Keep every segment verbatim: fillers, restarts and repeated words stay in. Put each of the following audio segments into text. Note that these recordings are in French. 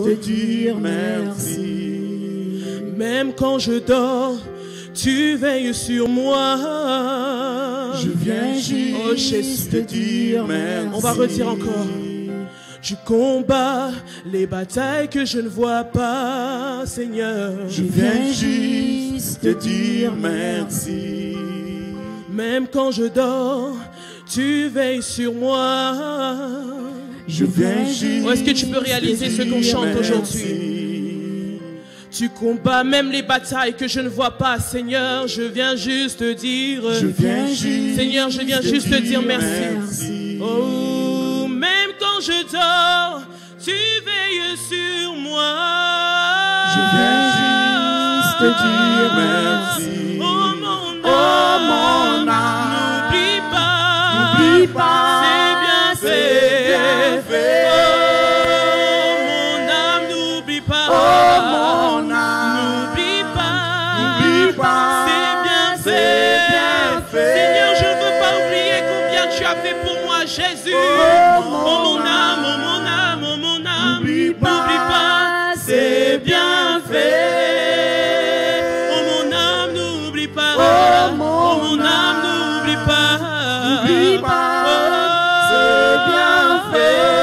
te dire merci. Même quand je dors, tu veilles sur moi. Je viens juste oh, Jésus, te dire merci. On va redire encore. Tu combats les batailles que je ne vois pas, Seigneur. Je viens juste te dire merci. Même quand je dors, tu veilles sur moi. Je viens juste. Ou est-ce que tu peux réaliser ce qu'on chante aujourd'hui? Tu combats même les batailles que je ne vois pas, Seigneur. Je viens juste te dire. Je viens juste. Seigneur, je viens juste te dire merci. merci. Oh, même quand je dors, tu veilles sur moi. Je viens juste te dire merci. Oh mon âme, oh, mon âme. n'oublie pas, n'oublie pas, c'est bien fait. Bien fait. Oh mon âme, n'oublie pas. Oh mon âme, n'oublie pas, n'oublie pas, c'est bien fait. C'est bien fait. Seigneur, je ne veux pas oublier combien tu as fait pour moi, Jésus. Oh, oh mon âme, oh mon âme, oh mon âme, n'oublie pas, pas c'est bien fait. Oh mon âme, n'oublie pas. Oh mon, oh, mon âme, n'oublie pas. N'oublie pas, oh, c'est bien fait.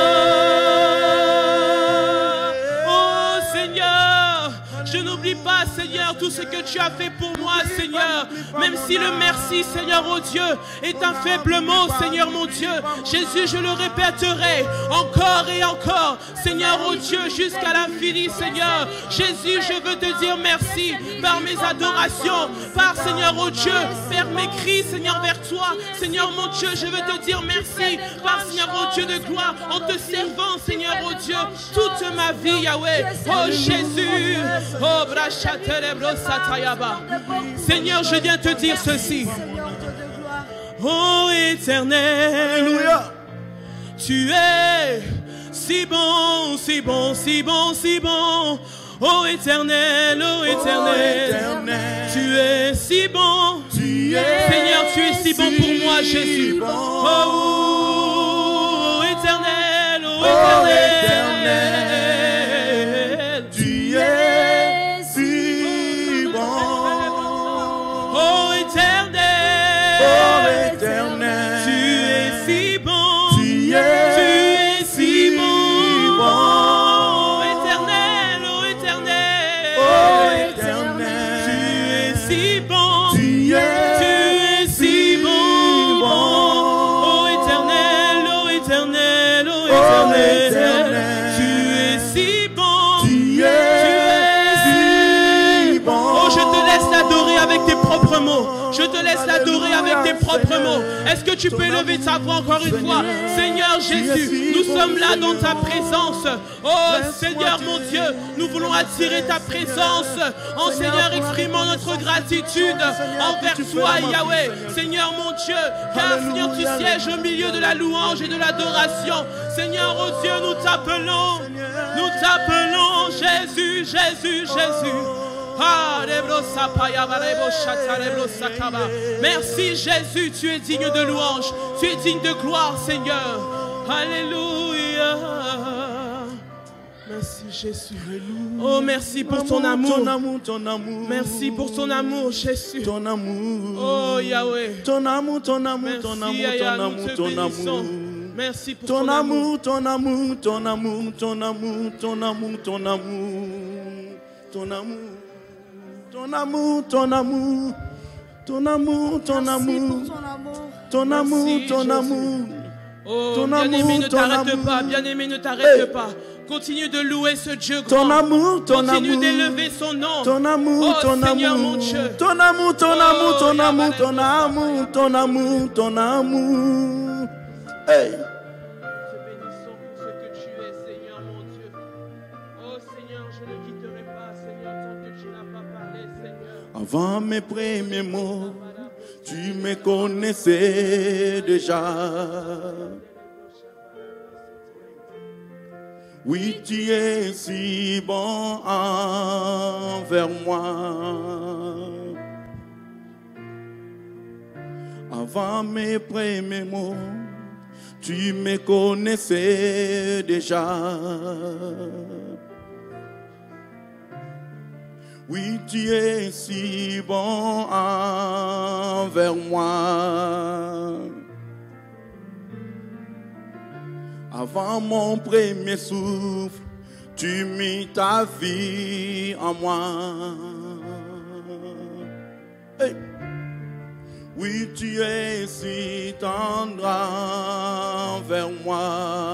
Oh Seigneur, je n'oublie pas, Seigneur, tout ce que tu as fait pour moi, Seigneur. Même si le merci, Seigneur, oh Dieu, est un faible mot, Seigneur, mon Dieu. Jésus, je le répéterai encore et encore, Seigneur, oh Dieu, jusqu'à l'infini, Seigneur. Jésus, je veux te dire merci par mes adorations, par, Seigneur, oh Dieu, vers mes cris, Seigneur, vers toi. Seigneur, mon Dieu, je veux te dire merci par, Seigneur, oh Dieu de gloire, en te servant, Seigneur, oh Dieu, toute ma vie, Yahweh. Oh Jésus, oh Brachaterebro Satayaba. Seigneur, je viens te dire ceci. Oh Éternel, Alléluia. Tu es si bon, si bon, si bon, si bon. Oh Éternel, oh Éternel, oh, éternel. Tu es si bon. Tu es Seigneur, tu es si bon si pour moi, Jésus. Bon. Oh, oh, oh Éternel, oh, oh Éternel. éternel. Tu es si bon. Oh Éternel, oh éternel. Tu es si bon. Tu es, tu es si bon. bon. Oh Éternel, oh Éternel. Oh éternel. Tu es si bon. Tu es, tu es si bon. bon. Oh Éternel, oh Éternel, oh Éternel. Oh, éternel. Tu es si bon. Tu es, tu es si bon. Oh, je te laisse l'adorer avec tes propres mots. Je te laisse l'adorer avec tes propres mots. Est-ce que tu peux élever ta voix encore une fois? Seigneur Jésus, nous sommes là dans ta présence. Oh Seigneur mon Dieu, nous voulons attirer ta présence. Oh Seigneur, exprimons notre gratitude envers toi Yahweh. Seigneur mon Dieu, car Seigneur tu sièges au milieu de la louange et de l'adoration. Seigneur oh Dieu, nous t'appelons, nous t'appelons Jésus, Jésus, Jésus. Merci Jésus, tu es digne de louange, tu es digne de gloire Seigneur. Alléluia. Merci Jésus. Oh merci pour ton amour. Ton amour, ton amour. Merci pour ton amour Jésus. Ton amour. Oh Yahweh. Ton amour, ton amour, Merci, ton amour, Yahya, ton amour, nous te ton bénissons. amour. Merci pour ton, ton amour. ton amour, ton amour, ton amour, ton amour, ton amour, ton amour, ton amour, ton amour, ton amour, ton amour, ton amour, ton amour. Oh, bien-aimé, ne t'arrête pas, bien-aimé, ne t'arrête pas. Continue de louer ce Dieu grand. Ton amour, ton amour. Continue d'élever son nom. Ton amour, oh, ton Seigneur, amour. Mon Dieu. Ton amour, ton oh, amour, ton amour, ton amour, ton amour, ton amour. Hey. Te bénissons pour ce que tu es, Seigneur, mon Dieu. Oh, Seigneur, je ne quitterai pas, Seigneur, tant que tu n'as pas parlé, Seigneur. Avant mes premiers mots, tu me connaissais déjà. Oui, tu es si bon envers moi. Avant mes premiers mots, tu me connaissais déjà. Oui, tu es si bon envers moi. Avant mon premier souffle, tu mis ta vie en moi. Hey. Oui, tu es si tendre envers moi.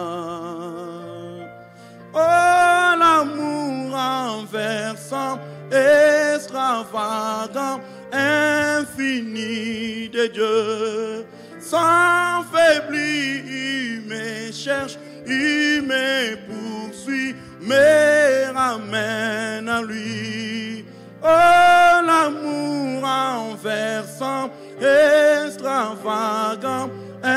Oh, l'amour renversant, extravagant, infini de Dieu. Sans faiblir, il me cherche, il me poursuit, me ramène à lui. Oh, l'amour renversant, extravagant,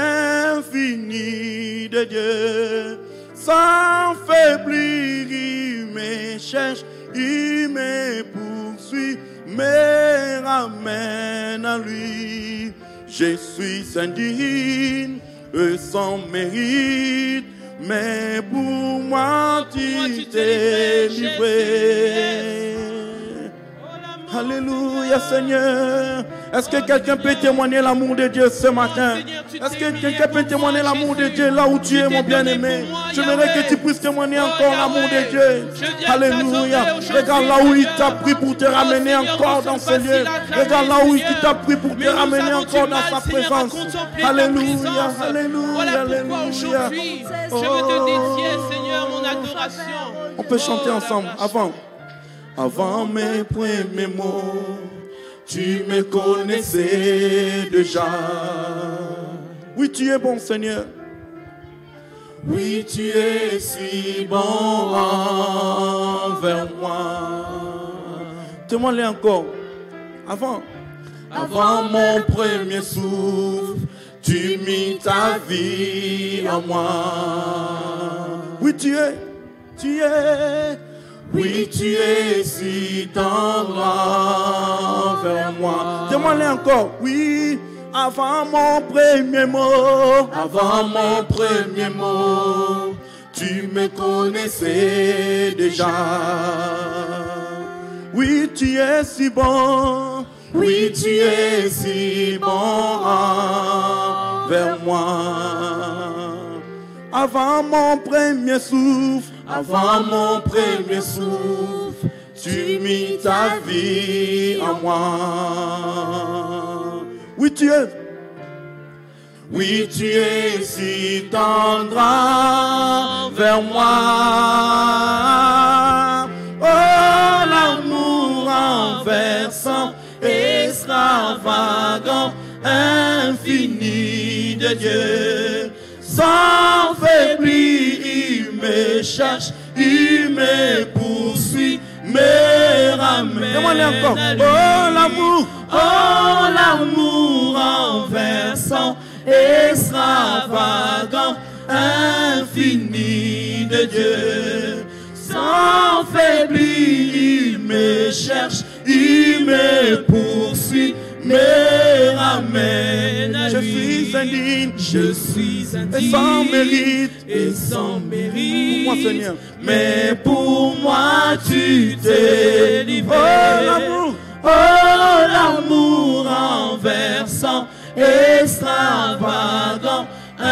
infini de Dieu. Sans faiblir, il me cherche, il me poursuit, me ramène à lui. Je suis indigne, sans mérite, mais pour moi tu t'es livré. Alléluia Seigneur. Est-ce que quelqu'un peut témoigner l'amour de Dieu ce matin? Est-ce que quelqu'un peut témoigner l'amour de Dieu là où tu es, mon bien-aimé? J'aimerais que tu puisses témoigner encore l'amour de Dieu. Alléluia. Regarde là où il t'a pris pour te ramener encore dans ce lieu. Regarde là où il t'a pris pour te ramener encore dans sa présence. Alléluia. Alléluia. Alléluia. Je veux te dédier, Seigneur, mon adoration. On peut chanter ensemble avant. Avant mes premiers mots, tu me connaissais déjà. Oui, tu es bon, Seigneur. Oui, tu es si bon envers moi. Témoigne encore. Avant. Avant mon premier souffle, tu mis ta vie en moi. Oui, tu es. Tu es. Oui, tu es si tendre envers moi. Témoigne encore. Oui, avant mon premier mot. Avant mon premier mot, tu me connaissais déjà. Oui, tu es si bon. Oui, tu es si bon envers moi. Avant mon premier souffle, avant mon premier souffle, tu mis ta vie en moi. Oui, tu es. Oui, tu es si tendre envers moi. Oh, l'amour renversant, extravagant, infini de Dieu. Sans faiblir, il me cherche, il me poursuit, me ramène. Oh l'amour, oh l'amour renversant, extravagant, infini de Dieu. Sans faiblir, il me cherche, il me poursuit, me ramène à lui. Je suis indigne, je suis indigne, et sans mérite, et sans mérite, pour moi, Seigneur. Mais pour moi tu t'es livré. Oh l'amour, oh l'amour renversant, extravagant,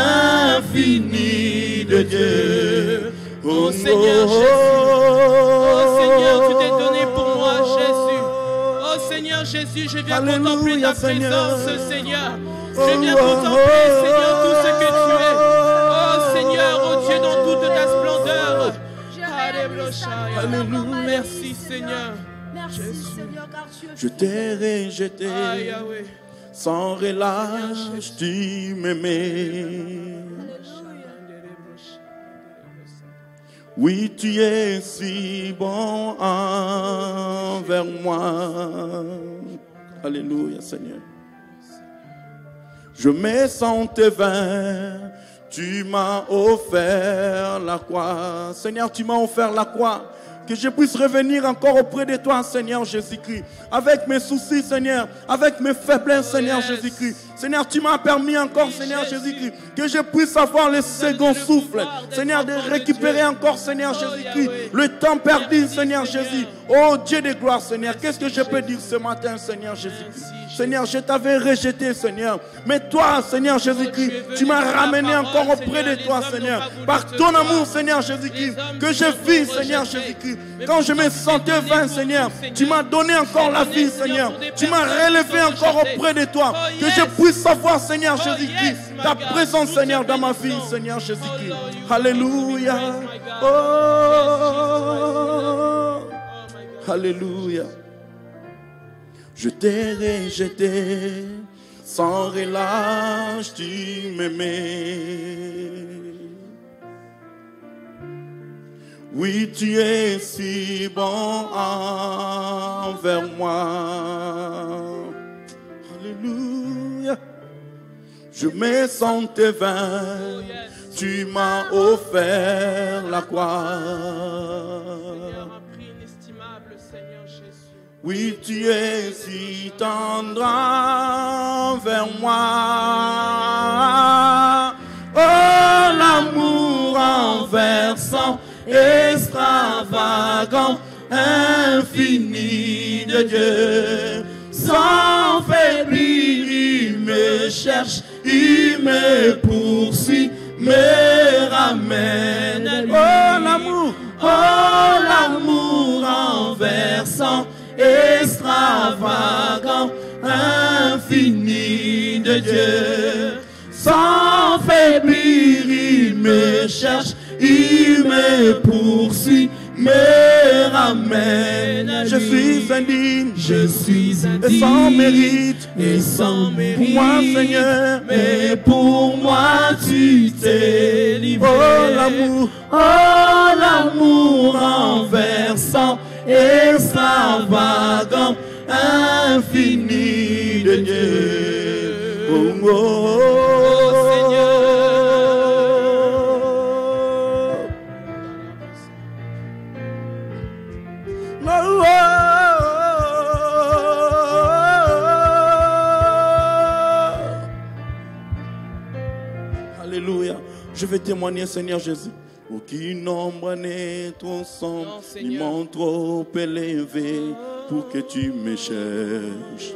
infini de Dieu. Oh Seigneur Jésus, oh Seigneur, tu t'es donné pour moi, Jésus. Oh Seigneur Jésus, je viens Alléluia, contempler ta Seigneur. présence, Seigneur. Je viens contempler, Seigneur, tout ce que tu es. Oh Seigneur, oh Dieu, dans toute ta splendeur. Alléluia. Merci Seigneur. Merci Seigneur, car tu es. Je t'ai rejeté. Aïe, Yahweh. Sans relâche, tu m'aimais. Oui, tu es si bon envers moi. Alléluia, Seigneur. Je me sentais vain. Tu m'as offert la croix. Seigneur, tu m'as offert la croix que je puisse revenir encore auprès de toi, Seigneur Jésus-Christ. Avec mes soucis, Seigneur, avec mes faiblesses, Seigneur Jésus-Christ. Seigneur, tu m'as permis encore, Seigneur Jésus-Christ, que je puisse avoir le second souffle. Seigneur, de récupérer encore, Seigneur Jésus-Christ, le temps perdu, Seigneur Jésus. Oh Dieu de gloire, Seigneur, qu'est-ce que je peux dire ce matin, Seigneur Jésus-Christ? Seigneur, je t'avais rejeté, Seigneur. Mais toi, Seigneur Jésus-Christ, tu m'as ramené encore auprès de toi, Seigneur. Par ton amour, Seigneur Jésus-Christ, que je vis, Seigneur Jésus-Christ. Quand je me sentais vain, Seigneur, tu m'as donné encore la vie, Seigneur. Tu m'as relevé encore auprès de toi. Que je puisse savoir, Seigneur Jésus-Christ, ta présence, Seigneur, dans ma vie, Seigneur Jésus-Christ. Alléluia. Oh. Alléluia. Je t'ai rejeté, sans relâche, tu m'aimais. Oui, tu es si bon envers moi. Alléluia. Je me sentais vain, tu m'as offert la croix. Oui, tu es si tendre envers moi. Oh, l'amour renversant, extravagant, infini de Dieu. Sans faiblir, il me cherche, il me poursuit, me ramène à lui. Oh, l'amour, oh, l'amour renversant, extravagant, infini de Dieu. Sans faiblir, il me cherche, il me poursuit, me ramène à lui. Je suis indigne, je suis indigne, et sans mérite, et sans mérite, pour moi, Seigneur, mais pour moi tu t'es livré. Oh l'amour, oh l'amour renversant, extravagant, infini de Dieu. Oh, oh, oh Seigneur. Oh, oh, oh. Alléluia. Je vais témoigner, Seigneur Jésus. Aucune ombre n'est trop sombre, ni mon trop élevé pour que tu me cherches.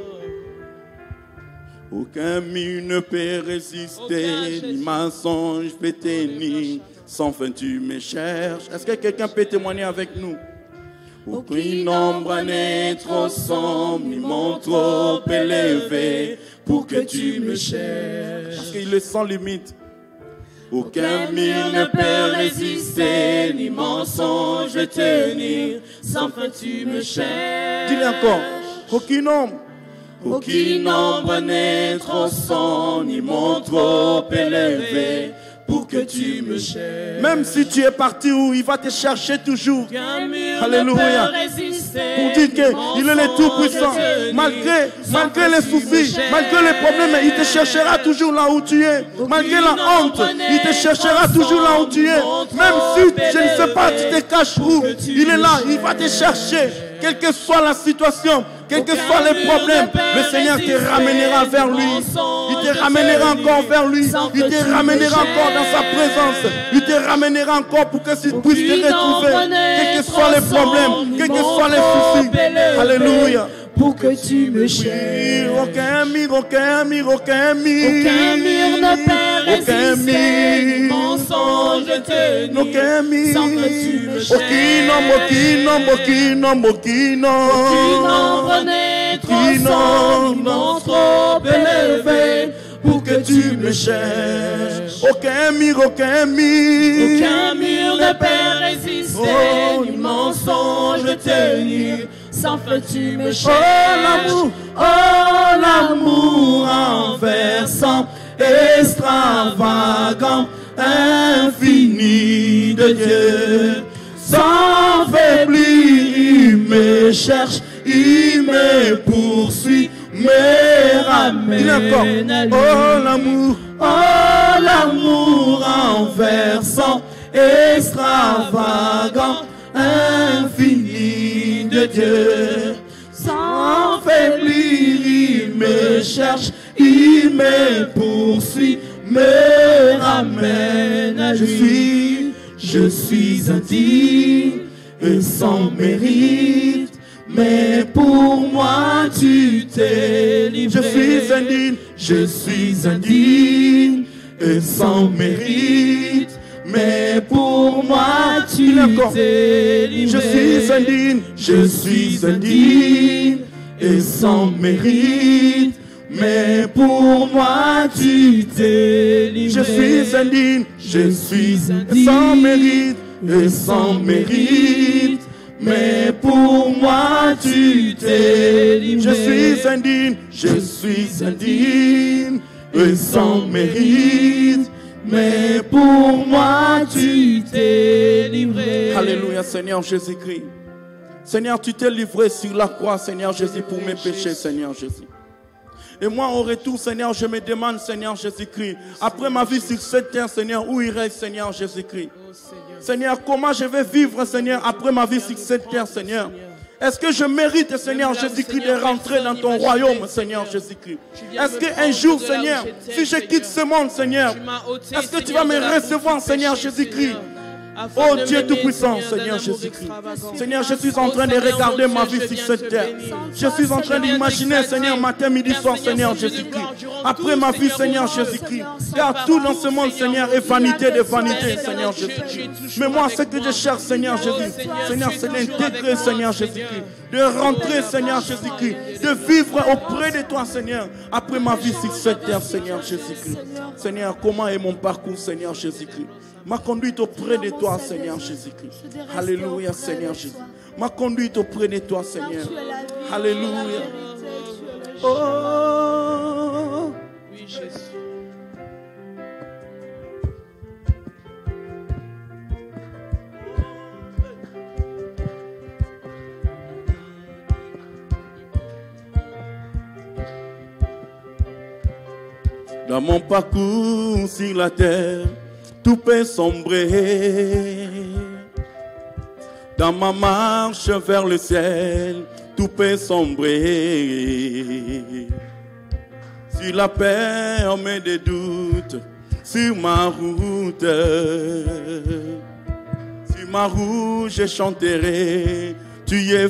Aucun mur ne peut résister, ni mensonge peut tenir. Sans fin tu me cherches. Est-ce que quelqu'un peut témoigner avec nous? Aucune ombre n'est trop sombre, ni mon trop élevé pour que tu me cherches. Parce qu'il est sans limite. Aucun mur ne peut résister, ni mensonge tenir. Sans fin tu me cherches. Dis-le encore. Aucune ombre. Aucune ombre n'est trop sombre, ni mon trop élevé pour que tu me cherches. Même si tu es parti où il va te chercher toujours. Alléluia. Pour dire qu'il est le Tout-Puissant. Malgré, malgré les soucis, malgré les problèmes, il te cherchera toujours là où tu es. Malgré la honte, il te cherchera toujours là où tu es. Même si je ne sais pas, tu te caches où. Il est là, il va te chercher. Quelle que soit la situation, quels que soient les problèmes, le Seigneur te ramènera vers lui. Il te ramènera encore vers lui. Il te ramènera encore dans sa présence. Il te ramènera encore pour que tu puisses te retrouver. Quels que soient les problèmes, quels que soient les soucis. Alléluia. Pour que tu me cherches. Aucun mur, aucun mur, aucun mur. Aucun mur ne peut résister, ni mensonge tenir. Aucun mur. Sans que tu me cherches. Aucun homme, aucun homme, aucun homme, aucun homme. Aucune ombre n'est trop sombre, ni mon trop élevé pour que tu me cherches. Aucun mur, aucun mur. Aucun mur ne peut résister, ni mensonge tenir. Sans fin tu me cherches. Oh l'amour, oh l'amour renversant, extravagant, infini de Dieu. Sans faiblir, il me cherche, il me poursuit, me ramène à lui. Oh l'amour, oh l'amour renversant, extravagant, infini de Dieu. Sans faiblir, il me cherche, il me poursuit, me ramène à lui. Je suis, je suis indigne et sans mérite, mais pour moi tu t'es livré. Je suis indigne, je suis indigne et sans mérite, mais pour moi tu t'es livré. Je suis indigne, je suis indigne et sans mérite, mais pour moi tu t'es livré. Je suis indigne, je suis indigne sans mérite et sans mérite, mais pour moi tu t'es livré. Je suis indigne, je suis indigne et sans mérite, mais pour moi tu t'es livré. Alléluia, Seigneur Jésus-Christ. Seigneur, tu t'es livré sur la croix, Seigneur Jésus, pour mes péchés, Seigneur Jésus. Et moi, au retour, Seigneur, je me demande, Seigneur Jésus-Christ, après ma vie sur cette terre, Seigneur, où irai, Seigneur Jésus-Christ? Seigneur, comment je vais vivre, Seigneur, après ma vie sur cette terre, Seigneur? Est-ce que je mérite, Seigneur Jésus-Christ, de rentrer dans ton royaume, Seigneur Jésus-Christ? Est-ce qu'un jour, Seigneur, si je quitte ce monde, Seigneur, est-ce que tu vas me recevoir, Seigneur Jésus-Christ? Oh Dieu Tout-Puissant, Seigneur Jésus-Christ. Seigneur, je suis en train de regarder ma vie sur cette terre. Je suis en train d'imaginer, Seigneur, matin, midi, soir, Seigneur Jésus-Christ. Après ma vie, Seigneur Jésus-Christ. Car tout dans ce monde, Seigneur, est vanité de vanité, Seigneur Jésus-Christ. Mais moi, ce que je cherche, Seigneur Jésus, Seigneur, c'est d'intégrer, Seigneur Jésus-Christ. De rentrer, Seigneur Jésus-Christ. De vivre auprès de toi, Seigneur. Après ma vie sur cette terre, Seigneur Jésus-Christ. Seigneur, comment est mon parcours, Seigneur Jésus-Christ? Ma conduite auprès de toi, Seigneur Jésus-Christ. Alléluia, Seigneur Jésus. Ma conduite auprès de toi, Seigneur. Alléluia. Oh. Oui, Jésus. Dans mon parcours sur la terre, tout peut sombrer. Dans ma marche vers le ciel, tout peut sombrer. Sur la perme des doutes, sur ma route, sur ma route, je chanterai, tu es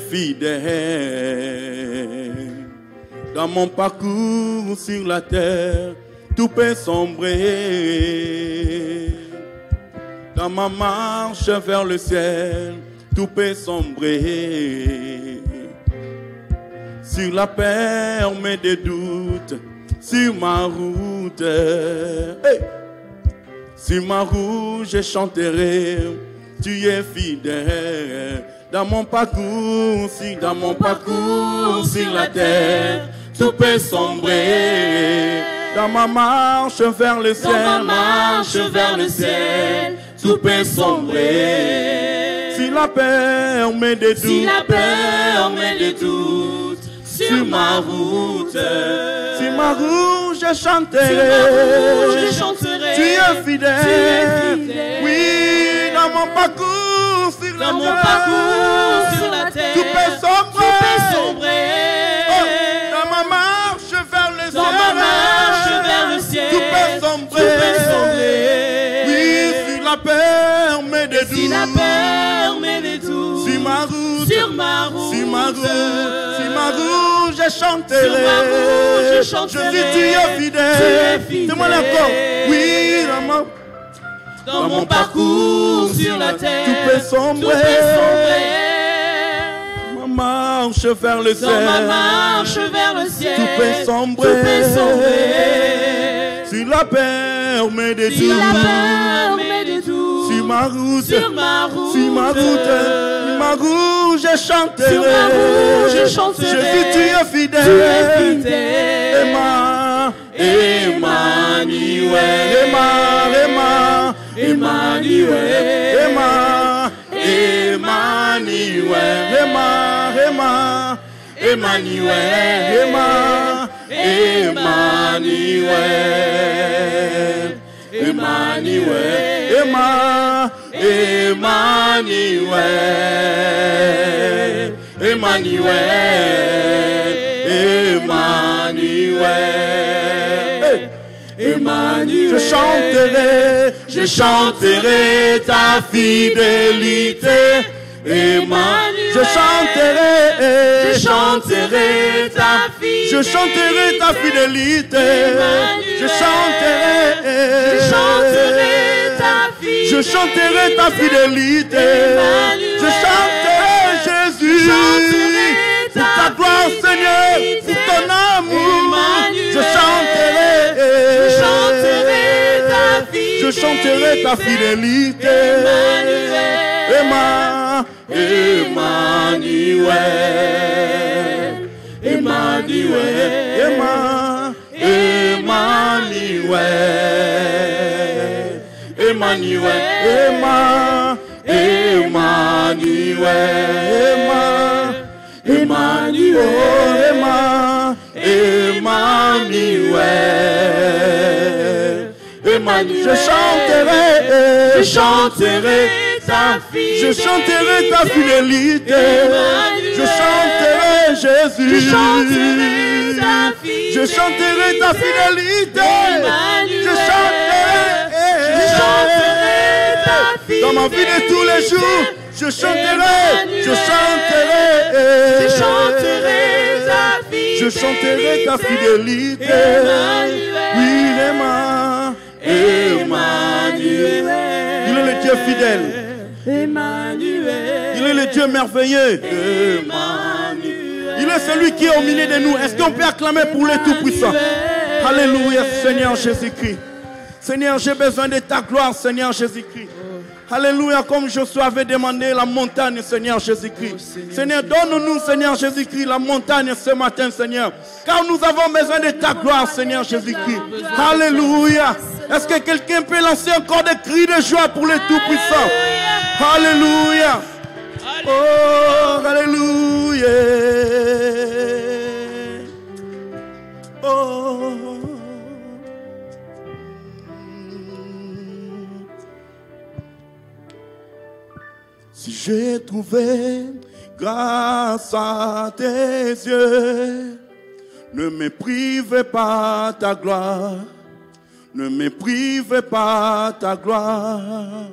fidèle. Dans mon parcours sur la terre, tout peut sombrer. Dans ma marche vers le ciel, tout peut sombrer. Sur la perme des doutes, sur ma route, hey! Sur ma route, je chanterai, tu es fidèle. Dans mon parcours, si dans mon parcours sur la terre, tout peut sombrer. Dans ma marche vers le ciel, dans ma marche vers le ciel, tout peut sombrer. Si la perme des doutes, si la perme des doutes, sur ma route, sur ma route, je chanterai, sur ma route, je chanterai, tu es fidèle. Tu es fidèle. Oui, dans mon parcours sur la dans mon terre, parcours sur la terre, tout peut sombrer. tout peut sombrer. Oh, dans ma marche vers le Dans ciel, ma marche vers le ciel, tout peut sombrer. tout peut sombrer. Oui, sur la perme des doutes, Si la perme des doutes, sur ma route, sur ma route, sur ma route, sur ma route, je chanterai. Sur ma route, je chanterai. Je dis tu es fidèle. Tu es fidèle. Dis-moi encore. Oui, dans mon, dans mon parcours sur la terre, tout peut sombrer. tout peut sombrer. Ma marche vers le ciel, Dans ma marche vers le ciel, tout peut sombrer. tout peut sombrer. Sur la perme des Si la doutes, perme des doutes, sur ma route, sur ma route, sur ma route, sur ma route, je chanterai. Sur ma route, je chanterai. Je dis tu es fidèle. Tu es fidèle. Emma, Emmanuel, Emma, Emma, Emmanuel, Emma, Emmanuel, Emma, Emma, Emmanuel, Emma, Emmanuel, Emmanuel, Emma, Emmanuel, Emmanuel, Emmanuel, Emmanuel. Je chanterai, je chanterai ta fidélité. Emmanuel, je chanterai, je chanterai ta fidélité. Je chanterai ta fidélité. Je chanterai, je chanterai ta fidélité. Je chanterai ta fidélité. Je chanterai Jésus pour ta gloire, Seigneur, pour ton amour. Je chanterai, je chanterai ta fidélité. Je chanterai ta fidélité. Emmanuel, Emmanuel, Emmanuel, Emmanuel, Emmanuel, Emmanuel, Emmanuel, Emmanuel, Emmanuel. Je chanterai, je chanterai ta fidélité. Je chanterai ta fidélité. Je chanterai Jésus. Je chanterai ta fidélité. Je chanterai ta fidélité. Je chanterai, je chanterai ta fidélité. Dans ma vie de tous les jours, je chanterai, je chanterai, je chanterai ta fidélité. Je chanterai ta fidélité. Oui, Emmanuel. Il est le Dieu fidèle. Emmanuel. Il est le Dieu merveilleux. Emmanuel. Il est celui qui est au milieu de nous. Est-ce qu'on peut acclamer pour le Tout-Puissant? Alléluia, Seigneur Jésus-Christ. Seigneur, j'ai besoin de ta gloire, Seigneur Jésus-Christ. Alléluia, comme Josué avait demandé la montagne, Seigneur Jésus-Christ. Seigneur, donne-nous, Seigneur Jésus-Christ, la montagne ce matin, Seigneur. Car nous avons besoin de ta gloire, Seigneur Jésus-Christ. Alléluia. Est-ce que quelqu'un peut lancer encore des cris de joie pour le Tout-Puissant? Alléluia. Oh, alléluia. Oh. Si j'ai trouvé grâce à tes yeux, ne me prive pas ta gloire, ne me prive pas ta gloire.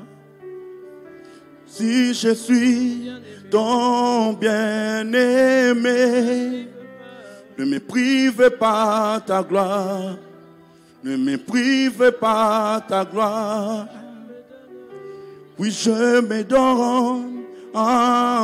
Si je suis ton bien-aimé, ne me prive pas ta gloire, ne me prive pas ta gloire. Oui, je me donne en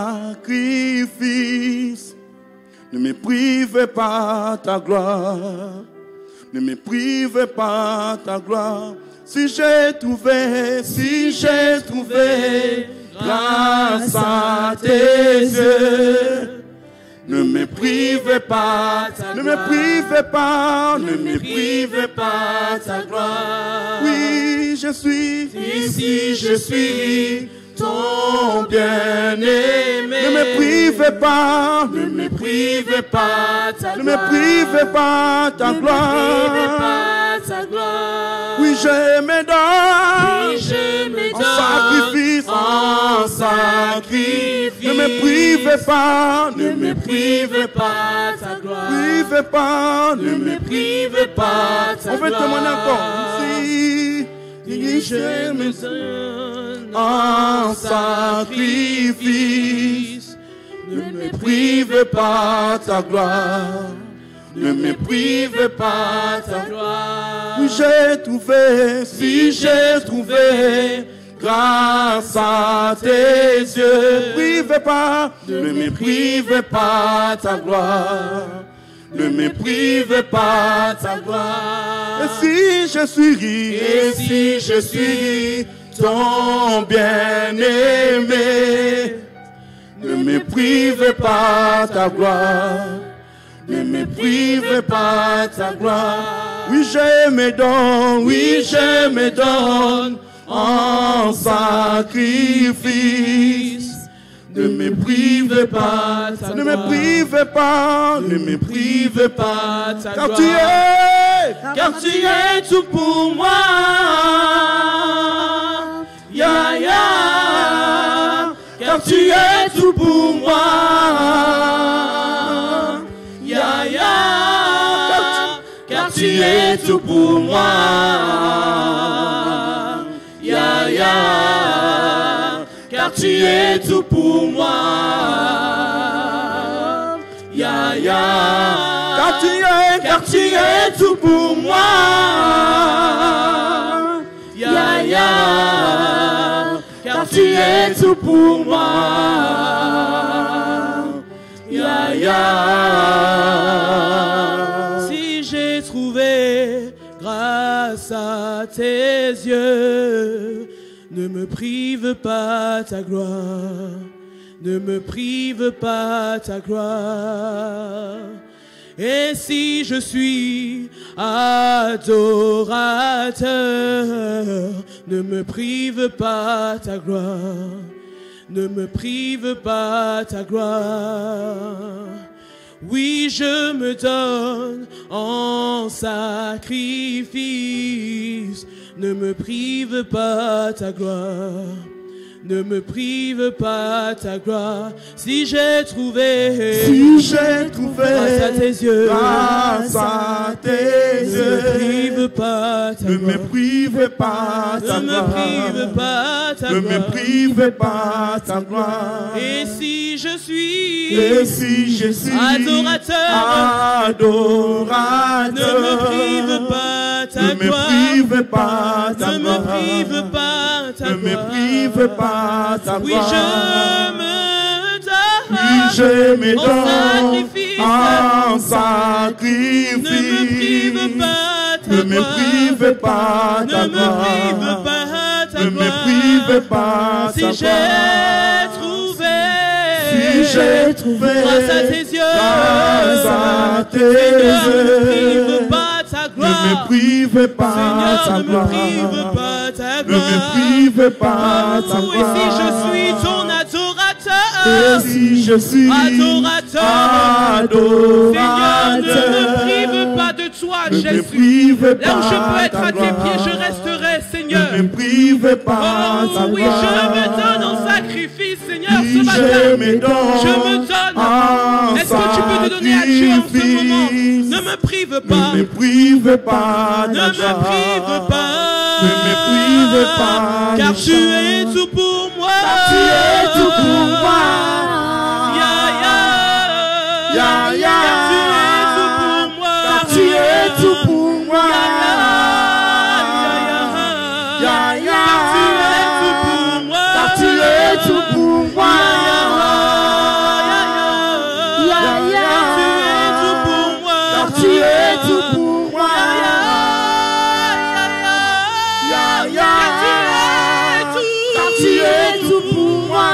sacrifice. Ne me prive pas ta gloire. Ne me prive pas ta gloire. Si j'ai trouvé, si j'ai trouvé grâce à tes yeux, ne me prive pas, ne me prive pas, ne me prive pas ta gloire. Oui, je suis ici, je suis ton bien-aimé. Ne me prive pas, ne me prive pas ta gloire. Ne me prive pas ta gloire. Oui, je me donne, oui, je me donne en sacrifice, en sacrifice. Ne me prive pas, ne me prive pas ta gloire. Prive pas, ne me prive pas ta gloire. On veut témoigner encore. Si, si je me donne en sacrifice, ne me prive pas ta gloire. Ne me prive pas ta gloire. Oui, j'ai trouvé, si j'ai trouvé grâce à tes yeux. Prive pas, ne me prive pas ta gloire. Ne me prive pas ta gloire. Et si je suis, et si je suis ton bien-aimé, ne me prive pas ta gloire. Ne me prive pas ta gloire. Oui, je me donne, oui, je me donne en sacrifice. Ne me prive pas ta gloire. Ne me prive pas, ne me prive pas ta gloire. Car tu es, car tu es tout pour moi. Ya, ya, car tu es tout pour moi. Ya, ya, car tu es tout pour moi. Ya, ya, car tu es tout pour moi. Ya, ya, car tu es, car tu es tout pour moi. Ya, ya, car tu es tout pour moi. Ya, ya. Si j'ai trouvé grâce à tes yeux, ne me prive pas ta gloire, ne me prive pas ta gloire. Et si je suis adorateur, ne me prive pas ta gloire, ne me prive pas ta gloire. Oui, je me donne en sacrifice, ne me prive pas ta gloire. Ne me prive pas ta gloire. Si j'ai trouvé, si j'ai trouvé grâce à tes yeux, grâce à tes ne yeux, me prive pas ta ne gloire. me prive pas ta Ne me gloire. prive pas ta Ne gloire. me prive pas ta gloire. Et si je suis, Et si je suis adorateur, adorateur, ne me prive pas ta ne me gloire. prive pas ta Ne me gloire. prive pas ta Ne gloire. me prive pas ta Oui, gloire. je me donne Oui, je me en donne sacrifice. en sacrifice. Ne me prive pas ta Ne me gloire. prive pas ta Ne me gloire. prive pas ta Ne me gloire. prive pas ta Si gloire. j'ai trouvé, Si j'ai trouvé grâce à tes yeux, grâce à tes Seigneur, ne me yeux, prive pas ta ne me gloire. prive pas Seigneur, ta ne me gloire. prive pas ta Ne gloire. me prive pas ta Oh, et gloire. si je suis ton adorateur, Et si je suis adorateur, adorateur, Seigneur, ne me prive pas de toi, ne me Jésus. prive pas Là où je peux être ta à tes gloire. pieds, je resterai, Seigneur. Ne me prive pas ta Oh gloire. oui, je me donne en sacrifice, Seigneur, Oui, ce je matin. me donne Je me donne. en Est-ce que tu peux te donner à Dieu en ce moment? Ne me prive pas. Ne me prive pas Ne ta me gloire. prive pas. Ne me prive pas, Car ne tu es tout pour moi. Tu es tout pour moi. Ya, ya. Ya, ya. Car tu es tout pour moi. Car tu es tout pour moi. Ya, ya. Ya, ya. Car tu es tout pour moi. Car tu es tout pour moi. Ya, ya. Ya, ya. Car tu es tout pour moi. Car tu es tout pour moi. Ya, ya. Car tu es tout pour moi.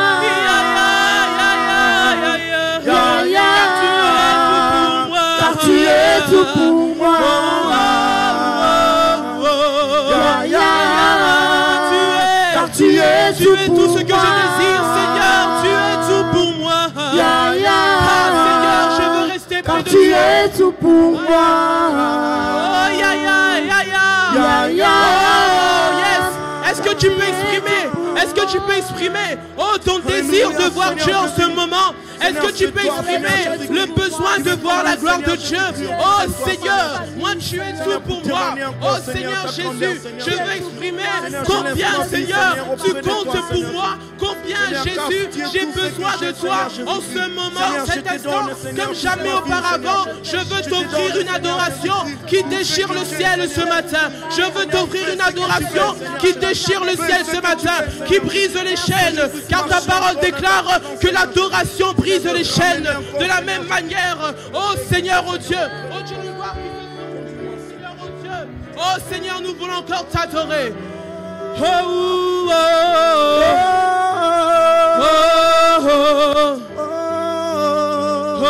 Ya, ya. Car tu es tout pour moi. Ya, ya. Car tu es Tu tout es pour tout ce que je moi. désire, Seigneur. Tu es tout pour moi. Ya, ya. Ah, Seigneur, je veux rester Car près de tu toi. es tout pour moi. Oh, ya, ya, ya, ya. Ya, ya. Oh, yes. Est-ce que tu peux exprimer? Est-ce que tu peux exprimer, oh, ton désir de voir Dieu en ce moment? Est-ce que tu peux exprimer le besoin de voir la gloire de Dieu? Oh Seigneur, moi tu es tout pour moi. Oh Seigneur Jésus, je veux exprimer combien Seigneur tu comptes pour moi. Combien Jésus, j'ai besoin de toi en ce moment, cet instant, comme jamais auparavant. Je veux t'offrir une adoration qui déchire le ciel ce matin. Je veux t'offrir une adoration qui déchire le ciel ce matin, qui brise les chaînes, car ta parole déclare que l'adoration brise les chaînes. De la même manière, oh Seigneur, oh Dieu, oh Dieu, nous voir qui te Seigneur, oh Dieu, oh Seigneur, nous voulons encore t'adorer. Oh, oh, oh, oh, oh, oh, oh,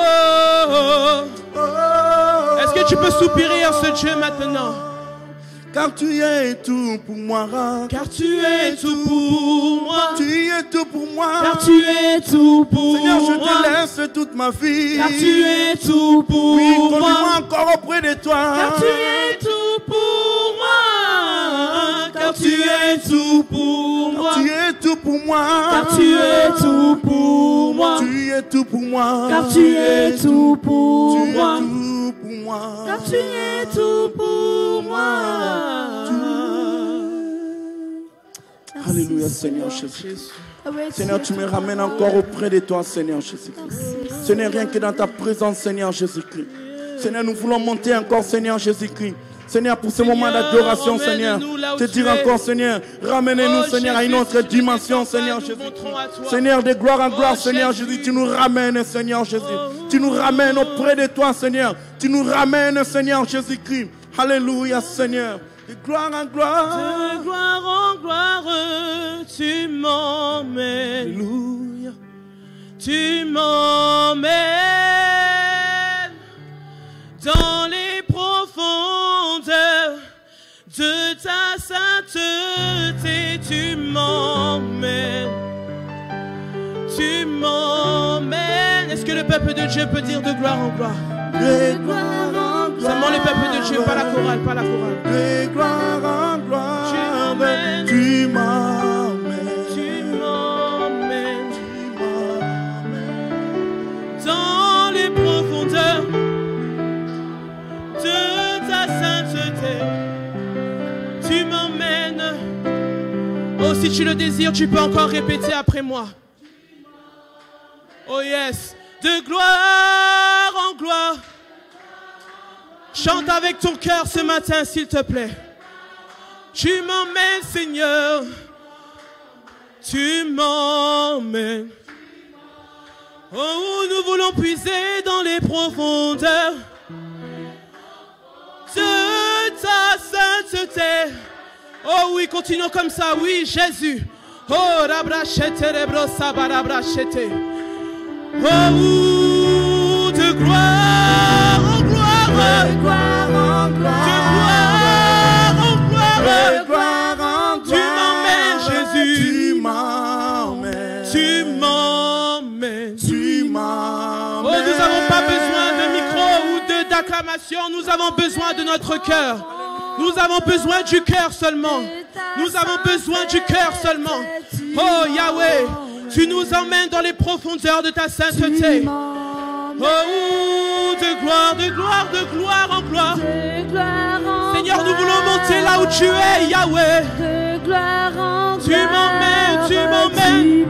Est-ce que tu peux soupirer à ce Dieu maintenant? car tu es tout pour moi. Car tu es tout pour moi. Tu es tout pour moi. Car tu es tout pour Seigneur, je moi. te laisse toute ma vie. Car tu es tout pour Oui, conduis-moi moi. encore auprès de toi. Car tu es tout pour moi. Car tu es tout pour moi. Tu es tout pour moi. Car tu es tout pour moi. Tu es tout pour moi. Car tu es tout pour Tu es moi. tout pour moi. Car tu es tout pour moi. Alléluia, Seigneur Jésus. Ah ouais, Seigneur, tu me ramènes encore auprès de toi, Seigneur Jésus-Christ. Seigneur, rien que dans ta présence, Seigneur Jésus-Christ. Seigneur, nous voulons monter encore, Seigneur Jésus-Christ. Seigneur, pour ce moment d'adoration, Seigneur, te dire encore, Seigneur, ramenez-nous, Seigneur, à une autre dimension, Seigneur Jésus. Seigneur, de gloire en gloire, Seigneur Jésus, tu nous ramènes, Seigneur Jésus. Tu nous ramènes auprès de toi, Seigneur. Tu nous ramènes, Seigneur Jésus-Christ. Alléluia, Seigneur. De gloire en gloire. De gloire en gloire, tu m'emmènes. Alléluia. Tu m'emmènes dans les profondeurs de ta sainteté. Tu m'emmènes. Tu m'emmènes. Est-ce que le peuple de Dieu peut dire de gloire en gloire? De gloire en gloire. Seulement le peuple de Dieu, pas la chorale, pas la chorale. De gloire en gloire. Tu m'emmènes. Tu m'emmènes. Tu m'emmènes dans les profondeurs de ta sainteté. Tu m'emmènes. Oh, si tu le désires, tu peux encore répéter après moi. Oh yes. De gloire en gloire. Chante avec ton cœur ce matin, s'il te plaît. Tu m'emmènes, Seigneur. Tu m'emmènes. Oh, nous voulons puiser dans les profondeurs de ta sainteté. Oh oui, continuons comme ça. Oui, Jésus. Oh, rabrachete, rebrosa, barabrachete. Oh, de gloire en gloire. De gloire en gloire. De gloire en gloire. De gloire en gloire. Tu m'emmènes, Jésus. Tu m'emmènes. Tu m'emmènes. Tu m'emmènes. Oh, nous n'avons pas besoin de micro ou de d'acclamation. Nous avons besoin de notre cœur. Nous avons besoin du cœur seulement. Nous avons besoin du cœur seulement. Oh, Yahweh, tu nous emmènes dans les profondeurs de ta sainteté. Oh, de gloire, de gloire, de gloire en gloire. Seigneur, nous voulons monter là où tu es, Yahweh. De gloire en Tu m'emmènes, tu m'emmènes.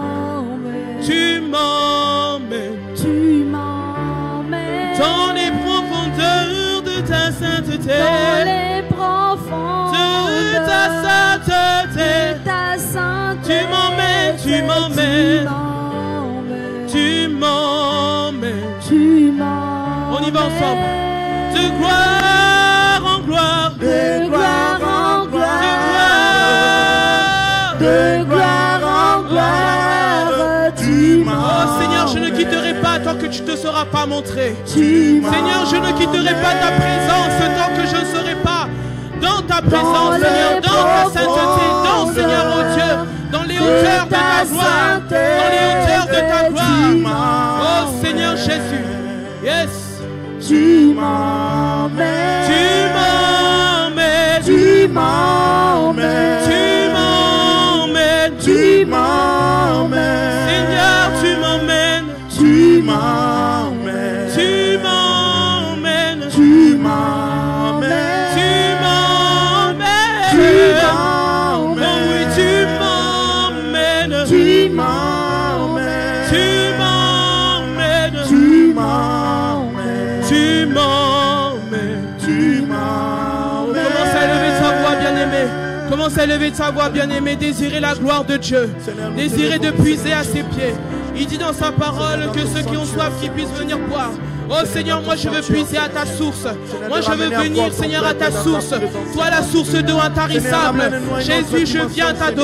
Tu m'emmènes. Tu m'emmènes Dans les profondeurs de ta sainteté. dans les profondeurs De ta sainteté. de ta sainteté. Tu m'emmènes, tu m'emmènes. Tu Tu m'emmènes. Tu m'emmènes. On y va ensemble. De gloire en gloire. De gloire en gloire. De gloire. De gloire en gloire. Tu Oh Seigneur, je ne quitterai pas tant que tu ne te seras pas montré. Tu Seigneur, je ne quitterai pas ta présence tant que je ne serai pas dans ta présence, Seigneur, dans ta sainteté, dans, Seigneur, oh Dieu, dans les hauteurs de ta gloire, dans les hauteurs de ta gloire. Oh Seigneur Jésus, yes. Tu m'emmènes. Tu m'emmènes, Tu m'emmènes. tu m'emmènes, Tu m'emmènes. Seigneur, tu m'emmènes, Tu m'emmènes. tu m'emmènes, Tu m'emmènes. tu m'emmènes, Tu oh m'emmènes. oui, tu m'emmènes, Tu m'emmènes. tu m'emmènes, Tu m'emmènes. tu m'emmènes. Tu m'emmènes. Commence à élever ta voix, bien-aimé. Commence à élever ta voix, bien-aimé. Désirer la gloire de Dieu. Désirer de puiser à ses pieds. Il dit dans sa parole que ceux qui ont soif, qui puissent venir boire. Oh Seigneur, moi je veux puiser à ta source. Moi je veux venir, Seigneur, à ta source. Toi la source d'eau intarissable. Jésus, je viens t'adorer.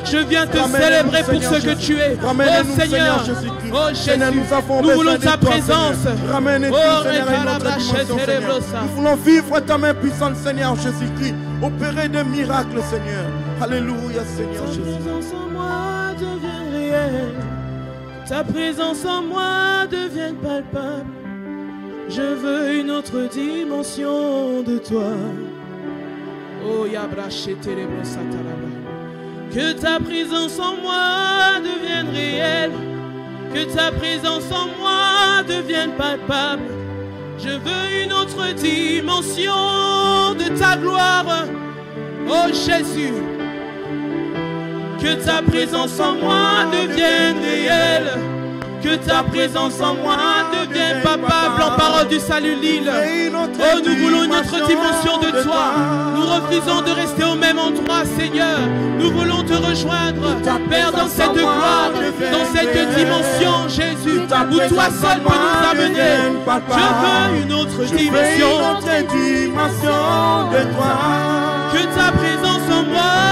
Je viens te Ramène-nous, célébrer pour Seigneur ce que Jésus. tu es. Ramène-nous, Oh Seigneur, Seigneur Jésus-Christ. oh Seigneur, Jésus, nous avons nous besoin voulons de ta toi, présence. Seigneur. Ramène-nous, Oh, Seigneur, à notre Rekalabra, dimension, Seigneur. Chétélébrosa. Nous voulons vivre ta main puissante, Seigneur Jésus-Christ. Opérer des miracles, Seigneur. Alléluia, Seigneur Ta Jésus. présence en moi devient réelle. Ta présence en moi devient palpable. Je veux une autre dimension de toi. Oh, Yabra, Chétélébrosa, Talabra. Que ta présence en moi devienne réelle. Que ta présence en moi devienne palpable. Je veux une autre dimension de ta gloire. Oh Jésus. Que ta présence en moi devienne réelle. Que ta présence en moi devienne palpable en parole du salut l'île. Oh, nous voulons une autre dimension de toi. Nous refusons de rester au même endroit, Seigneur. Nous voulons te rejoindre, Père, dans cette gloire, dans cette dimension, Jésus, où toi seul peux nous amener. Je veux une autre dimension. de toi. Que ta présence en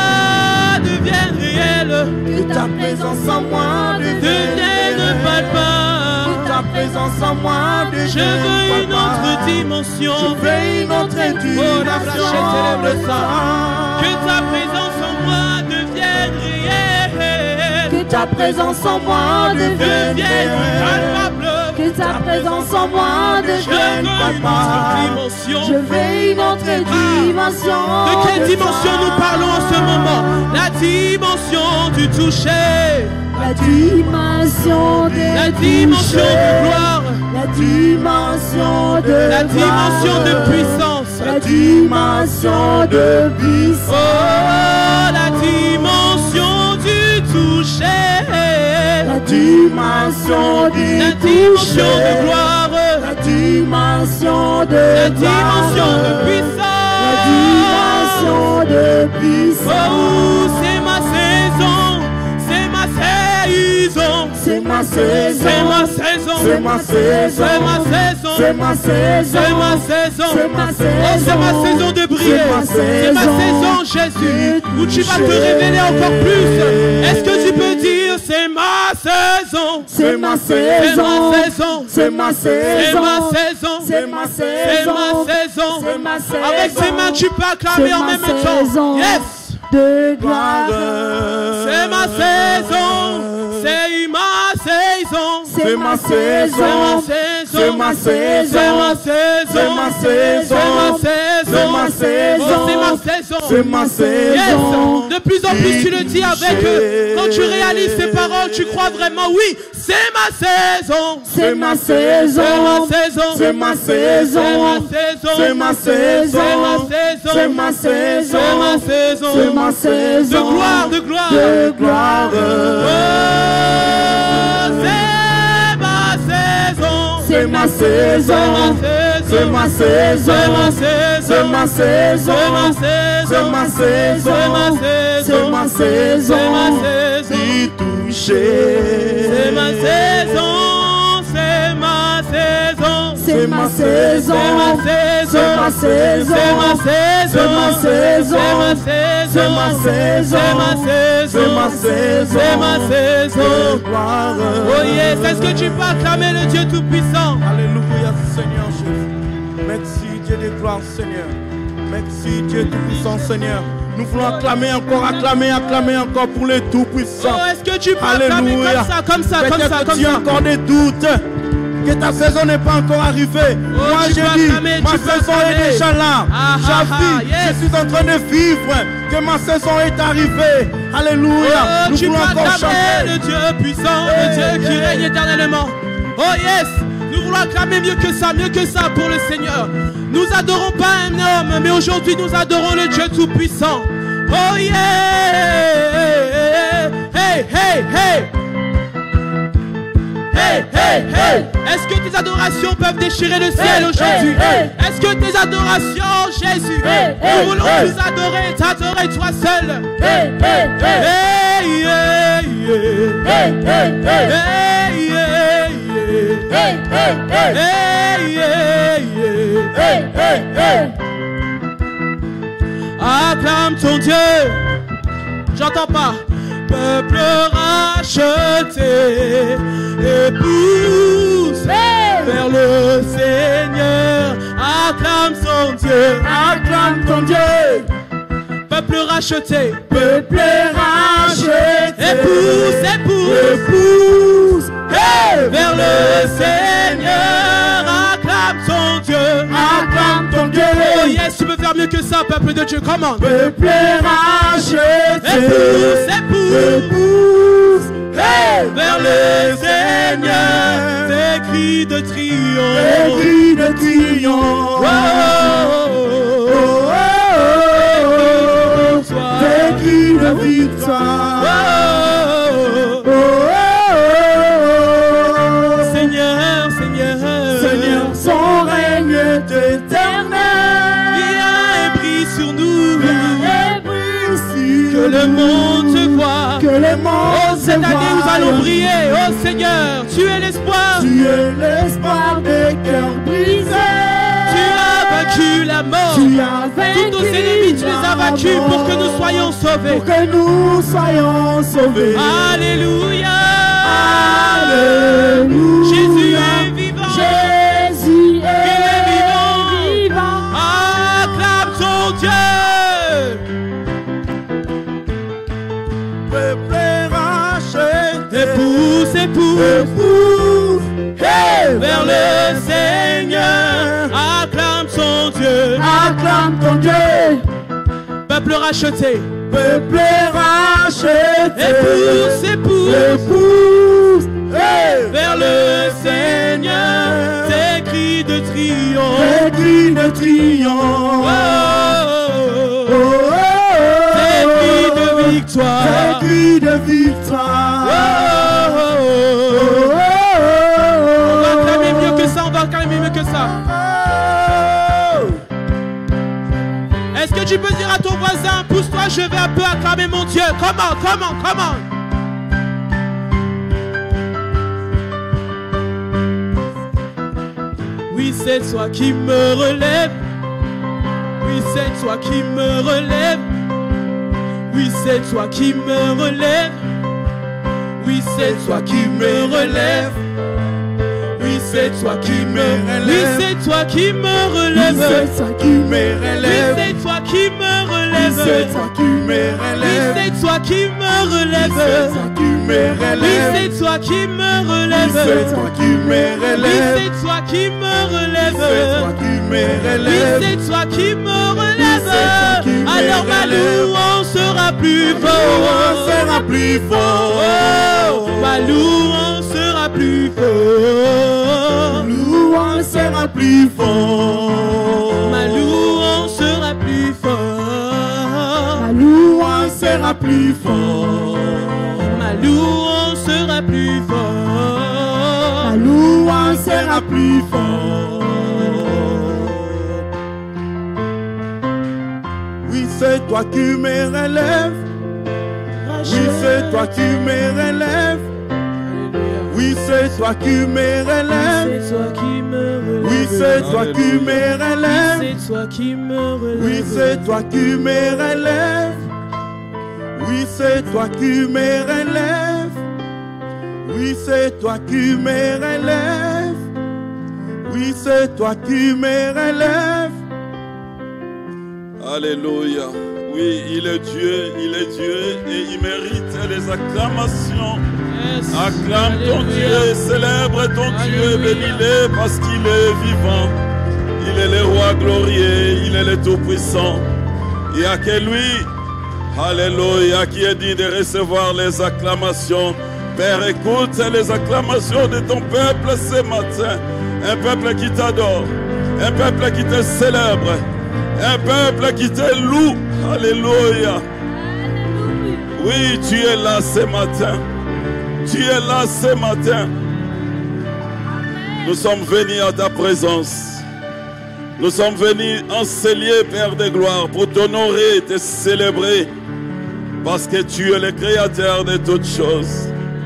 moi devienne réelle. Que ta présence en moi Devienne palpable. Que ta présence en moi devienne Je veux une autre dimension. Je veux une autre Oh, la dimension flèche de célèbre ça. toi. Que ta présence en moi devienne réelle. Que ta présence en moi devienne Devienne réelle. palpable. Que ta présence en moi Je veux devienne une autre palpable. dimension. Je veux une autre dimension. De quelle dimension toi. nous parlons en ce moment? La dimension du toucher. La dimension de La dimension toucher. de gloire. La dimension de La dimension de gloire. puissance. La dimension de puissance. Oh, la dimension du toucher. La dimension du La dimension de toucher. gloire. La dimension de La gloire. dimension de La puissance. dimension de puissance. Oh, c'est ma saison. C'est ma saison. C'est ma saison. C'est ma saison. C'est ma saison. C'est ma saison. C'est ma saison. C'est ma saison. C'est ma Oh, c'est ma saison de briller. C'est ma C'est ma saison, Jésus, où tu vas te révéler encore plus. Est-ce que tu peux dire c'est ma saison? C'est ma C'est saison. ma saison. C'est ma C'est saison. ma saison. C'est ma C'est saison. ma saison. C'est ma saison. Avec tes mains, tu peux acclamer C'est en ma même saison. temps. Yes. De gloire. C'est ma saison. C'est ma saison. C'est ma C'est ma saison. saison. C'est ma saison. C'est ma saison. C'est ma saison. C'est ma saison. C'est ma saison. Oh, c'est ma saison. C'est ma saison. Yes. De plus en plus tu le dis avec eux. Quand tu réalises ces paroles, tu crois vraiment, oui, c'est ma saison. C'est ma saison. C'est ma saison. C'est ma saison. C'est ma saison. C'est ma saison. C'est ma saison. C'est ma saison. De gloire, de gloire. De gloire. Oh, c'est ma saison. C'est ma saison. C'est ma saison. C'est ma saison. C'est ma saison. C'est ma saison. C'est ma saison. C'est ma saison. D'y toucher. C'est ma saison. C'est ma saison. C'est ma saison. C'est ma saison. C'est ma saison. C'est ma saison. C'est ma saison. C'est ma saison. C'est ma saison. C'est ma saison. C'est ma saison. C'est ma saison. Gloire. Oh yes, est-ce que tu peux acclamer le Dieu Tout-Puissant? Alléluia, Seigneur Jésus. Merci Dieu de gloire, Seigneur. Merci Dieu Tout-Puissant, Seigneur. Nous voulons acclamer encore, acclamer, acclamer encore pour les Tout-Puissants. Oh, est-ce que tu peux acclamer comme Alléluia. ça, comme ça, comme Peut-être ça, que comme tu as ça? encore des doutes, que ta saison n'est pas encore arrivée. Oh, Moi tu j'ai peux dit, acclamer, ma tu peux saison acclamer. est déjà là. Ah, ah, J'avis, ah, yes. je suis en train de vivre, que ma saison est arrivée. Alléluia. Oh, Nous tu peux voulons encore acclamer chanter. le Dieu puissant, le Dieu qui règne éternellement. Oh yes, nous voulons acclamer mieux que ça, mieux que ça pour le Seigneur. Nous adorons pas un homme, mais aujourd'hui nous adorons le Dieu tout-puissant. Oh yeah, hey, hey, hey. Hey, hey, hey. Est-ce que tes adorations peuvent déchirer le ciel Hey, aujourd'hui? hey, hey. Est-ce que tes adorations, Jésus, Hey, nous hey, voulons hey. nous adorer, t'adorer toi seul? Hey, hey, hey. Hey, yeah, yeah. Hey, hey, hey. Hey, yeah, yeah. Hey, hey, hey. Hey, yeah, yeah. Hey, hey, hey. Acclame ton Dieu. J'entends pas. peuple racheté et pousse vers le Seigneur. Acclame son Dieu, Acclame ton Dieu. peuple racheté, Peuple racheté. épouse, épouse, Épouse. Hey! vers le Seigneur. Acclame son Dieu, Acclame ton Dieu. oh yes, tu peux faire mieux que ça, peuple de Dieu, comment? Peuple racheté. Épouse, épouse, Épouse. Hey! vers le Seigneur. Des cris de Des triomphe. cris de triomphe. Oh, Oh, oh, oh, oh. Des cris de victoire. oh, Oh, oh, oh, oh. Seigneur, Seigneur, Seigneur, son règne est éternel. viens et brille sur nous, Viens et brille sur que le nous. monde te voit. Que le monde Oh, cette te année nous voie. allons briller. Oh Seigneur, tu es l'espoir. Tu es l'espoir des cœurs brisés. Tu as vaincu la mort. Tu as vaincu Tous nos ennemis, tu les as la vaincus pour mort. que nous soyons sauvés. Pour que nous soyons sauvés. Alléluia. Alléluia. Jésus est vivant. Jésus est Il est vivant. vivant. Acclame ton Dieu. Peuple racheté. Épouse, épouse, Épouse. Hey! vers le Seigneur. Acclame son Dieu. Acclame ton Dieu. Peuple racheté. Peuple racheté. Épouse, épouse, Épouse. Hey! vers le Seigneur. Des cris de triomphe. Des cris de triomphe. Oh, Oh, oh, oh. des cris de Des victoire. cris de victoire. Oh, Oh, oh, oh. on va acclamer mieux que ça, on va acclamer mieux que ça. Est-ce que tu peux dire à ton voisin, pousse-toi, je vais un peu acclamer mon Dieu. Comment, comment, comment? Oui, c'est toi qui me relève. Oui, c'est toi qui me relève. Oui, c'est toi qui me relève. Oui, c'est toi qui me relève. Oui, c'est toi qui me relève. Oui, c'est toi qui me relève. C'est toi qui me Oui, relève. c'est toi qui me relève. C'est toi qui me Oui, relève. c'est toi qui me C'est relève. toi qui me Oui, relève. c'est toi qui me relève. C'est toi qui me Oui, relève. c'est toi qui me relève. C'est toi qui me Oui, relève. c'est toi qui me C'est toi relève. qui me Alors ma relève. louange sera plus On fort. sera plus Oh, fort. ma louange sera plus fort. Louange sera plus fort. Ma louange sera plus fort. Ma louange sera plus fort. Ma louange sera plus fort. Ma louange sera plus fort. Oui, c'est toi qui me relève. Oui, c'est toi qui me relève. Oui, c'est toi qui me relève. C'est toi qui me relève. Oui, c'est toi qui me relève. C'est toi qui me relève. Oui, c'est toi qui me relève. Oui, c'est toi qui me relève. Oui, c'est toi qui me relève. Oui, c'est toi qui me relève. Alléluia. Oui, il est Dieu, il est Dieu et il mérite les acclamations. Yes. Acclame ton Alléluia. Dieu, célèbre ton Dieu, Alléluia. bénis-le parce qu'il est vivant. Il est le roi glorieux, il est le tout-puissant. Il n'y a que lui, alléluia, qui est digne de recevoir les acclamations. Père, écoute les acclamations de ton peuple ce matin. Un peuple qui t'adore, un peuple qui te célèbre, un peuple qui te loue. Alléluia. Oui, tu es là ce matin. Tu es là ce matin. Nous sommes venus à ta présence. Nous sommes venus enseigner, Père de gloire, pour t'honorer et te célébrer. Parce que tu es le créateur de toutes choses.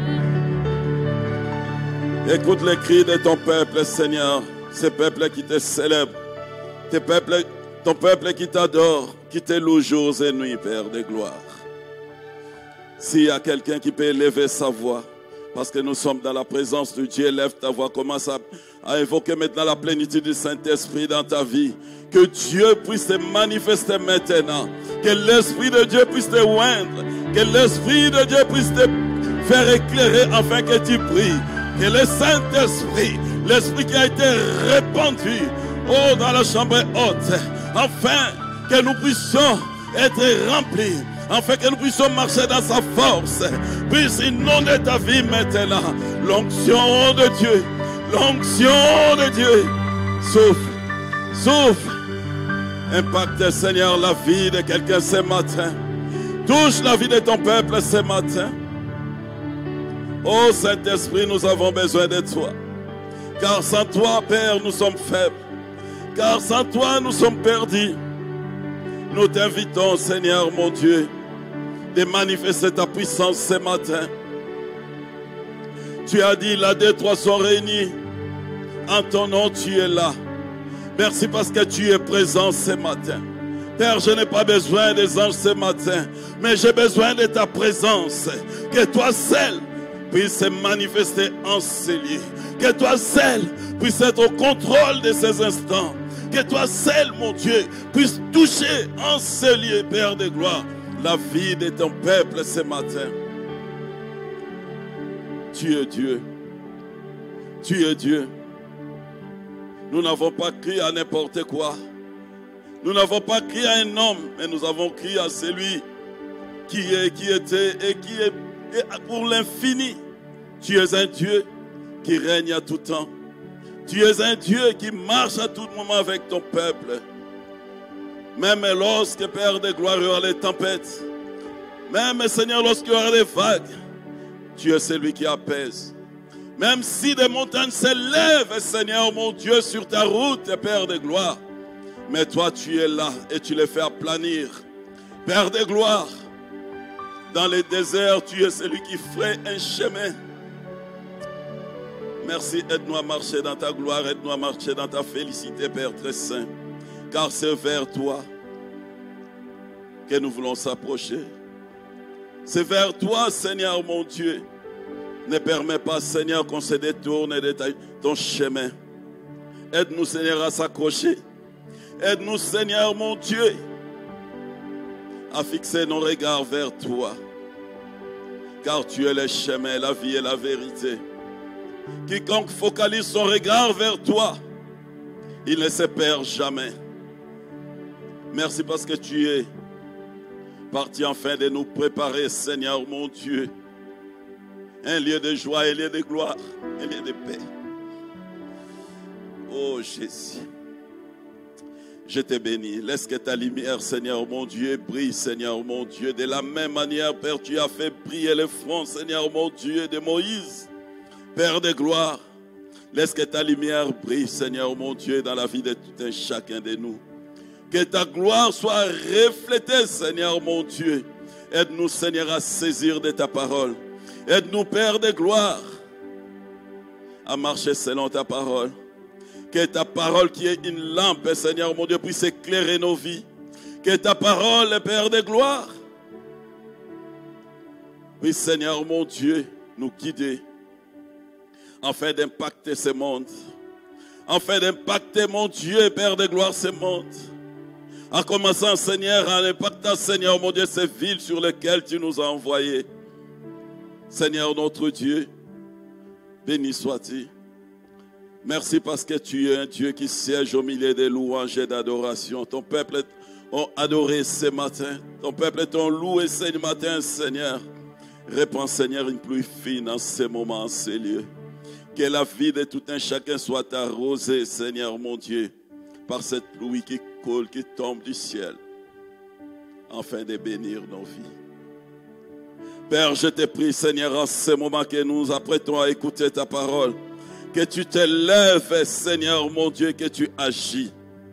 Écoute les cris de ton peuple, Seigneur. Ce peuple qui te célèbre. Tes peuples, ton peuple qui t'adore, qui te loue jours et nuits, Père de gloire. S'il y a quelqu'un qui peut élever sa voix, parce que nous sommes dans la présence de Dieu, élève ta voix, commence à, à évoquer maintenant la plénitude du Saint-Esprit dans ta vie. Que Dieu puisse te manifester maintenant. Que l'Esprit de Dieu puisse te oindre. Que l'Esprit de Dieu puisse te faire éclairer afin que tu pries. Que le Saint-Esprit, l'Esprit qui a été répandu oh, dans la chambre haute, afin que nous puissions être remplis, afin que nous puissions marcher dans sa force, puisse inonder ta vie maintenant. L'onction de Dieu, l'onction de Dieu, souffle, souffle, impacte Seigneur la vie de quelqu'un ce matin, touche la vie de ton peuple ce matin. Oh Saint-Esprit, nous avons besoin de toi, car sans toi Père nous sommes faibles, car sans toi nous sommes perdus. Nous t'invitons Seigneur mon Dieu de manifester ta puissance ce matin. Tu as dit là deux, trois sont réunis en ton nom, tu es là. Merci parce que tu es présent ce matin. Père, je n'ai pas besoin des anges ce matin, mais j'ai besoin de ta présence. Que toi seul puisse se manifester en ces lieux. Que toi seul puisse être au contrôle de ces instants. Que toi seul, mon Dieu, puisse toucher en ces lieux, Père de gloire, la vie de ton peuple ce matin. Tu es Dieu. Tu es Dieu. Nous n'avons pas crié à n'importe quoi. Nous n'avons pas crié à un homme, mais nous avons crié à celui qui est, qui était et qui est et pour l'infini. Tu es un Dieu qui règne à tout temps. Tu es un Dieu qui marche à tout moment avec ton peuple. Même lorsque, Père de gloire, il y aura les tempêtes. Même, Seigneur, lorsqu'il y aura des vagues, tu es celui qui apaise. Même si des montagnes s'élèvent, Seigneur, mon Dieu, sur ta route, Père de gloire, mais toi, tu es là et tu les fais aplanir. Père de gloire, dans les déserts, tu es celui qui ferait un chemin. Merci, aide-nous à marcher dans ta gloire, aide-nous à marcher dans ta félicité, Père très saint. Car c'est vers toi que nous voulons s'approcher. C'est vers toi, Seigneur mon Dieu. Ne permets pas, Seigneur, qu'on se détourne de ton chemin. Aide-nous, Seigneur, à s'accrocher. Aide-nous, Seigneur mon Dieu, à fixer nos regards vers toi. Car tu es le chemin, la vie et la vérité. Quiconque focalise son regard vers toi, il ne se perd jamais. Merci parce que tu es parti enfin de nous préparer, Seigneur mon Dieu, un lieu de joie, un lieu de gloire, un lieu de paix. Oh Jésus, je te bénis. Laisse que ta lumière, Seigneur mon Dieu, brille, Seigneur mon Dieu. De la même manière, Père, tu as fait briller le front, Seigneur mon Dieu, de Moïse. Père de gloire, laisse que ta lumière brille, Seigneur mon Dieu, dans la vie de tout un chacun de nous. Que ta gloire soit reflétée, Seigneur mon Dieu. Aide-nous, Seigneur, à saisir de ta parole. Aide-nous, Père de gloire, à marcher selon ta parole. Que ta parole qui est une lampe, Seigneur mon Dieu, puisse éclairer nos vies. Que ta parole, Père de gloire, puisse, Seigneur mon Dieu, nous guider. Afin d'impacter ce monde. Afin d'impacter, mon Dieu, Père de gloire, ce monde. En commençant, Seigneur, en impactant, Seigneur, mon Dieu, ces villes sur lesquelles tu nous as envoyés. Seigneur, notre Dieu, béni sois-tu. Merci parce que tu es un Dieu qui siège au milieu des louanges et d'adoration. Ton peuple t'a adoré ce matin. Ton peuple t'a loué ce matin, Seigneur. Répands, Seigneur, une pluie fine en ces moments, en ces lieux. Que la vie de tout un chacun soit arrosée, Seigneur mon Dieu, par cette pluie qui coule, qui tombe du ciel, afin de bénir nos vies. Père, je te prie, Seigneur, en ce moment que nous nous apprêtons à écouter ta parole, que tu te lèves, Seigneur mon Dieu, que tu agis.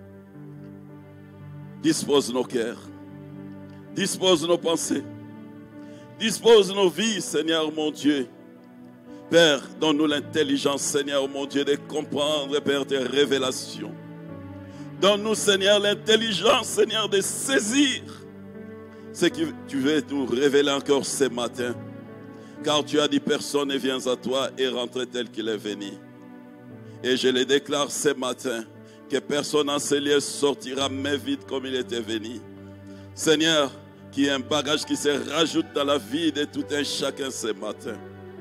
Dispose nos cœurs, dispose nos pensées, dispose nos vies, Seigneur mon Dieu. Père, donne-nous l'intelligence, Seigneur, mon Dieu, de comprendre, Père, tes révélations. Donne-nous, Seigneur, l'intelligence, Seigneur, de saisir ce que tu veux nous révéler encore ce matin. Car tu as dit, personne ne vient à toi et rentre tel qu'il est venu. Et je le déclare ce matin, que personne en ce lieu sortira mais vide comme il était venu. Seigneur, qu'il y ait un bagage qui se rajoute dans la vie de tout un chacun ce matin.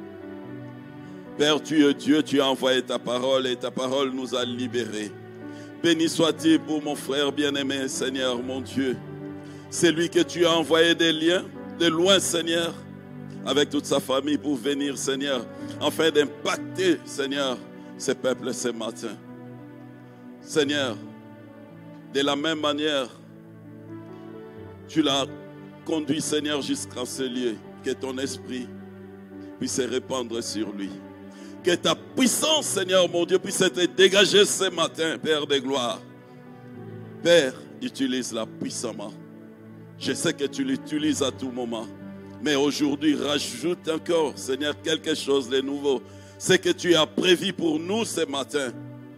Père, tu es Dieu, tu as envoyé ta parole et ta parole nous a libérés. Béni sois-tu pour mon frère bien-aimé, Seigneur, mon Dieu. C'est lui que tu as envoyé des liens, de loin, Seigneur, avec toute sa famille pour venir, Seigneur, afin d'impacter, Seigneur, ce peuple ce matin. Seigneur, de la même manière, tu l'as conduit, Seigneur, jusqu'à ce lieu, que ton esprit puisse se répandre sur lui. Que ta puissance, Seigneur, mon Dieu, puisse être dégagée ce matin, Père de gloire. Père, utilise-la puissamment. Je sais que tu l'utilises à tout moment. Mais aujourd'hui, rajoute encore, Seigneur, quelque chose de nouveau. Ce que tu as prévu pour nous ce matin.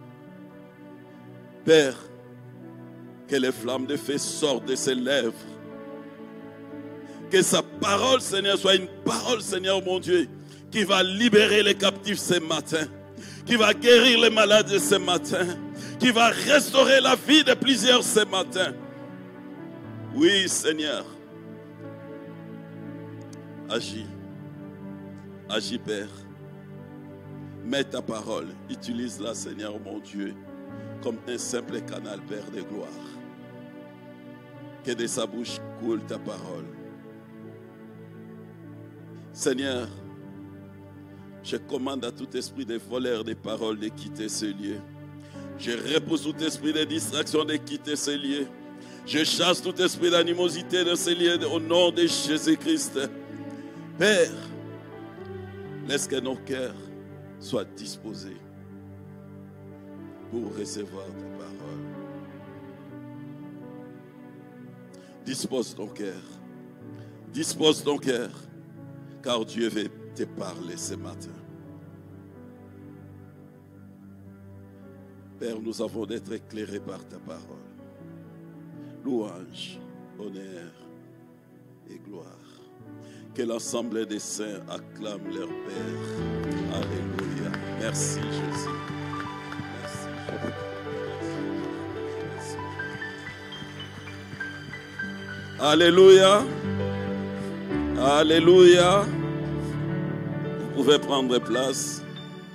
Père, que les flammes de feu sortent de ses lèvres. Que sa parole, Seigneur, soit une parole, Seigneur, mon Dieu, qui va libérer les captifs ce matin, qui va guérir les malades ce matin, qui va restaurer la vie de plusieurs ce matin. Oui, Seigneur. Agis. Agis, Père. Mets ta parole. Utilise-la, Seigneur, mon Dieu, comme un simple canal, Père de gloire. Que de sa bouche coule ta parole. Seigneur, je commande à tout esprit de voleurs de paroles de quitter ce lieu. Je repousse tout esprit de distraction de quitter ce lieu. Je chasse tout esprit d'animosité de ce lieu au nom de Jésus-Christ. Père, laisse que nos cœurs soient disposés pour recevoir ta parole. Dispose ton cœur. Dispose ton cœur. Car Dieu veut te parler ce matin. Père, nous avons d'être éclairés par ta parole. Louange, honneur et gloire. Que l'ensemble des saints acclament leur Père. Alléluia. Merci Jésus. Merci Jésus. Merci. Alléluia. Alléluia. Vous pouvez prendre place.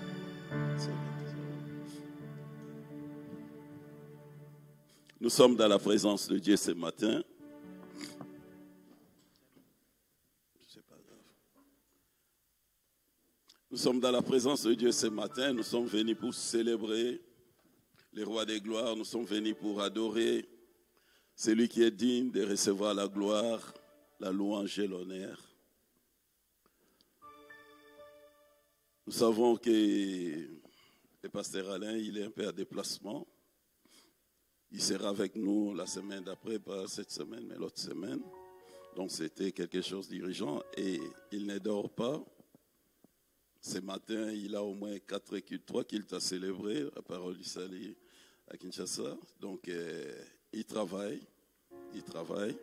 Nous sommes dans la présence de Dieu ce matin. C'est pas grave. Nous sommes dans la présence de Dieu ce matin. Nous sommes venus pour célébrer les rois des gloires. Nous sommes venus pour adorer celui qui est digne de recevoir la gloire, la louange et l'honneur. Nous savons que le pasteur Alain, il est un peu à déplacement. Il sera avec nous la semaine d'après, pas cette semaine, mais l'autre semaine. Donc c'était quelque chose d'urgent et il ne dort pas. Ce matin, il a au moins quatre cultes, trois cultes à célébrer, la parole du salut à Kinshasa. Donc euh, il travaille, il travaille.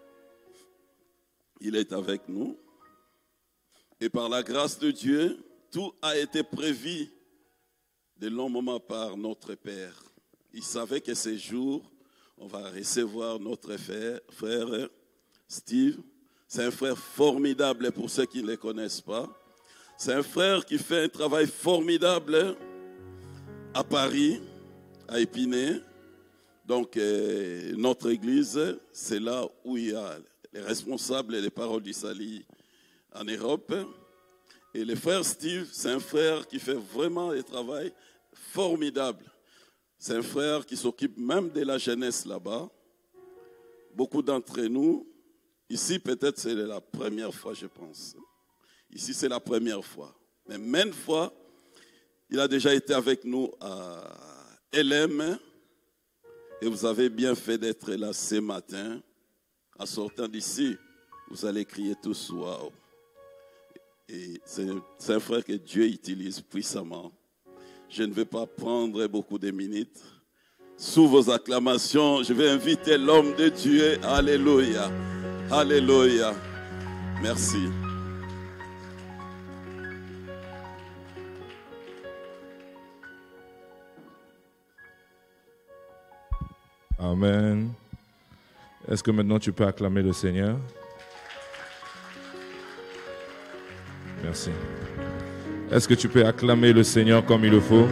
Il est avec nous. Et par la grâce de Dieu, tout a été prévu de longs moments par notre Père. Il savait que ces jours, on va recevoir notre frère, frère Steve. C'est un frère formidable pour ceux qui ne le connaissent pas. C'est un frère qui fait un travail formidable à Paris, à Épinay. Donc, euh, notre église, c'est là où il y a les responsables et les paroles du salut en Europe. Et le frère Steve, c'est un frère qui fait vraiment un travail formidable. C'est un frère qui s'occupe même de la jeunesse là-bas. Beaucoup d'entre nous, ici peut-être c'est la première fois, je pense. Ici c'est la première fois. Mais maintes fois, il a déjà été avec nous à L M. Et vous avez bien fait d'être là ce matin. En sortant d'ici, vous allez crier tous « Waouh !» Et c'est un frère que Dieu utilise puissamment. Je ne vais pas prendre beaucoup de minutes. Sous vos acclamations, je vais inviter l'homme de Dieu. Alléluia. Alléluia. Merci. Amen. Est-ce que maintenant tu peux acclamer le Seigneur? Merci. Est-ce que tu peux acclamer le Seigneur comme il le faut?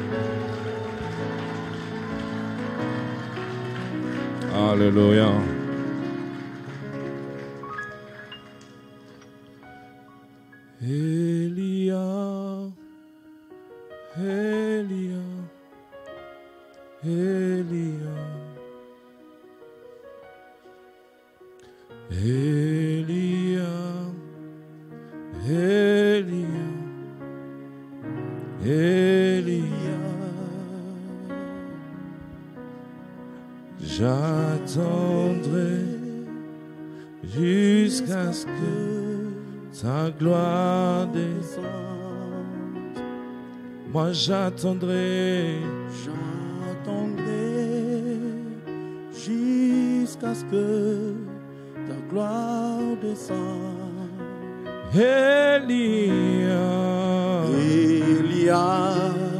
Alléluia. Elia, Elia, Elia, Elia, Elia, Elia, j'attendrai jusqu'à ce que ta gloire descende. Moi j'attendrai, j'attendrai jusqu'à ce que ta gloire descende. Elia, Elia,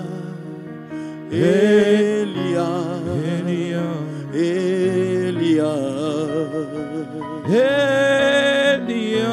Elia, Elia, Elia, Elia,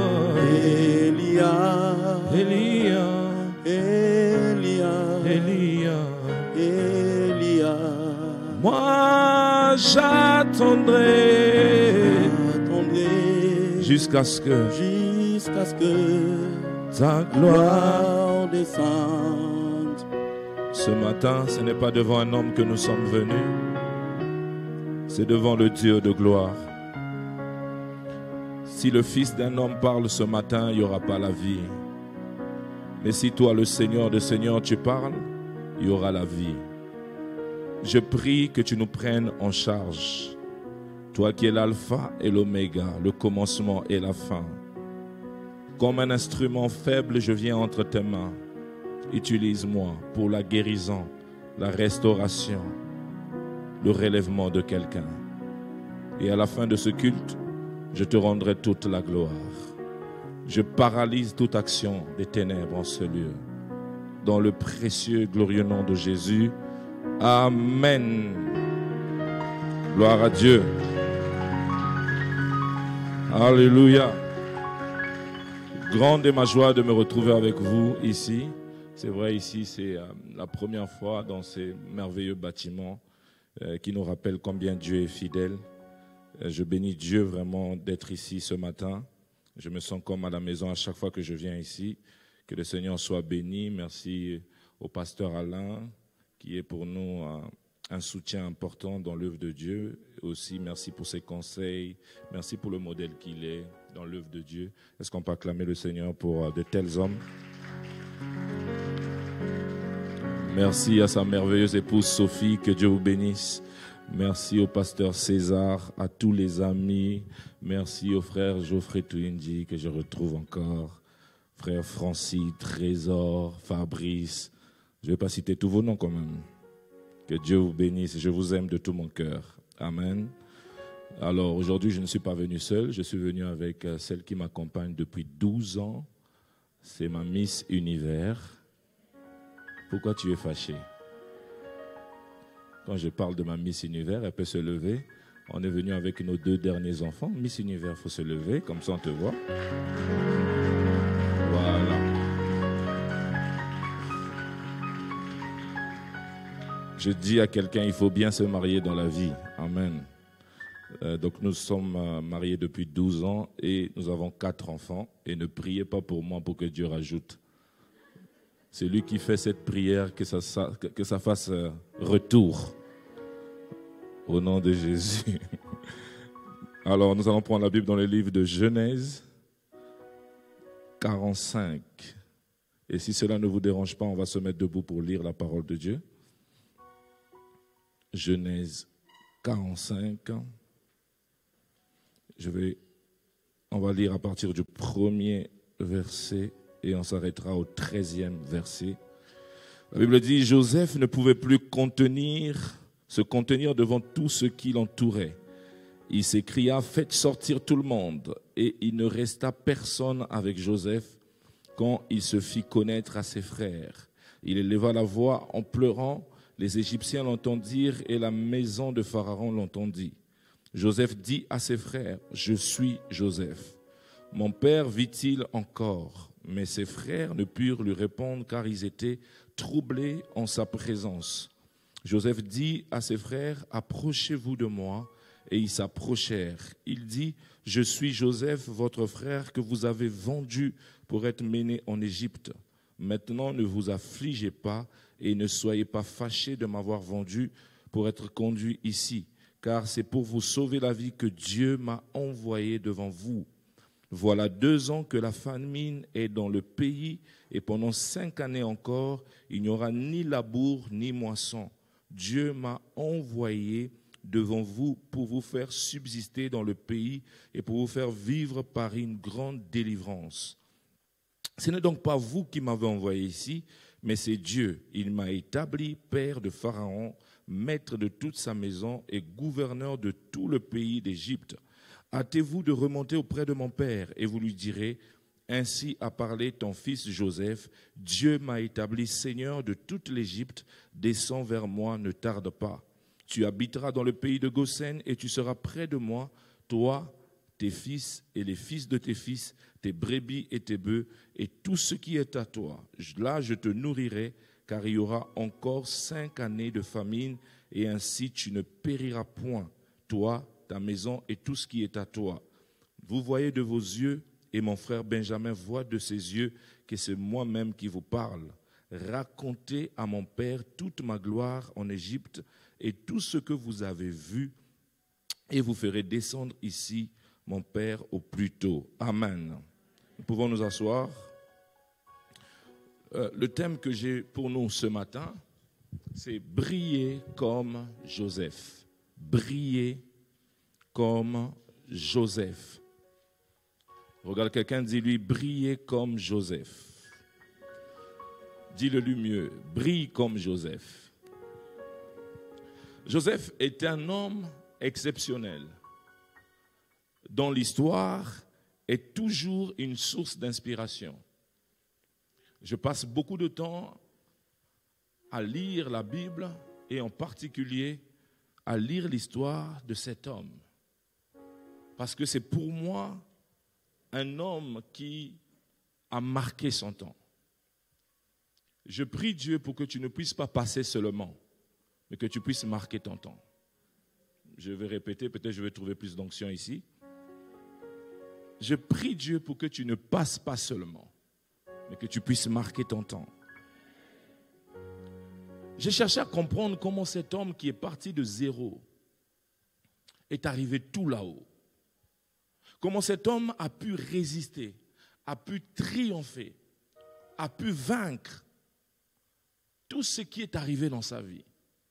Elia, Elia, Elia, Elia, Elia. moi j'attendrai, j'attendrai jusqu'à ce que, jusqu'à ce que ta gloire gloire descende. Ce matin, ce n'est pas devant un homme que nous sommes venus, c'est devant le Dieu de gloire. Si le Fils d'un homme parle ce matin, il n'y aura pas la vie. Mais si toi, le Seigneur de Seigneurs, tu parles, il y aura la vie. Je prie que tu nous prennes en charge. Toi qui es l'alpha et l'oméga, le commencement et la fin. Comme un instrument faible, je viens entre tes mains. Utilise-moi pour la guérison, la restauration, le relèvement de quelqu'un. Et à la fin de ce culte, je te rendrai toute la gloire. Je paralyse toute action des ténèbres en ce lieu. Dans le précieux et glorieux nom de Jésus. Amen. Gloire à Dieu. Alléluia. Grande est ma joie de me retrouver avec vous ici. C'est vrai, ici, c'est euh, la première fois dans ces merveilleux bâtiments euh, qui nous rappellent combien Dieu est fidèle. Euh, je bénis Dieu vraiment d'être ici ce matin. Je me sens comme à la maison à chaque fois que je viens ici. Que le Seigneur soit béni. Merci au pasteur Alain qui est pour nous euh, un soutien important dans l'œuvre de Dieu. Aussi, merci pour ses conseils. Merci pour le modèle qu'il est dans l'œuvre de Dieu. Est-ce qu'on peut acclamer le Seigneur pour euh, de tels hommes? Merci à sa merveilleuse épouse Sophie, que Dieu vous bénisse. Merci au pasteur César, à tous les amis. Merci au frère Geoffrey Touindi, que je retrouve encore. Frère Francis, Trésor, Fabrice. Je ne vais pas citer tous vos noms quand même. Que Dieu vous bénisse. Je vous aime de tout mon cœur. Amen. Alors aujourd'hui, je ne suis pas venu seul. Je suis venu avec celle qui m'accompagne depuis douze ans. C'est ma Miss Univers. Pourquoi tu es fâché? Quand je parle de ma Miss Univers, elle peut se lever. On est venu avec nos deux derniers enfants. Miss Univers, il faut se lever, comme ça on te voit. Voilà. Je dis à quelqu'un, il faut bien se marier dans la vie. Amen. Euh, donc nous sommes euh, mariés depuis douze ans et nous avons quatre enfants. Et ne priez pas pour moi pour que Dieu rajoute. C'est lui qui fait cette prière, que ça, ça, que ça fasse euh, retour. Au nom de Jésus. Alors, nous allons prendre la Bible dans le livre de Genèse quarante-cinq. Et si cela ne vous dérange pas, on va se mettre debout pour lire la parole de Dieu. Genèse quarante-cinq. Je vais, on va lire à partir du premier verset. Et on s'arrêtera au treizième verset. La Bible dit, Joseph ne pouvait plus contenir, se contenir devant tout ce qui l'entourait. il s'écria, faites sortir tout le monde. Et il ne resta personne avec Joseph quand il se fit connaître à ses frères. Il éleva la voix en pleurant, les Égyptiens l'entendirent et la maison de Pharaon l'entendit. Joseph dit à ses frères, je suis Joseph. Mon père vit-il encore? Mais ses frères ne purent lui répondre car ils étaient troublés en sa présence. Joseph dit à ses frères, approchez-vous de moi. Et ils s'approchèrent. Il dit, je suis Joseph, votre frère, que vous avez vendu pour être mené en Égypte. Maintenant, ne vous affligez pas et ne soyez pas fâchés de m'avoir vendu pour être conduit ici, car c'est pour vous sauver la vie que Dieu m'a envoyé devant vous. Voilà deux ans que la famine est dans le pays, et pendant cinq années encore, il n'y aura ni labour ni moisson. Dieu m'a envoyé devant vous pour vous faire subsister dans le pays et pour vous faire vivre par une grande délivrance. Ce n'est donc pas vous qui m'avez envoyé ici, mais c'est Dieu. Il m'a établi père de Pharaon, maître de toute sa maison et gouverneur de tout le pays d'Égypte. Hâtez-vous de remonter auprès de mon père et vous lui direz, ainsi a parlé ton fils Joseph, Dieu m'a établi seigneur de toute l'Égypte, descends vers moi, ne tarde pas. Tu habiteras dans le pays de Goshen et tu seras près de moi, toi, tes fils et les fils de tes fils, tes brebis et tes bœufs et tout ce qui est à toi. Là, je te nourrirai, car il y aura encore cinq années de famine et ainsi tu ne périras point, toi, ta maison et tout ce qui est à toi. Vous voyez de vos yeux et mon frère Benjamin voit de ses yeux que c'est moi-même qui vous parle. Racontez à mon père toute ma gloire en Égypte et tout ce que vous avez vu, et vous ferez descendre ici mon Père au plus tôt. Amen. Nous pouvons nous asseoir. Euh, le thème que j'ai pour nous ce matin, c'est briller comme Joseph. Briller comme Joseph. Regarde quelqu'un, dis-lui, briller comme Joseph. Dis-le lui mieux, brille comme Joseph. Joseph est un homme exceptionnel, dont l'histoire est toujours une source d'inspiration. Je passe beaucoup de temps à lire la Bible et en particulier à lire l'histoire de cet homme. Parce que c'est pour moi un homme qui a marqué son temps. Je prie Dieu pour que tu ne puisses pas passer seulement, mais que tu puisses marquer ton temps. Je vais répéter, peut-être je vais trouver plus d'onction ici. Je prie Dieu pour que tu ne passes pas seulement, mais que tu puisses marquer ton temps. J'ai cherché à comprendre comment cet homme qui est parti de zéro est arrivé tout là-haut. Comment cet homme a pu résister, a pu triompher, a pu vaincre tout ce qui est arrivé dans sa vie.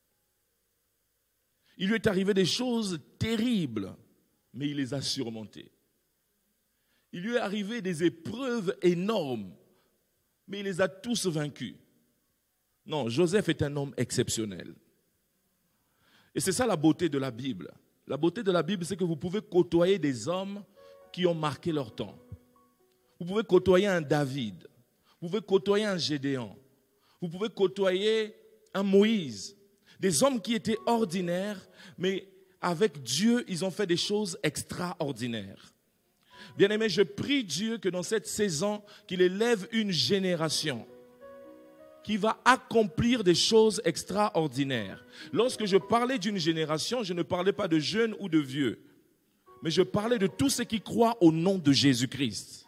Il lui est arrivé des choses terribles, mais il les a surmontées. Il lui est arrivé des épreuves énormes, mais il les a tous vaincus. Non, Joseph est un homme exceptionnel. Et c'est ça la beauté de la Bible. La beauté de la Bible, c'est que vous pouvez côtoyer des hommes qui ont marqué leur temps. Vous pouvez côtoyer un David. Vous pouvez côtoyer un Gédéon. Vous pouvez côtoyer un Moïse. Des hommes qui étaient ordinaires, mais avec Dieu, ils ont fait des choses extraordinaires. Bien-aimé, je prie Dieu que dans cette saison, qu'il élève une génération qui va accomplir des choses extraordinaires. Lorsque je parlais d'une génération, je ne parlais pas de jeunes ou de vieux, mais je parlais de tous ceux qui croient au nom de Jésus-Christ.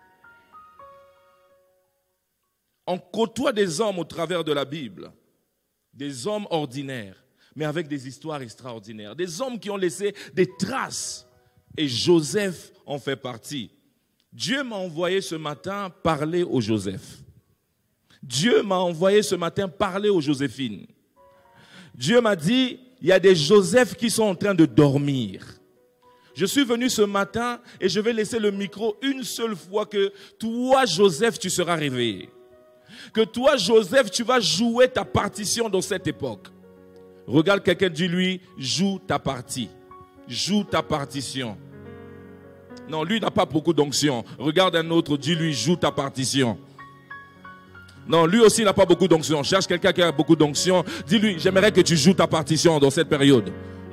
On côtoie des hommes au travers de la Bible, des hommes ordinaires, mais avec des histoires extraordinaires, des hommes qui ont laissé des traces, et Joseph en fait partie. Dieu m'a envoyé ce matin parler au Joseph. Dieu m'a envoyé ce matin parler aux Joséphines. Dieu m'a dit, il y a des Joseph qui sont en train de dormir. Je suis venu ce matin et je vais laisser le micro une seule fois que toi, Joseph, tu seras réveillé. Que toi, Joseph, tu vas jouer ta partition dans cette époque. Regarde quelqu'un, dis-lui, joue ta partie. joue ta partition. Non, lui n'a pas beaucoup d'onction. Regarde un autre, dis-lui, joue ta partition. Non, lui aussi n'a pas beaucoup d'onction. Cherche quelqu'un qui a beaucoup d'onction. Dis-lui, j'aimerais que tu joues ta partition dans cette période.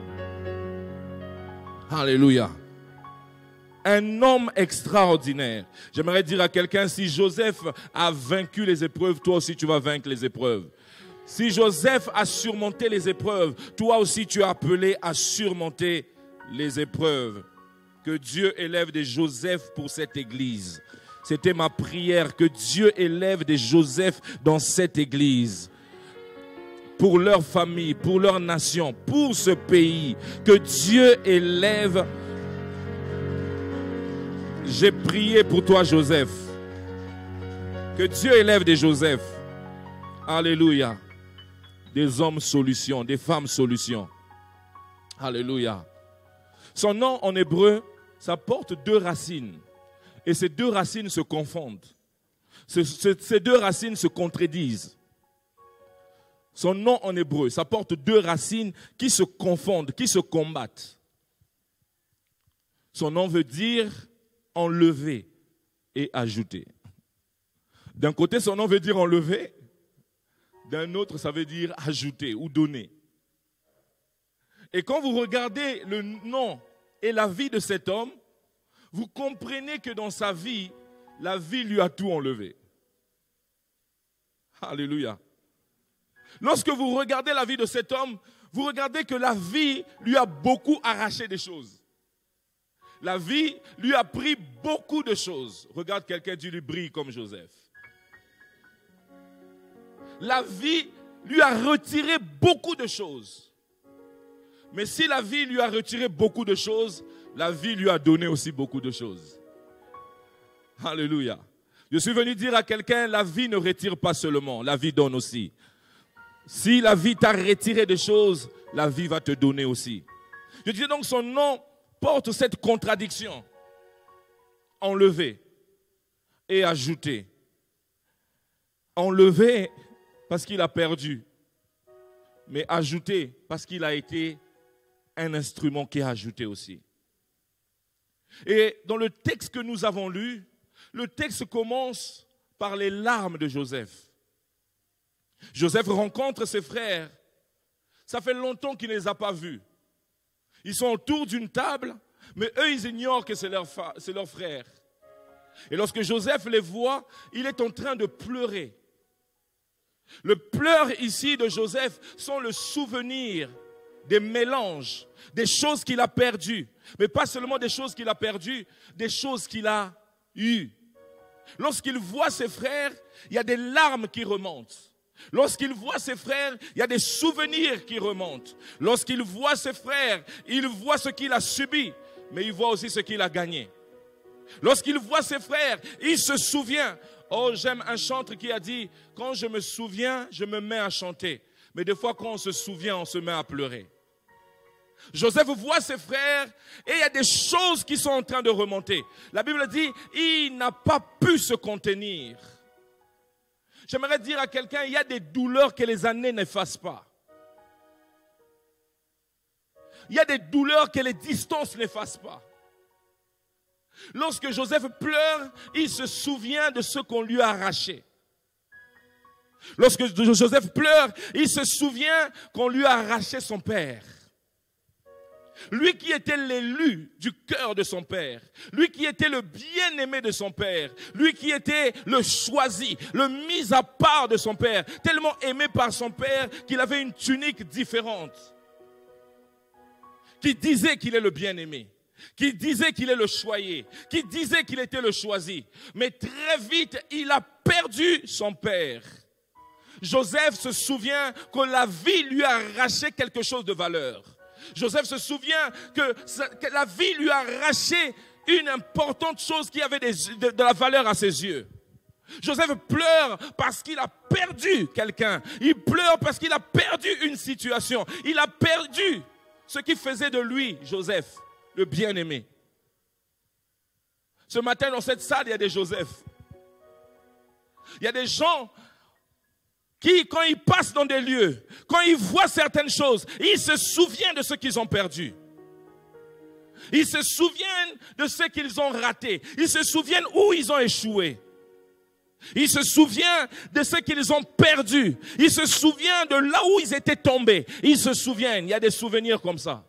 Alléluia. Un homme extraordinaire. J'aimerais dire à quelqu'un, si Joseph a vaincu les épreuves, toi aussi tu vas vaincre les épreuves. Si Joseph a surmonté les épreuves, toi aussi tu es appelé à surmonter les épreuves. Que Dieu élève des Joseph pour cette église. C'était ma prière, que Dieu élève des Joseph dans cette église. Pour leur famille, pour leur nation, pour ce pays. Que Dieu élève. J'ai prié pour toi, Joseph. Que Dieu élève des Joseph. Alléluia. Des hommes solutions, des femmes solutions. Alléluia. Son nom en hébreu, ça porte deux racines. Et ces deux racines se confondent. Ces deux racines se contredisent. Son nom en hébreu, ça porte deux racines qui se confondent, qui se combattent. Son nom veut dire enlever et ajouter. D'un côté, son nom veut dire enlever. D'un autre, ça veut dire ajouter ou donner. Et quand vous regardez le nom et la vie de cet homme, vous comprenez que dans sa vie, la vie lui a tout enlevé. Alléluia. Lorsque vous regardez la vie de cet homme, vous regardez que la vie lui a beaucoup arraché des choses. La vie lui a pris beaucoup de choses. Regarde quelqu'un, tu lui brilles comme Joseph. La vie lui a retiré beaucoup de choses. Mais si la vie lui a retiré beaucoup de choses, la vie lui a donné aussi beaucoup de choses. Alléluia. Je suis venu dire à quelqu'un, la vie ne retire pas seulement, la vie donne aussi. Si la vie t'a retiré des choses, la vie va te donner aussi. Je disais donc, son nom porte cette contradiction. Enlever et ajouter. Enlever parce qu'il a perdu, mais ajouter parce qu'il a été un instrument qui a ajouté aussi. Et dans le texte que nous avons lu, le texte commence par les larmes de Joseph. Joseph rencontre ses frères. Ça fait longtemps qu'il ne les a pas vus. Ils sont autour d'une table, mais eux, ils ignorent que c'est leur, c'est leur frère. Et lorsque Joseph les voit, il est en train de pleurer. Le pleur ici de Joseph sont le souvenir des mélanges, des choses qu'il a perdues. Mais pas seulement des choses qu'il a perdues, des choses qu'il a eues. Lorsqu'il voit ses frères, il y a des larmes qui remontent. Lorsqu'il voit ses frères, il y a des souvenirs qui remontent. Lorsqu'il voit ses frères, il voit ce qu'il a subi, mais il voit aussi ce qu'il a gagné. Lorsqu'il voit ses frères, il se souvient. Oh, j'aime un chanteur qui a dit, quand je me souviens, je me mets à chanter. Mais des fois, quand on se souvient, on se met à pleurer. Joseph voit ses frères et il y a des choses qui sont en train de remonter. La Bible dit, il n'a pas pu se contenir. J'aimerais dire à quelqu'un, il y a des douleurs que les années n'effacent pas. Il y a des douleurs que les distances n'effacent pas. Lorsque Joseph pleure, il se souvient de ce qu'on lui a arraché. Lorsque Joseph pleure, il se souvient qu'on lui a arraché son père. Lui qui était l'élu du cœur de son père, lui qui était le bien-aimé de son père, lui qui était le choisi, le mis à part de son père, tellement aimé par son père qu'il avait une tunique différente, qui disait qu'il est le bien-aimé, qui disait qu'il est le choyé, qui disait qu'il était le choisi. Mais très vite, il a perdu son père. Joseph se souvient que la vie lui a arraché quelque chose de valeur. Joseph se souvient que, que la vie lui a arraché une importante chose qui avait des, de, de la valeur à ses yeux. Joseph pleure parce qu'il a perdu quelqu'un. Il pleure parce qu'il a perdu une situation. Il a perdu ce qui faisait de lui, Joseph, le bien-aimé. Ce matin, dans cette salle, il y a des Joseph. Il y a des gens qui, quand ils passent dans des lieux, quand ils voient certaines choses, ils se souviennent de ce qu'ils ont perdu. Ils se souviennent de ce qu'ils ont raté. Ils se souviennent où ils ont échoué. Ils se souviennent de ce qu'ils ont perdu. Ils se souviennent de là où ils étaient tombés. Ils se souviennent. Il y a des souvenirs comme ça.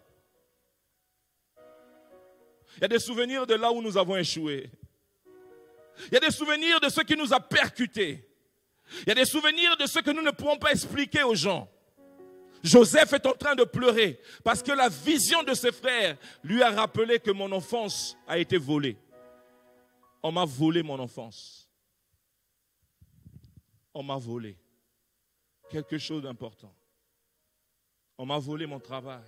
Il y a des souvenirs de là où nous avons échoué. Il y a des souvenirs de ce qui nous a percutés. Il y a des souvenirs de ce que nous ne pouvons pas expliquer aux gens. Joseph est en train de pleurer parce que la vision de ses frères lui a rappelé que mon enfance a été volée. On m'a volé mon enfance. On m'a volé quelque chose d'important. On m'a volé mon travail.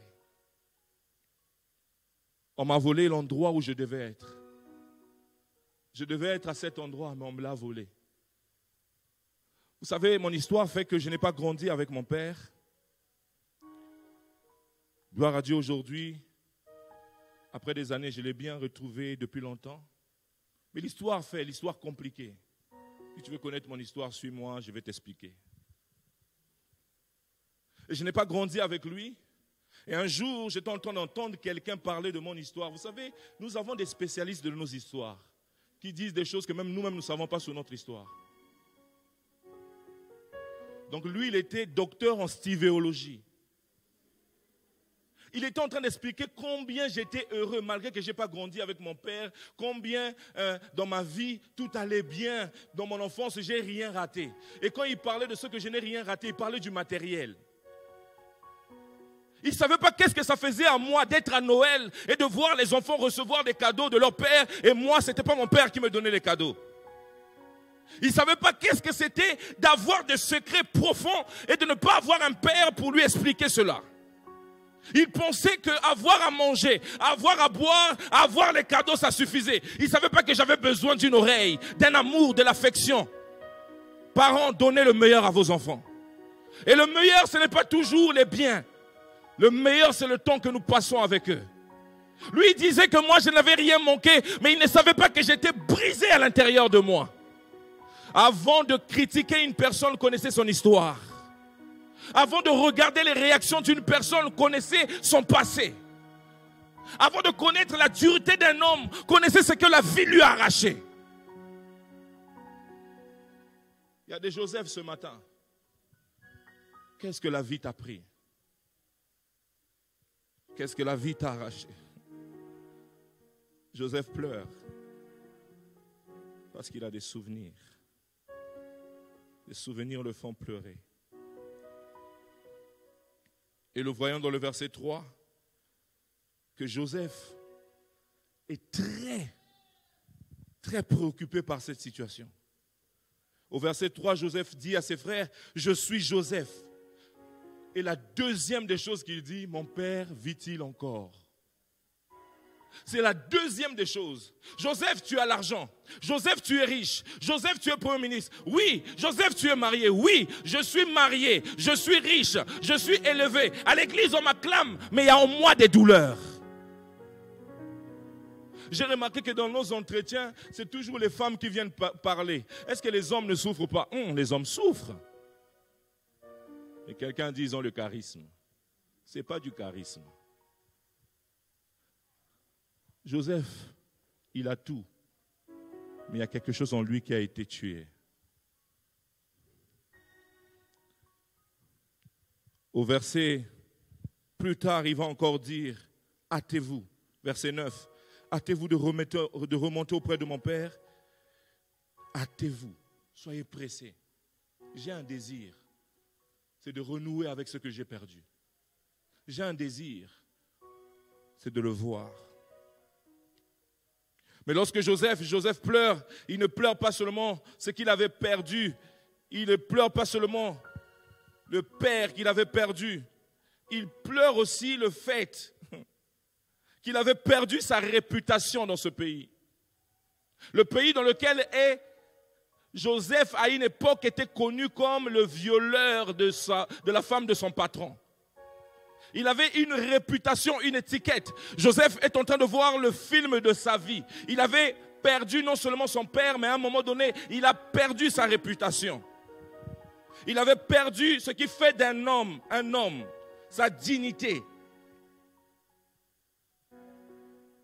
On m'a volé l'endroit où je devais être. Je devais être à cet endroit, mais on me l'a volé. Vous savez, mon histoire fait que je n'ai pas grandi avec mon père. Gloire à Dieu aujourd'hui. Après des années, je l'ai bien retrouvé depuis longtemps. Mais l'histoire fait, l'histoire compliquée. Si tu veux connaître mon histoire, suis-moi, je vais t'expliquer. Et je n'ai pas grandi avec lui. Et un jour, j'étais en train d'entendre quelqu'un parler de mon histoire. Vous savez, nous avons des spécialistes de nos histoires qui disent des choses que même nous-mêmes ne savons pas sur notre histoire. Donc lui, il était docteur en stivéologie. Il était en train d'expliquer combien j'étais heureux, malgré que je n'ai pas grandi avec mon père, combien euh, dans ma vie tout allait bien, dans mon enfance, je n'ai rien raté. Et quand il parlait de ce que je n'ai rien raté, il parlait du matériel. Il ne savait pas qu'est-ce que ça faisait à moi d'être à Noël et de voir les enfants recevoir des cadeaux de leur père, et moi, ce n'était pas mon père qui me donnait les cadeaux. Il ne savait pas qu'est-ce que c'était d'avoir des secrets profonds et de ne pas avoir un père pour lui expliquer cela. Il pensait qu'avoir à manger, avoir à boire, avoir les cadeaux, ça suffisait. Il ne savait pas que j'avais besoin d'une oreille, d'un amour, de l'affection. Parents, donnez le meilleur à vos enfants. Et le meilleur, ce n'est pas toujours les biens. Le meilleur, c'est le temps que nous passons avec eux. Lui, il disait que moi, je n'avais rien manqué, mais il ne savait pas que j'étais brisé à l'intérieur de moi. Avant de critiquer une personne, connaissez son histoire. Avant de regarder les réactions d'une personne, connaissez son passé. Avant de connaître la dureté d'un homme, connaissez ce que la vie lui a arraché. Il y a des Joseph ce matin. Qu'est-ce que la vie t'a pris? Qu'est-ce que la vie t'a arraché? Joseph pleure parce qu'il a des souvenirs. Les souvenirs le font pleurer. Et le voyons dans le verset trois, que Joseph est très, très préoccupé par cette situation. Au verset trois, Joseph dit à ses frères, « Je suis Joseph. » Et la deuxième des choses qu'il dit, « Mon père vit-il encore ?» C'est la deuxième des choses. Joseph, tu as l'argent. Joseph, tu es riche. Joseph, tu es premier ministre. Oui. Joseph, tu es marié. Oui. Je suis marié. Je suis riche. Je suis élevé. À l'église, on m'acclame, mais il y a en moi des douleurs. J'ai remarqué que dans nos entretiens, c'est toujours les femmes qui viennent parler. Est-ce que les hommes ne souffrent pas? hum, Les hommes souffrent. Et quelqu'un dit, ils ont le charisme. Ce n'est pas du charisme. Joseph, il a tout, mais il y a quelque chose en lui qui a été tué. Au verset, plus tard, il va encore dire, hâtez-vous, verset neuf, hâtez-vous de remonter, de remonter auprès de mon père, hâtez-vous, soyez pressés. J'ai un désir, c'est de renouer avec ce que j'ai perdu. J'ai un désir, c'est de le voir. Mais lorsque Joseph, Joseph pleure, il ne pleure pas seulement ce qu'il avait perdu, il ne pleure pas seulement le père qu'il avait perdu, il pleure aussi le fait qu'il avait perdu sa réputation dans ce pays. Le pays dans lequel est Joseph, à une époque, était connu comme le violeur de, sa, de la femme de son patron. Il avait une réputation, une étiquette. Joseph est en train de voir le film de sa vie. Il avait perdu non seulement son père, mais à un moment donné, il a perdu sa réputation. Il avait perdu ce qui fait d'un homme, un homme, sa dignité.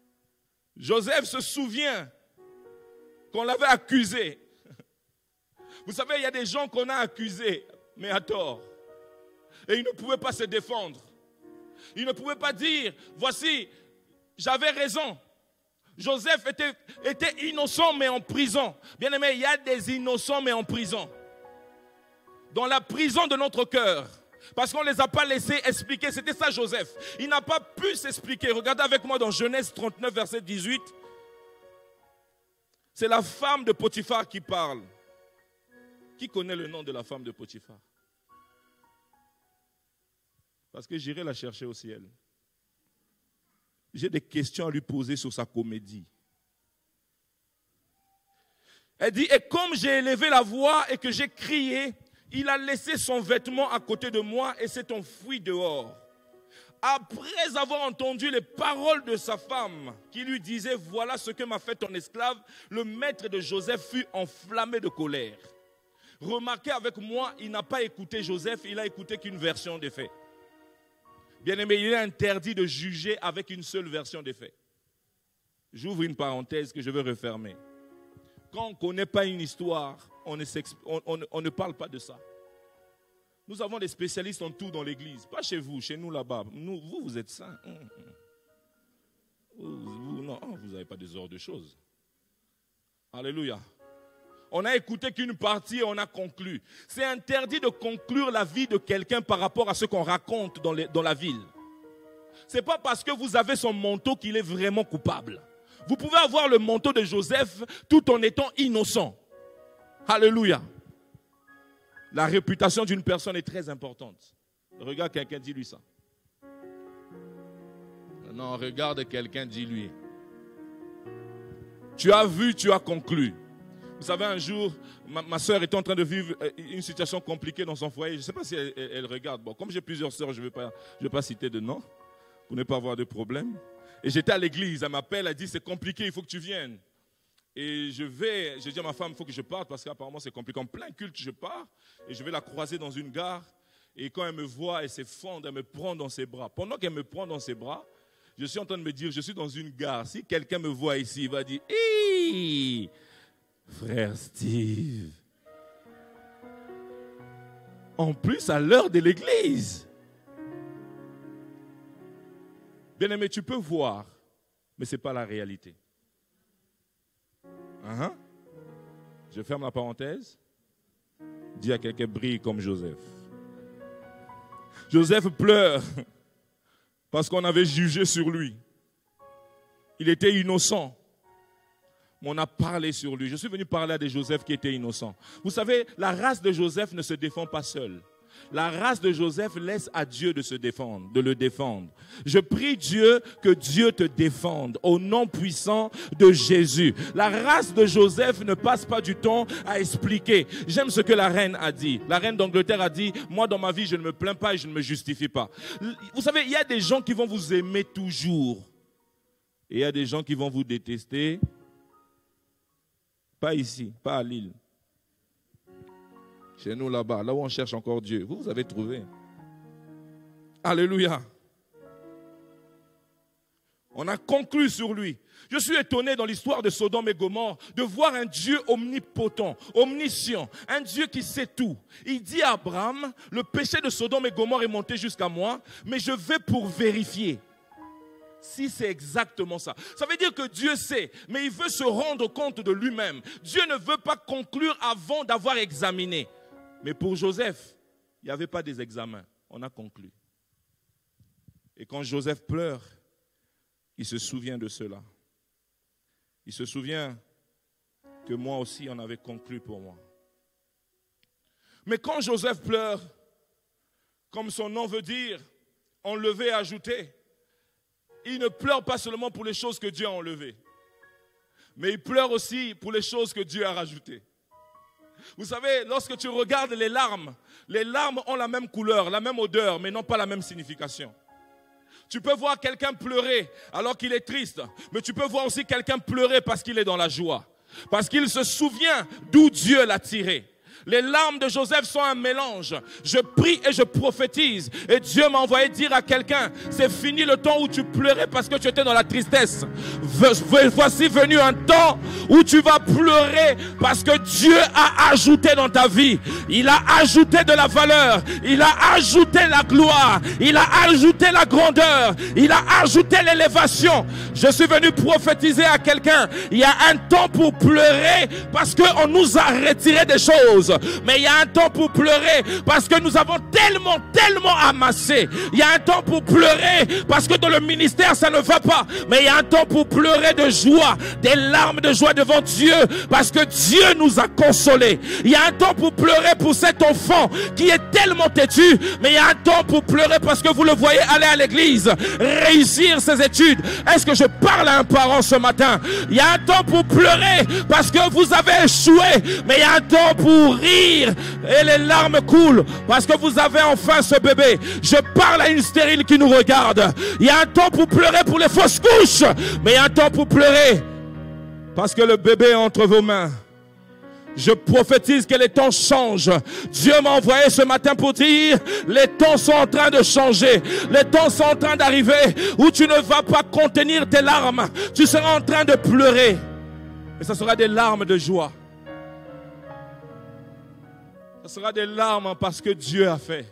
Joseph se souvient qu'on l'avait accusé. Vous savez, il y a des gens qu'on a accusés, mais à tort. Et ils ne pouvaient pas se défendre. Ils ne pouvaient pas dire, voici, j'avais raison. Joseph était, était innocent, mais en prison. Bien aimé, il y a des innocents, mais en prison. Dans la prison de notre cœur. Parce qu'on ne les a pas laissés expliquer. C'était ça Joseph. Il n'a pas pu s'expliquer. Regardez avec moi dans Genèse trente-neuf, verset dix-huit. C'est la femme de Potiphar qui parle. Qui connaît le nom de la femme de Potiphar? Parce que j'irai la chercher au ciel. J'ai des questions à lui poser sur sa comédie. Elle dit, et comme j'ai élevé la voix et que j'ai crié, il a laissé son vêtement à côté de moi et s'est enfui dehors. Après avoir entendu les paroles de sa femme qui lui disait, voilà ce que m'a fait ton esclave, le maître de Joseph fut enflammé de colère. Remarquez avec moi, il n'a pas écouté Joseph, il n'a écouté qu'une version des faits. Bien-aimé, il est interdit de juger avec une seule version des faits. J'ouvre une parenthèse que je veux refermer. Quand on ne connaît pas une histoire, on ne, on, on, on ne parle pas de ça. Nous avons des spécialistes en tout dans l'église. Pas chez vous, chez nous là-bas. Nous, vous, vous êtes saints. Vous, vous, non, vous n'avez pas des ordres de choses. Alléluia. On n'a écouté qu'une partie et on a conclu. C'est interdit de conclure la vie de quelqu'un par rapport à ce qu'on raconte dans, les, dans la ville. Ce n'est pas parce que vous avez son manteau qu'il est vraiment coupable. Vous pouvez avoir le manteau de Joseph tout en étant innocent. Alléluia. La réputation d'une personne est très importante. Regarde quelqu'un, dis-lui ça. Non, regarde quelqu'un, dis-lui. Tu as vu, tu as conclu. Vous savez, un jour, ma, ma soeur était en train de vivre une situation compliquée dans son foyer. Je ne sais pas si elle, elle, elle regarde. Bon, comme j'ai plusieurs soeurs, je ne vais pas, je vais pas citer de nom pour ne pas avoir de problème. Et j'étais à l'église, elle m'appelle, elle dit c'est compliqué, il faut que tu viennes. Et je vais, je dis à ma femme, il faut que je parte parce qu'apparemment c'est compliqué. En plein culte, je pars et je vais la croiser dans une gare. Et quand elle me voit, elle s'effondre, elle me prend dans ses bras. Pendant qu'elle me prend dans ses bras, je suis en train de me dire, je suis dans une gare. Si quelqu'un me voit ici, il va dire, hé, frère Steve. En plus, à l'heure de l'église. Bien-aimé, tu peux voir, mais ce n'est pas la réalité. Uh-huh. Je ferme la parenthèse. Dis à quelqu'un, brille comme Joseph. Joseph pleure parce qu'on avait jugé sur lui. Il était innocent. Mais on a parlé sur lui. Je suis venu parler à des Joseph qui étaient innocents. Vous savez, la race de Joseph ne se défend pas seule. La race de Joseph laisse à Dieu de se défendre, de le défendre. Je prie Dieu que Dieu te défende au nom puissant de Jésus. La race de Joseph ne passe pas du temps à expliquer. J'aime ce que la reine a dit. La reine d'Angleterre a dit, moi dans ma vie je ne me plains pas et je ne me justifie pas. Vous savez, il y a des gens qui vont vous aimer toujours. Et il y a des gens qui vont vous détester. Pas ici, pas à Lille. Chez nous là-bas, là où on cherche encore Dieu. Vous, vous avez trouvé. Alléluia. On a conclu sur lui. Je suis étonné dans l'histoire de Sodome et Gomorrhe de voir un Dieu omnipotent, omniscient, un Dieu qui sait tout. Il dit à Abraham, le péché de Sodome et Gomorrhe est monté jusqu'à moi, mais je vais pour vérifier si c'est exactement ça. Ça veut dire que Dieu sait, mais il veut se rendre compte de lui-même. Dieu ne veut pas conclure avant d'avoir examiné. Mais pour Joseph, il n'y avait pas des examens. On a conclu. Et quand Joseph pleure, il se souvient de cela. Il se souvient que moi aussi, on avait conclu pour moi. Mais quand Joseph pleure, comme son nom veut dire, enlever et ajouter, il ne pleure pas seulement pour les choses que Dieu a enlevées, mais il pleure aussi pour les choses que Dieu a rajoutées. Vous savez, lorsque tu regardes les larmes, les larmes ont la même couleur, la même odeur, mais n'ont pas la même signification. Tu peux voir quelqu'un pleurer alors qu'il est triste, mais tu peux voir aussi quelqu'un pleurer parce qu'il est dans la joie, parce qu'il se souvient d'où Dieu l'a tiré. Les larmes de Joseph sont un mélange. Je prie et je prophétise. Et Dieu m'a envoyé dire à quelqu'un, c'est fini le temps où tu pleurais parce que tu étais dans la tristesse. Voici venu un temps où tu vas pleurer parce que Dieu a ajouté dans ta vie. Il a ajouté de la valeur. Il a ajouté la gloire. Il a ajouté la grandeur. Il a ajouté l'élévation. Je suis venu prophétiser à quelqu'un. Il y a un temps pour pleurer parce qu'on nous a retiré des choses. Mais il y a un temps pour pleurer parce que nous avons tellement, tellement amassé. Il y a un temps pour pleurer parce que dans le ministère ça ne va pas. Mais il y a un temps pour pleurer de joie, des larmes de joie devant Dieu parce que Dieu nous a consolés. Il y a un temps pour pleurer pour cet enfant qui est tellement têtu. Mais il y a un temps pour pleurer parce que vous le voyez aller à l'église, réussir ses études. Est-ce que je parle à un parent ce matin? Il y a un temps pour pleurer parce que vous avez échoué. Mais il y a un temps pour rire et les larmes coulent parce que vous avez enfin ce bébé. Je parle à une stérile qui nous regarde. Il y a un temps pour pleurer pour les fausses couches. Mais il y a un temps pour pleurer parce que le bébé est entre vos mains. Je prophétise que les temps changent. Dieu m'a envoyé ce matin pour dire, les temps sont en train de changer. Les temps sont en train d'arriver où tu ne vas pas contenir tes larmes. Tu seras en train de pleurer. Et ce sera des larmes de joie. Ce sera des larmes parce que Dieu a fait.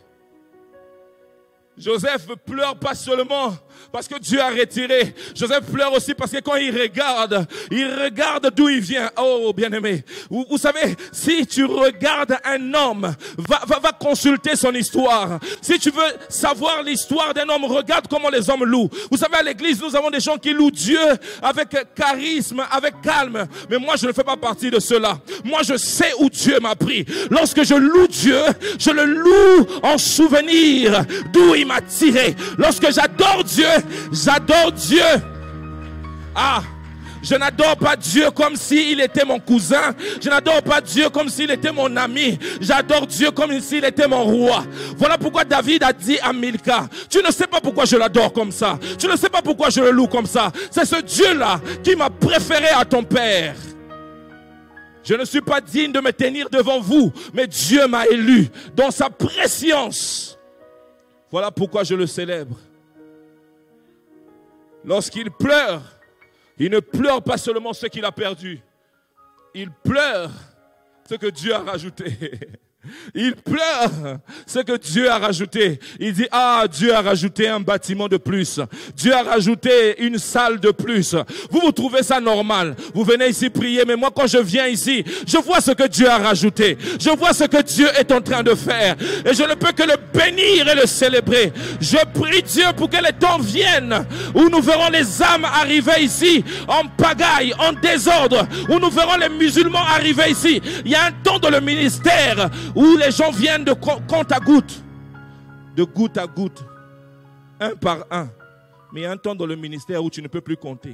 Joseph pleure pas seulement parce que Dieu a retiré. Joseph pleure aussi parce que quand il regarde, il regarde d'où il vient. Oh, bien-aimé, vous, vous savez, si tu regardes un homme, va, va, va consulter son histoire. Si tu veux savoir l'histoire d'un homme, regarde comment les hommes louent. Vous savez, à l'église, nous avons des gens qui louent Dieu avec charisme, avec calme. Mais moi, je ne fais pas partie de cela. Moi, je sais où Dieu m'a pris. Lorsque je loue Dieu, je le loue en souvenir d'où il m'a tiré. Lorsque j'adore Dieu, j'adore Dieu. Ah, je n'adore pas Dieu comme s'il était mon cousin. Je n'adore pas Dieu comme s'il était mon ami. J'adore Dieu comme s'il était mon roi. Voilà pourquoi David a dit à Milka, tu ne sais pas pourquoi je l'adore comme ça. Tu ne sais pas pourquoi je le loue comme ça. C'est ce Dieu-là qui m'a préféré à ton père. Je ne suis pas digne de me tenir devant vous, mais Dieu m'a élu dans sa préscience. Voilà pourquoi je le célèbre. Lorsqu'il pleure, il ne pleure pas seulement ce qu'il a perdu. Il pleure ce que Dieu a rajouté. Il pleure ce que Dieu a rajouté. Il dit, ah, Dieu a rajouté un bâtiment de plus. Dieu a rajouté une salle de plus. Vous, vous trouvez ça normal. Vous venez ici prier, mais moi, quand je viens ici, je vois ce que Dieu a rajouté. Je vois ce que Dieu est en train de faire. Et je ne peux que le bénir et le célébrer. Je prie Dieu pour que les temps viennent où nous verrons les âmes arriver ici en pagaille, en désordre, où nous verrons les musulmans arriver ici. Il y a un temps dans le ministère où les gens viennent de compte à goutte, de goutte à goutte, un par un. Mais il y a un temps dans le ministère où tu ne peux plus compter.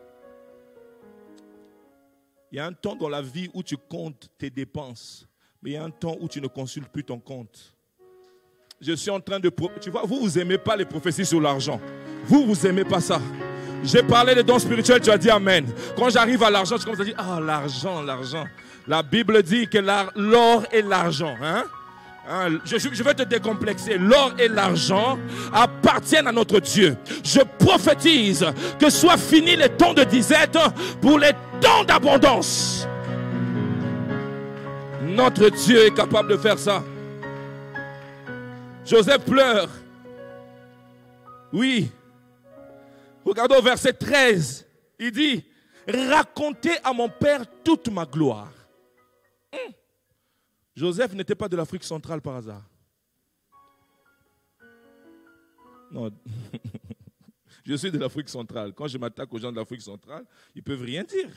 Il y a un temps dans la vie où tu comptes tes dépenses. Mais il y a un temps où tu ne consultes plus ton compte. Je suis en train de... Tu vois, vous, vous n'aimez pas les prophéties sur l'argent. Vous, vous n'aimez pas ça. J'ai parlé des dons spirituels, tu as dit amen. Quand j'arrive à l'argent, je commence à dire, ah, l'argent, l'argent. La Bible dit que l'or et l'argent, hein? Hein, je, je vais te décomplexer. L'or et l'argent appartiennent à notre Dieu. Je prophétise que soit fini les temps de disette pour les temps d'abondance. Notre Dieu est capable de faire ça. Joseph pleure. Oui. Regardons au verset treize. Il dit, racontez à mon père toute ma gloire. Hum. Joseph n'était pas de l'Afrique centrale par hasard. Non. Je suis de l'Afrique centrale. Quand je m'attaque aux gens de l'Afrique centrale, ils ne peuvent rien dire.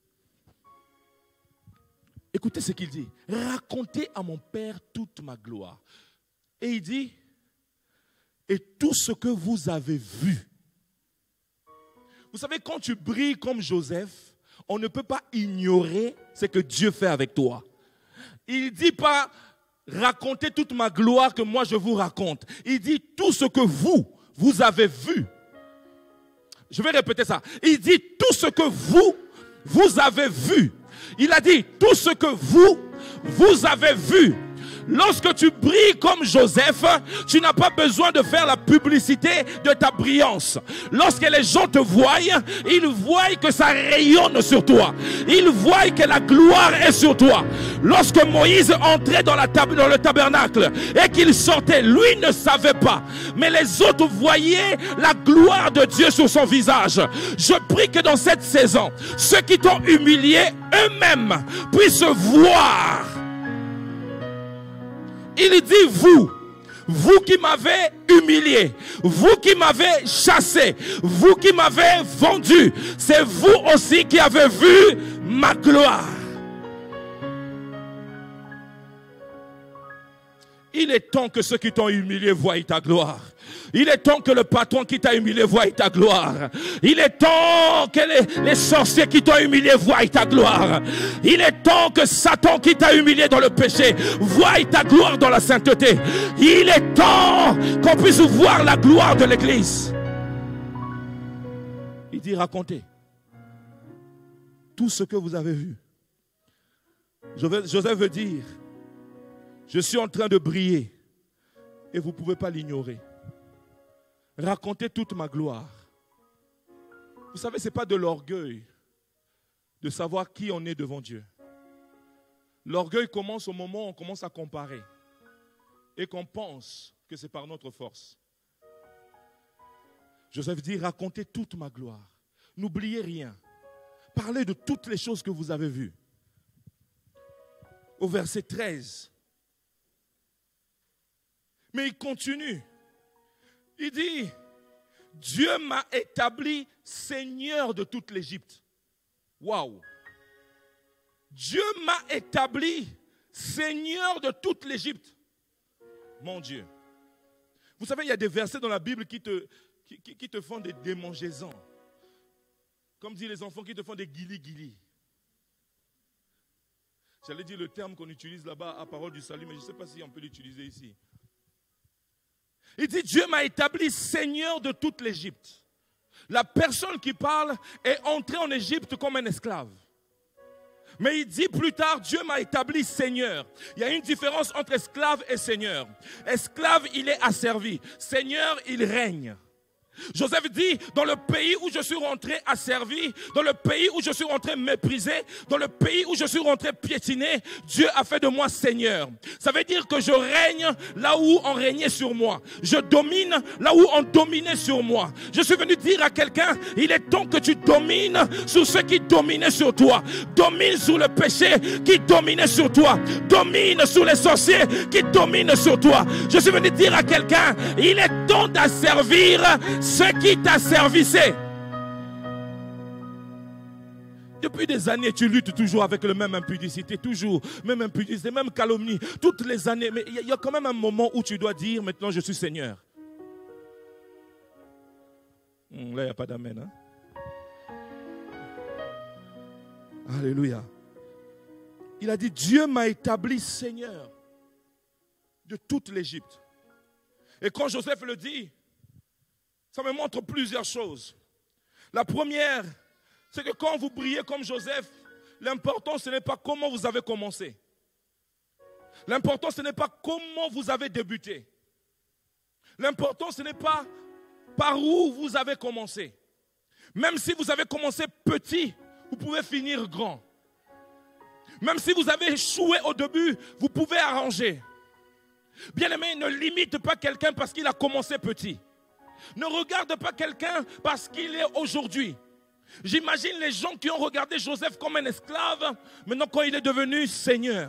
Écoutez ce qu'il dit. Racontez à mon père toute ma gloire. Et il dit, et tout ce que vous avez vu. Vous savez, quand tu brilles comme Joseph, on ne peut pas ignorer ce que Dieu fait avec toi. Il ne dit pas, racontez toute ma gloire que moi je vous raconte. Il dit, tout ce que vous, vous avez vu. Je vais répéter ça. Il dit, tout ce que vous, vous avez vu. Il a dit, tout ce que vous, vous avez vu. Lorsque tu brilles comme Joseph, tu n'as pas besoin de faire la publicité de ta brillance. Lorsque les gens te voient, ils voient que ça rayonne sur toi. Ils voient que la gloire est sur toi. Lorsque Moïse entrait dans, la tab- dans le tabernacle et qu'il sortait, lui ne savait pas. Mais les autres voyaient la gloire de Dieu sur son visage. Je prie que dans cette saison, ceux qui t'ont humilié eux-mêmes puissent voir. Il dit vous, vous qui m'avez humilié, vous qui m'avez chassé, vous qui m'avez vendu, c'est vous aussi qui avez vu ma gloire. Il est temps que ceux qui t'ont humilié voient ta gloire. Il est temps que le patron qui t'a humilié voie ta gloire. Il est temps que les, les sorciers qui t'ont humilié voient ta gloire. Il est temps que Satan qui t'a humilié dans le péché voie ta gloire dans la sainteté. Il est temps qu'on puisse voir la gloire de l'église. Il dit racontez tout ce que vous avez vu. Joseph veut dire je suis en train de briller et vous ne pouvez pas l'ignorer. Racontez toute ma gloire. Vous savez, ce n'est pas de l'orgueil de savoir qui on est devant Dieu. L'orgueil commence au moment où on commence à comparer et qu'on pense que c'est par notre force. Joseph dit, racontez toute ma gloire. N'oubliez rien. Parlez de toutes les choses que vous avez vues. Au verset treize. Mais il continue. Il dit, Dieu m'a établi Seigneur de toute l'Égypte. Waouh! Dieu m'a établi Seigneur de toute l'Égypte. Mon Dieu. Vous savez, il y a des versets dans la Bible qui te, qui, qui, qui te font des démangeaisons. Comme disent les enfants, qui te font des guili-guili. J'allais dire le terme qu'on utilise là-bas à Parole du Salut, mais je ne sais pas si on peut l'utiliser ici. Il dit, Dieu m'a établi Seigneur de toute l'Égypte. La personne qui parle est entrée en Égypte comme un esclave. Mais il dit plus tard, Dieu m'a établi Seigneur. Il y a une différence entre esclave et Seigneur. Esclave, il est asservi. Seigneur, il règne. Joseph dit, dans le pays où je suis rentré asservi, dans le pays où je suis rentré méprisé, dans le pays où je suis rentré piétiné, Dieu a fait de moi Seigneur. Ça veut dire que je règne là où on régnait sur moi. Je domine là où on dominait sur moi. Je suis venu dire à quelqu'un, il est temps que tu domines sur ceux qui dominaient sur toi. Domine sur le péché qui dominait sur toi. Domine sur les sorciers qui dominent sur toi. Je suis venu dire à quelqu'un, il est temps d'asservir ceux qui t'asservissaient. Depuis des années, tu luttes toujours avec le même impudicité, toujours, même impudicité, même calomnie, toutes les années. Mais il y, y a quand même un moment où tu dois dire, maintenant je suis Seigneur. Hum, là, il n'y a pas d'amen. Hein? Alléluia. Il a dit, Dieu m'a établi Seigneur de toute l'Égypte. Et quand Joseph le dit, ça me montre plusieurs choses. La première, c'est que quand vous brillez comme Joseph, l'important ce n'est pas comment vous avez commencé. L'important ce n'est pas comment vous avez débuté. L'important ce n'est pas par où vous avez commencé. Même si vous avez commencé petit, vous pouvez finir grand. Même si vous avez échoué au début, vous pouvez arranger. Bien-aimé, ne limite pas quelqu'un parce qu'il a commencé petit. Ne regarde pas quelqu'un parce qu'il est aujourd'hui. J'imagine les gens qui ont regardé Joseph comme un esclave, maintenant quand il est devenu Seigneur.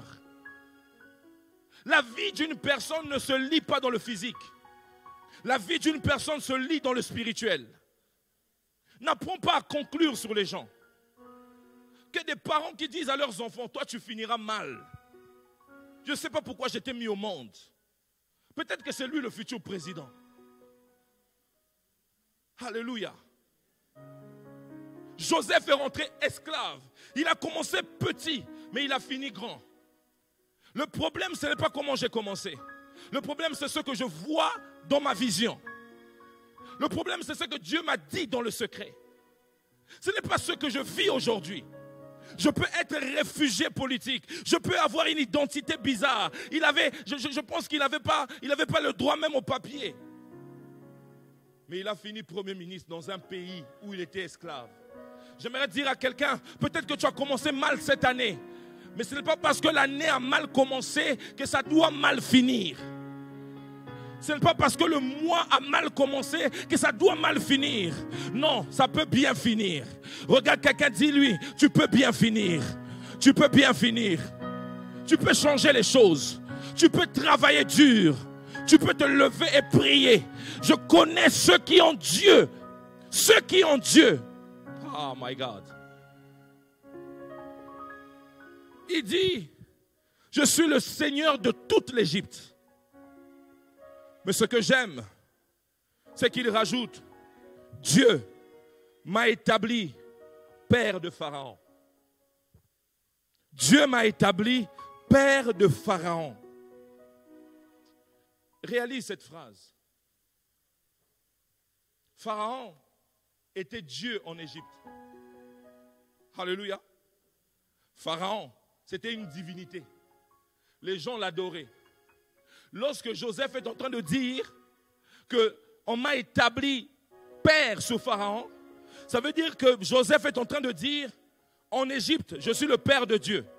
La vie d'une personne ne se lit pas dans le physique. La vie d'une personne se lit dans le spirituel. N'apprends pas à conclure sur les gens. Que des parents qui disent à leurs enfants, toi tu finiras mal. Je ne sais pas pourquoi j'étais mis au monde. Peut-être que c'est lui le futur président. Alléluia. Joseph est rentré esclave. Il a commencé petit, mais il a fini grand. Le problème, ce n'est pas comment j'ai commencé. Le problème, c'est ce que je vois dans ma vision. Le problème, c'est ce que Dieu m'a dit dans le secret. Ce n'est pas ce que je vis aujourd'hui. Je peux être réfugié politique. Je peux avoir une identité bizarre. Il avait, je, je, je pense qu'il n'avait pas, il n'avait pas le droit même au papier. Mais il a fini Premier ministre dans un pays où il était esclave. J'aimerais dire à quelqu'un, peut-être que tu as commencé mal cette année. Mais ce n'est pas parce que l'année a mal commencé que ça doit mal finir. Ce n'est pas parce que le mois a mal commencé que ça doit mal finir. Non, ça peut bien finir. Regarde quelqu'un, dis-lui, tu peux bien finir. Tu peux bien finir. Tu peux changer les choses. Tu peux travailler dur. Tu peux te lever et prier. Je connais ceux qui ont Dieu. Ceux qui ont Dieu. Oh my God. Il dit, je suis le Seigneur de toute l'Égypte. Mais ce que j'aime, c'est qu'il rajoute, Dieu m'a établi père de Pharaon. Dieu m'a établi père de Pharaon. Réalise cette phrase. Pharaon était Dieu en Égypte. Alléluia. Pharaon, c'était une divinité. Les gens l'adoraient. Lorsque Joseph est en train de dire qu'on m'a établi père sur Pharaon, ça veut dire que Joseph est en train de dire, en Égypte, je suis le père de Dieu.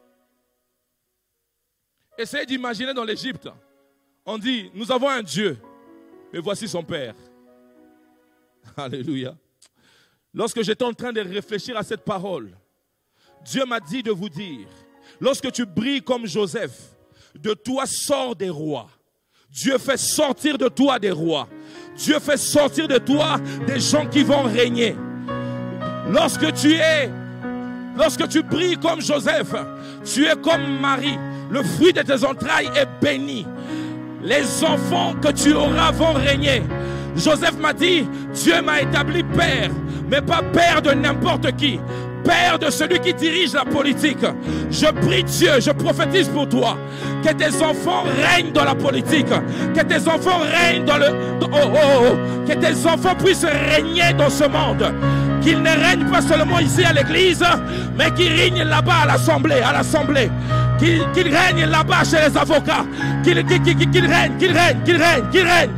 Essayez d'imaginer dans l'Égypte, on dit, nous avons un Dieu, mais voici son père. Alléluia. Lorsque j'étais en train de réfléchir à cette parole, Dieu m'a dit de vous dire, lorsque tu brilles comme Joseph, de toi sort des rois. Dieu fait sortir de toi des rois. Dieu fait sortir de toi des gens qui vont régner. Lorsque tu es, lorsque tu brilles comme Joseph, tu es comme Marie. Le fruit de tes entrailles est béni. Les enfants que tu auras vont régner. Joseph m'a dit, Dieu m'a établi père, mais pas père de n'importe qui. Père de celui qui dirige la politique. Je prie Dieu, je prophétise pour toi que tes enfants règnent dans la politique, que tes enfants règnent dans le... Oh, oh, oh, que tes enfants puissent régner dans ce monde. Qu'ils ne règnent pas seulement ici à l'église, mais qu'ils règnent là-bas à l'assemblée, à l'assemblée. Qu'ils qu'ils règnent là-bas chez les avocats. Qu'ils qu'ils, qu'ils, qu'ils règnent, qu'ils règnent, qu'ils règnent, qu'ils règnent.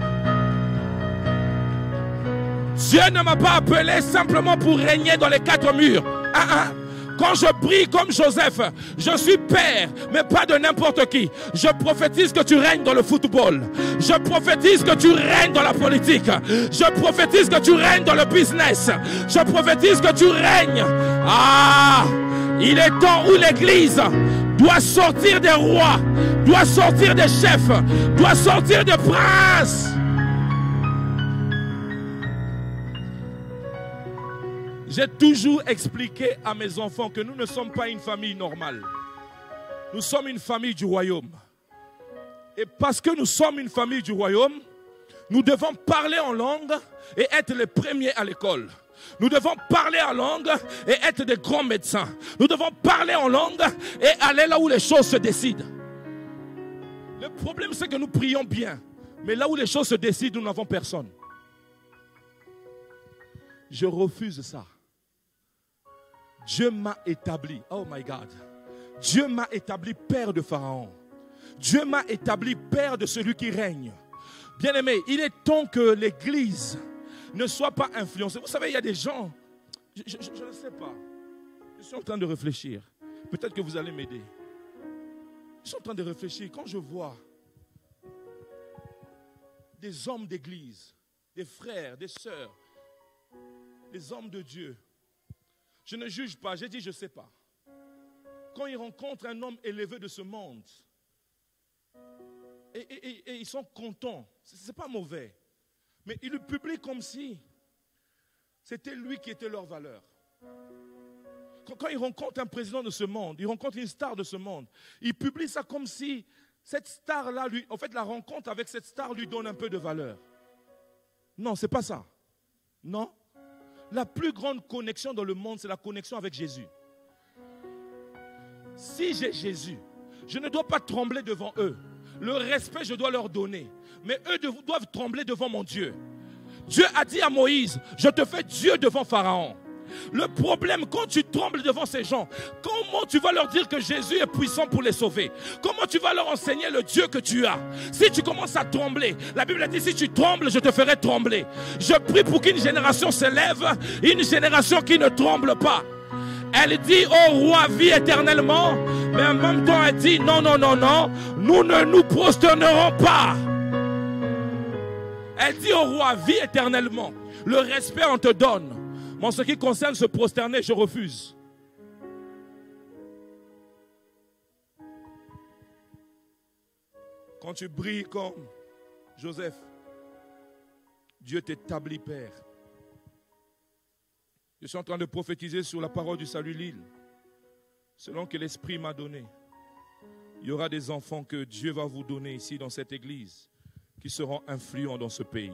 Dieu ne m'a pas appelé simplement pour régner dans les quatre murs. Ah, ah. Quand je prie comme Joseph, je suis père, mais pas de n'importe qui. Je prophétise que tu règnes dans le football. Je prophétise que tu règnes dans la politique. Je prophétise que tu règnes dans le business. Je prophétise que tu règnes. Ah, il est temps où l'Église doit sortir des rois, doit sortir des chefs, doit sortir des princes. J'ai toujours expliqué à mes enfants que nous ne sommes pas une famille normale. Nous sommes une famille du royaume. Et parce que nous sommes une famille du royaume, nous devons parler en langue et être les premiers à l'école. Nous devons parler en langue et être des grands médecins. Nous devons parler en langue et aller là où les choses se décident. Le problème, c'est que nous prions bien. Mais là où les choses se décident, nous n'avons personne. Je refuse ça. Dieu m'a établi, oh my God, Dieu m'a établi père de Pharaon. Dieu m'a établi père de celui qui règne. Bien-aimé, il est temps que l'Église ne soit pas influencée. Vous savez, il y a des gens, je, je, je ne sais pas, je suis en train de réfléchir. Peut-être que vous allez m'aider. Je suis en train de réfléchir. Quand je vois des hommes d'Église, des frères, des sœurs, des hommes de Dieu, je ne juge pas, j'ai dit je ne sais pas. Quand ils rencontrent un homme élevé de ce monde, et, et, et, et ils sont contents, ce n'est pas mauvais, mais ils le publient comme si c'était lui qui était leur valeur. Quand, quand ils rencontrent un président de ce monde, ils rencontrent une star de ce monde, ils publient ça comme si cette star-là, lui, en fait la rencontre avec cette star lui donne un peu de valeur. Non, ce n'est pas ça. Non. La plus grande connexion dans le monde, c'est la connexion avec Jésus. Si j'ai Jésus, je ne dois pas trembler devant eux. Le respect, je dois leur donner. Mais eux doivent trembler devant mon Dieu. Dieu a dit à Moïse, je te fais Dieu devant Pharaon. Le problème, quand tu trembles devant ces gens, comment tu vas leur dire que Jésus est puissant pour les sauver? Comment tu vas leur enseigner le Dieu que tu as? Si tu commences à trembler, la Bible dit, si tu trembles, je te ferai trembler. Je prie pour qu'une génération s'élève, une génération qui ne tremble pas. Elle dit au roi, vis éternellement, mais en même temps elle dit, non, non, non, non, nous ne nous prosternerons pas. Elle dit au roi, vis éternellement. Le respect on te donne. Mais en ce qui concerne se prosterner, je refuse. Quand tu brilles comme Joseph, Dieu t'établit père. Je suis en train de prophétiser sur la parole du salut Lille. Selon que l'Esprit m'a donné, il y aura des enfants que Dieu va vous donner ici dans cette église qui seront influents dans ce pays.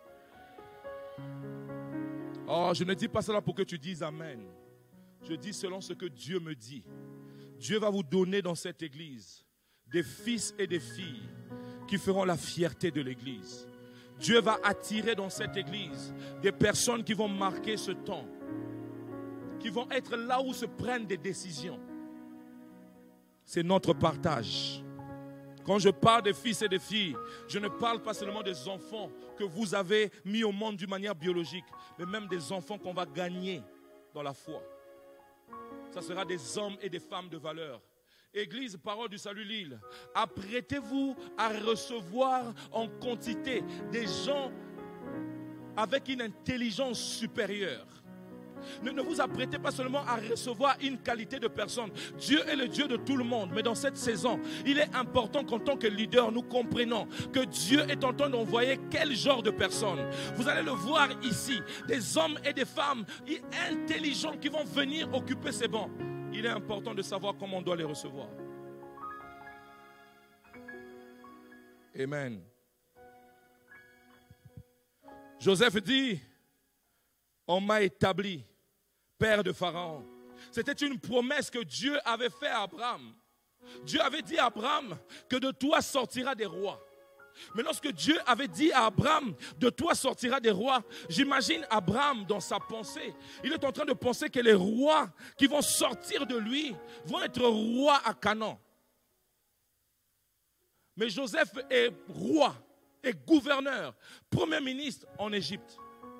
Oh, je ne dis pas cela pour que tu dises Amen. Je dis selon ce que Dieu me dit. Dieu va vous donner dans cette église des fils et des filles qui feront la fierté de l'église. Dieu va attirer dans cette église des personnes qui vont marquer ce temps, qui vont être là où se prennent des décisions. C'est notre partage. Quand je parle des fils et des filles, je ne parle pas seulement des enfants que vous avez mis au monde d'une manière biologique, mais même des enfants qu'on va gagner dans la foi. Ça sera des hommes et des femmes de valeur. Église, parole du salut Lille, apprêtez-vous à recevoir en quantité des gens avec une intelligence supérieure. Ne, ne vous apprêtez pas seulement à recevoir une qualité de personne. Dieu est le Dieu de tout le monde. Mais dans cette saison, il est important qu'en tant que leader, nous comprenions que Dieu est en train d'envoyer quel genre de personnes. Vous allez le voir ici. Des hommes et des femmes intelligents qui vont venir occuper ces bancs. Il est important de savoir comment on doit les recevoir. Amen. Joseph dit, on m'a établi père de Pharaon. C'était une promesse que Dieu avait faite à Abraham. Dieu avait dit à Abraham que de toi sortira des rois. Mais lorsque Dieu avait dit à Abraham, de toi sortira des rois, j'imagine Abraham dans sa pensée. Il est en train de penser que les rois qui vont sortir de lui vont être rois à Canaan. Mais Joseph est roi et gouverneur, premier ministre en Égypte.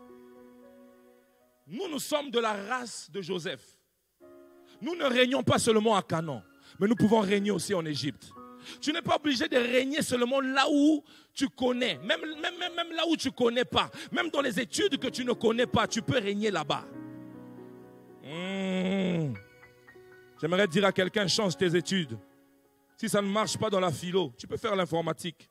Nous, nous sommes de la race de Joseph. Nous ne régnons pas seulement à Canaan, mais nous pouvons régner aussi en Égypte. Tu n'es pas obligé de régner seulement là où tu connais, même, même, même, même là où tu ne connais pas. Même dans les études que tu ne connais pas, tu peux régner là-bas. Mmh. J'aimerais dire à quelqu'un, change tes études. Si ça ne marche pas dans la philo, tu peux faire l'informatique.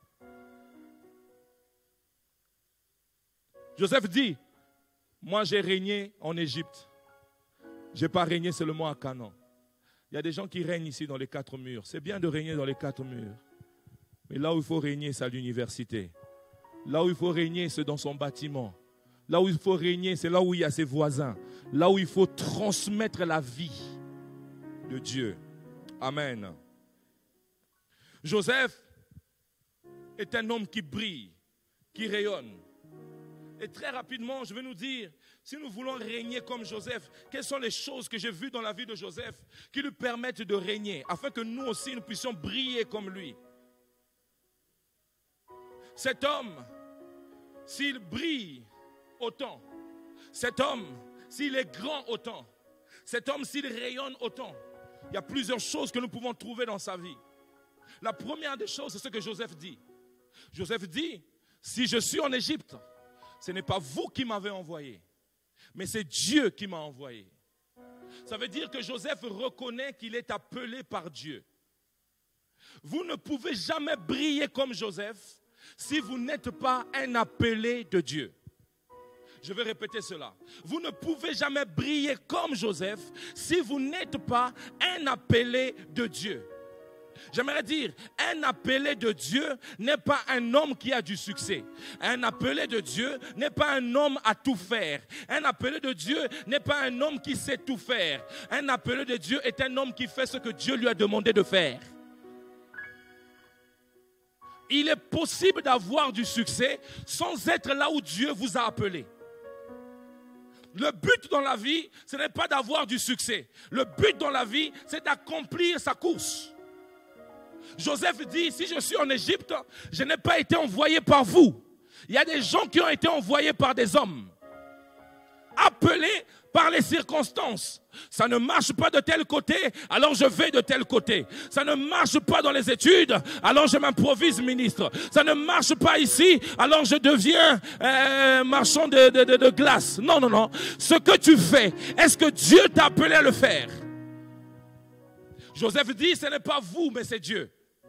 Joseph dit, moi j'ai régné en Égypte. Je n'ai pas régné seulement à Canaan. Il y a des gens qui règnent ici dans les quatre murs. C'est bien de régner dans les quatre murs. Mais là où il faut régner, c'est à l'université. Là où il faut régner, c'est dans son bâtiment. Là où il faut régner, c'est là où il y a ses voisins. Là où il faut transmettre la vie de Dieu. Amen. Joseph est un homme qui brille, qui rayonne. Et très rapidement, je vais nous dire, si nous voulons régner comme Joseph, quelles sont les choses que j'ai vues dans la vie de Joseph qui lui permettent de régner, afin que nous aussi, nous puissions briller comme lui. Cet homme, s'il brille autant, cet homme, s'il est grand autant, cet homme, s'il rayonne autant, il y a plusieurs choses que nous pouvons trouver dans sa vie. La première des choses, c'est ce que Joseph dit. Joseph dit, si je suis en Égypte, ce n'est pas vous qui m'avez envoyé, mais c'est Dieu qui m'a envoyé. Ça veut dire que Joseph reconnaît qu'il est appelé par Dieu. Vous ne pouvez jamais briller comme Joseph si vous n'êtes pas un appelé de Dieu. Je vais répéter cela. Vous ne pouvez jamais briller comme Joseph si vous n'êtes pas un appelé de Dieu. J'aimerais dire, un appelé de Dieu n'est pas un homme qui a du succès. Un appelé de Dieu n'est pas un homme à tout faire. Un appelé de Dieu n'est pas un homme qui sait tout faire. Un appelé de Dieu est un homme qui fait ce que Dieu lui a demandé de faire. Il est possible d'avoir du succès sans être là où Dieu vous a appelé. Le but dans la vie, ce n'est pas d'avoir du succès. Le but dans la vie, c'est d'accomplir sa course. Joseph dit, si je suis en Égypte, je n'ai pas été envoyé par vous. Il y a des gens qui ont été envoyés par des hommes, appelés par les circonstances. Ça ne marche pas de tel côté, alors je vais de tel côté. Ça ne marche pas dans les études, alors je m'improvise ministre. Ça ne marche pas ici, alors je deviens euh, marchand de, de, de, de glace. Non, non, non. Ce que tu fais, est-ce que Dieu t'a appelé à le faire? Joseph dit, ce n'est pas vous, mais c'est Dieu.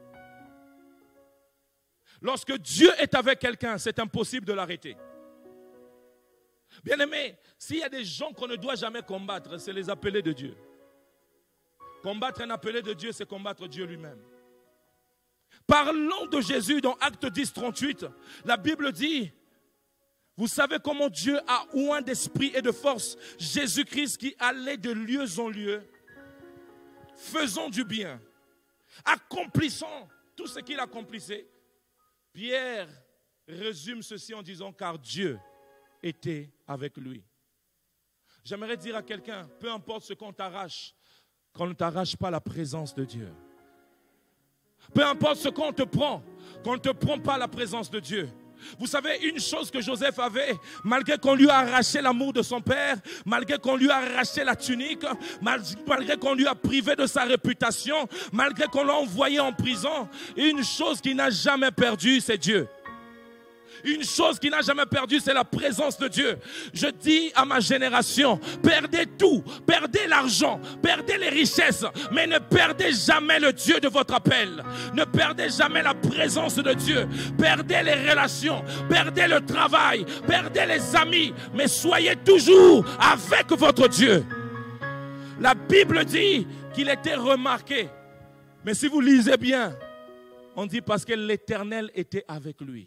Lorsque Dieu est avec quelqu'un, c'est impossible de l'arrêter. Bien-aimé, s'il y a des gens qu'on ne doit jamais combattre, c'est les appelés de Dieu. Combattre un appelé de Dieu, c'est combattre Dieu lui-même. Parlons de Jésus dans Acte dix, trente-huit. La Bible dit, vous savez comment Dieu a oint d'esprit et de force Jésus-Christ qui allait de lieu en lieu, faisant du bien, accomplissant tout ce qu'il accomplissait. Pierre résume ceci en disant, car Dieu était avec lui. J'aimerais dire à quelqu'un, peu importe ce qu'on t'arrache, qu'on ne t'arrache pas la présence de Dieu. Peu importe ce qu'on te prend, qu'on ne te prend pas la présence de Dieu. Vous savez, une chose que Joseph avait, malgré qu'on lui a arraché l'amour de son père, malgré qu'on lui a arraché la tunique, malgré qu'on lui a privé de sa réputation, malgré qu'on l'a envoyé en prison, une chose qu'il n'a jamais perdue, c'est Dieu. Une chose qu'il n'a jamais perdue, c'est la présence de Dieu. Je dis à ma génération, perdez tout, perdez l'argent, perdez les richesses, mais ne perdez jamais le Dieu de votre appel. Ne perdez jamais la présence de Dieu. Perdez les relations, perdez le travail, perdez les amis, mais soyez toujours avec votre Dieu. La Bible dit qu'il était remarqué. Mais si vous lisez bien, on dit parce que l'Éternel était avec lui.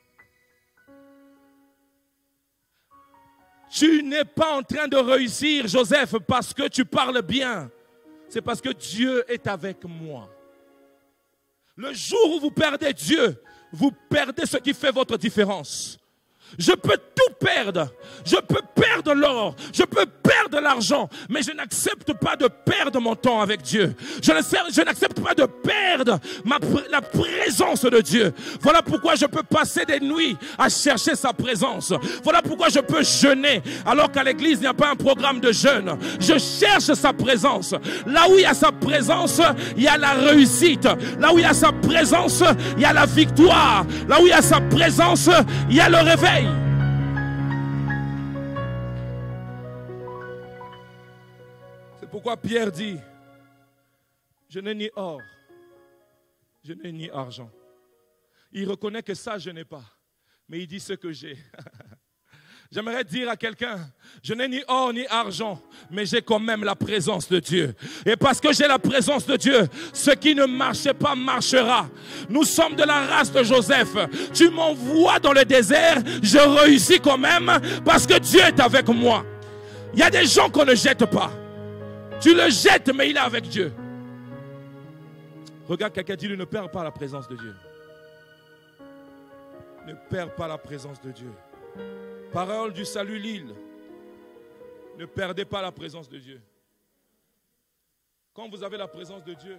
Tu n'es pas en train de réussir, Joseph, parce que tu parles bien. C'est parce que Dieu est avec moi. Le jour où vous perdez Dieu, vous perdez ce qui fait votre différence. Je peux tout perdre. Je peux perdre l'or. Je peux perdre l'argent. Mais je n'accepte pas de perdre mon temps avec Dieu. Je n'accepte pas de perdre ma, la présence de Dieu. Voilà pourquoi je peux passer des nuits à chercher sa présence. Voilà pourquoi je peux jeûner alors qu'à l'église il n'y a pas un programme de jeûne. Je cherche sa présence. Là où il y a sa présence, il y a la réussite. Là où il y a sa présence, il y a la victoire. Là où il y a sa présence, il y a le réveil. C'est pourquoi Pierre dit, je n'ai ni or, je n'ai ni argent. Il reconnaît que ça je n'ai pas, mais il dit ce que j'ai. J'aimerais dire à quelqu'un, je n'ai ni or ni argent, mais j'ai quand même la présence de Dieu. Et parce que j'ai la présence de Dieu, ce qui ne marchait pas marchera. Nous sommes de la race de Joseph. Tu m'envoies dans le désert, je réussis quand même parce que Dieu est avec moi. Il y a des gens qu'on ne jette pas. Tu le jettes, mais il est avec Dieu. Regarde quelqu'un dit, ne perds pas la présence de Dieu. Ne perds pas la présence de Dieu. Parole du salut Lille. Ne perdez pas la présence de Dieu. Quand vous avez la présence de Dieu,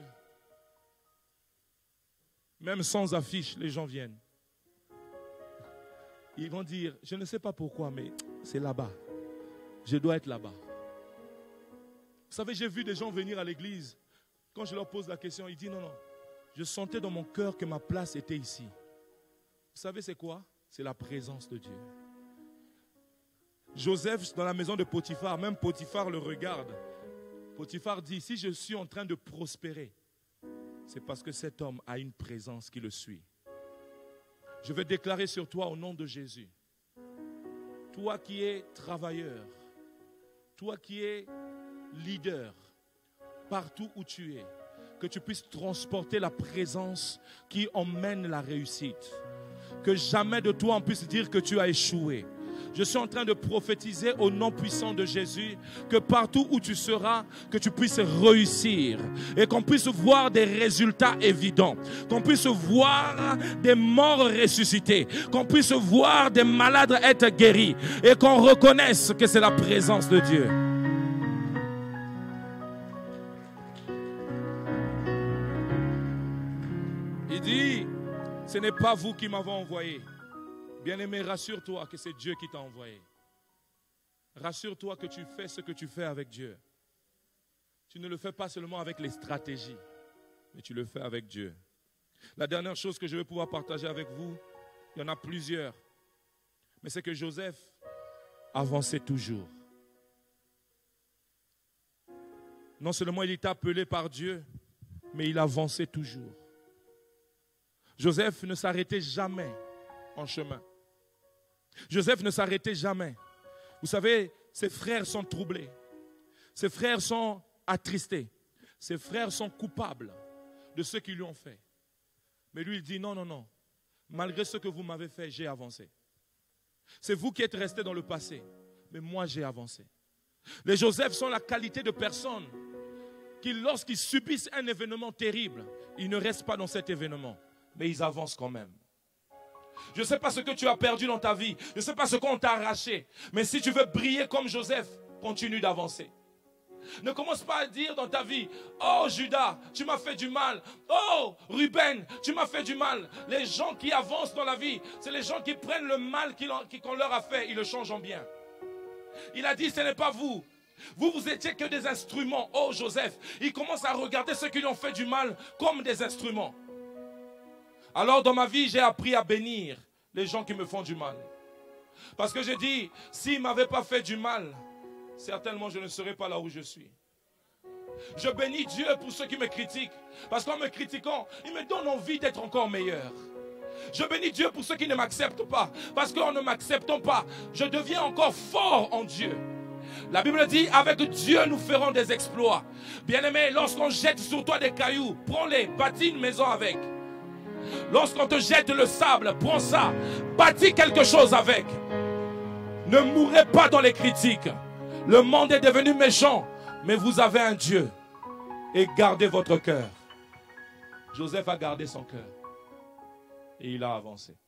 même sans affiche, les gens viennent. Ils vont dire, je ne sais pas pourquoi, mais c'est là-bas. Je dois être là-bas. Vous savez, j'ai vu des gens venir à l'église. Quand je leur pose la question, ils disent non, non. Je sentais dans mon cœur que ma place était ici. Vous savez c'est quoi? C'est la présence de Dieu. Joseph, dans la maison de Potiphar, même Potiphar le regarde. Potiphar dit, si je suis en train de prospérer, c'est parce que cet homme a une présence qui le suit. Je vais déclarer sur toi au nom de Jésus. Toi qui es travailleur, toi qui es leader, partout où tu es, que tu puisses transporter la présence qui emmène la réussite. Que jamais de toi on puisse dire que tu as échoué. Je suis en train de prophétiser au nom puissant de Jésus que partout où tu seras, que tu puisses réussir et qu'on puisse voir des résultats évidents, qu'on puisse voir des morts ressuscités, qu'on puisse voir des malades être guéris et qu'on reconnaisse que c'est la présence de Dieu. Il dit, ce n'est pas vous qui m'avez envoyé. Bien-aimé, rassure-toi que c'est Dieu qui t'a envoyé. Rassure-toi que tu fais ce que tu fais avec Dieu. Tu ne le fais pas seulement avec les stratégies, mais tu le fais avec Dieu. La dernière chose que je vais pouvoir partager avec vous, il y en a plusieurs, mais c'est que Joseph avançait toujours. Non seulement il était appelé par Dieu, mais il avançait toujours. Joseph ne s'arrêtait jamais en chemin. Joseph ne s'arrêtait jamais. Vous savez, ses frères sont troublés. Ses frères sont attristés. Ses frères sont coupables de ce qu'ils lui ont fait. Mais lui, il dit non, non, non. Malgré ce que vous m'avez fait, j'ai avancé. C'est vous qui êtes restés dans le passé. Mais moi, j'ai avancé. Les Joseph sont la qualité de personnes qui, lorsqu'ils subissent un événement terrible, ils ne restent pas dans cet événement. Mais ils avancent quand même. Je ne sais pas ce que tu as perdu dans ta vie. Je ne sais pas ce qu'on t'a arraché. Mais si tu veux briller comme Joseph, continue d'avancer. Ne commence pas à dire dans ta vie, oh Judas, tu m'as fait du mal. Oh Ruben, tu m'as fait du mal. Les gens qui avancent dans la vie, c'est les gens qui prennent le mal qu'on leur a fait, ils le changent en bien. Il a dit, ce n'est pas vous. Vous, vous étiez que des instruments. Oh Joseph, il commence à regarder ceux qui lui ont fait du mal comme des instruments. Alors dans ma vie, j'ai appris à bénir les gens qui me font du mal. Parce que j'ai dit, s'ils ne m'avaient pas fait du mal, certainement je ne serais pas là où je suis. Je bénis Dieu pour ceux qui me critiquent. Parce qu'en me critiquant, il me donne envie d'être encore meilleur. Je bénis Dieu pour ceux qui ne m'acceptent pas. Parce qu'en ne m'acceptant pas, je deviens encore fort en Dieu. La Bible dit, avec Dieu nous ferons des exploits. Bien-aimé, lorsqu'on jette sur toi des cailloux, prends-les, bâtis une maison avec. Lorsqu'on te jette le sable, prends ça, bâtis quelque chose avec. Ne mourrez pas dans les critiques. Le monde est devenu méchant, mais vous avez un Dieu. Et gardez votre cœur. Joseph a gardé son cœur. Et il a avancé.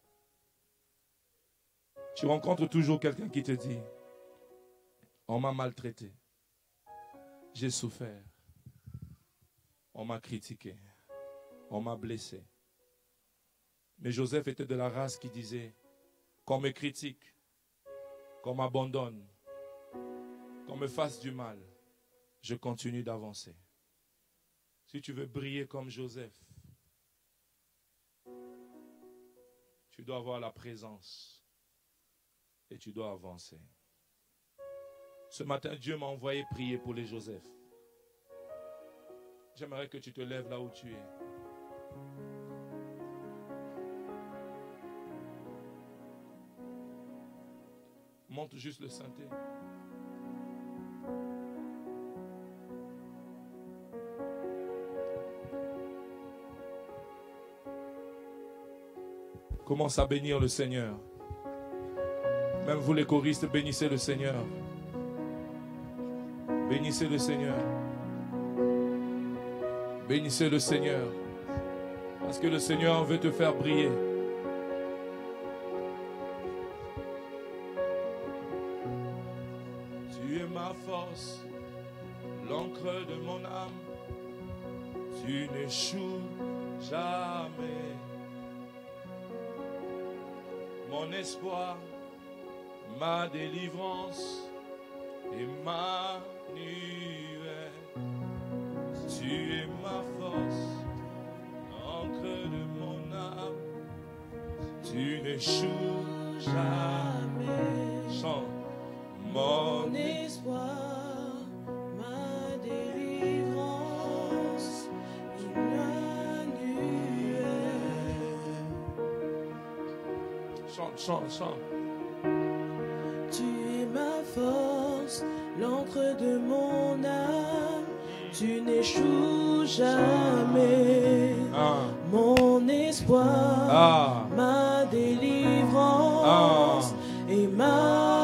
Tu rencontres toujours quelqu'un qui te dit, on m'a maltraité. J'ai souffert. On m'a critiqué. On m'a blessé. Mais Joseph était de la race qui disait, qu'on me critique, qu'on m'abandonne, qu'on me fasse du mal, je continue d'avancer. Si tu veux briller comme Joseph, tu dois avoir la présence et tu dois avancer. Ce matin, Dieu m'a envoyé prier pour les Joseph. J'aimerais que tu te lèves là où tu es. Monte juste le synthé. Commence à bénir le Seigneur. Même vous les choristes, bénissez le Seigneur. Bénissez le Seigneur. Bénissez le Seigneur. Parce que le Seigneur veut te faire briller. Force, l'encre de mon âme, tu n'échoues jamais. Mon espoir, ma délivrance, Emmanuel, tu es ma force, l'encre de mon âme, tu n'échoues jamais. Chante. Mon espoir, ma délivrance, Emmanuel. Chante, chante, chante. Tu es ma force, l'encre de mon âme, tu n'échoues jamais. Ah. Mon espoir, Ah. ma délivrance, Ah. Emmanuel.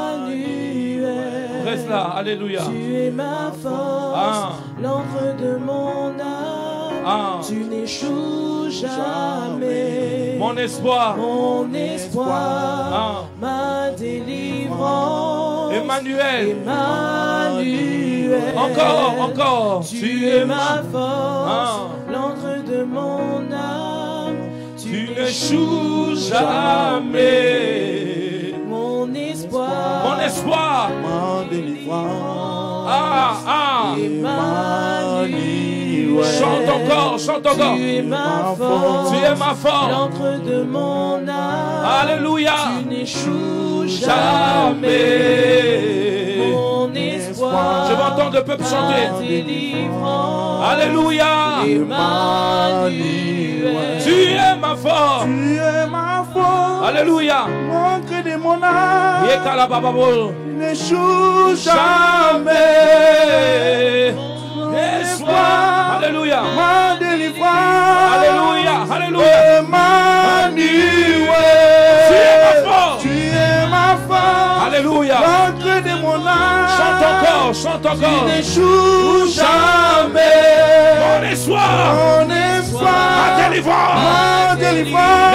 là. Alléluia. Tu es ma force, Ah. l'encre de mon âme. Ah. Tu n'échoues jamais. Mon espoir. Mon espoir, Ah. ma délivrance. Emmanuel. Emmanuel. Encore, encore. Tu es ma force, Ah. l'encre de mon âme. Tu n'échoues jamais. Mon espoir, Mon espoir. Ma délivrance. Ah, ah. Emmanuel. Chante encore, chante encore. Tu es ma force, Tu es ma force. l'encre de mon âme. Alléluia. Tu n'échoues Jamais. Mon espoir, Je vais entendre le peuple chanter. ma délivrance. Alléluia. Emmanuel. Tu es ma force. Tu es ma force. Alléluia. L'encre de mon âme. Yekalabababo. N'échoue Jamais. Espoir. Alléluia. Ma délivrance. Alléluia. Alléluia. Emmanuel. Tu es ma force. Tu es ma force. Alléluia. L'encre de mon âme. Chante encore, chante encore. Tu n'échoues jamais. Mon espoir. Mon espoir. Ma délivrance. Ma délivrance.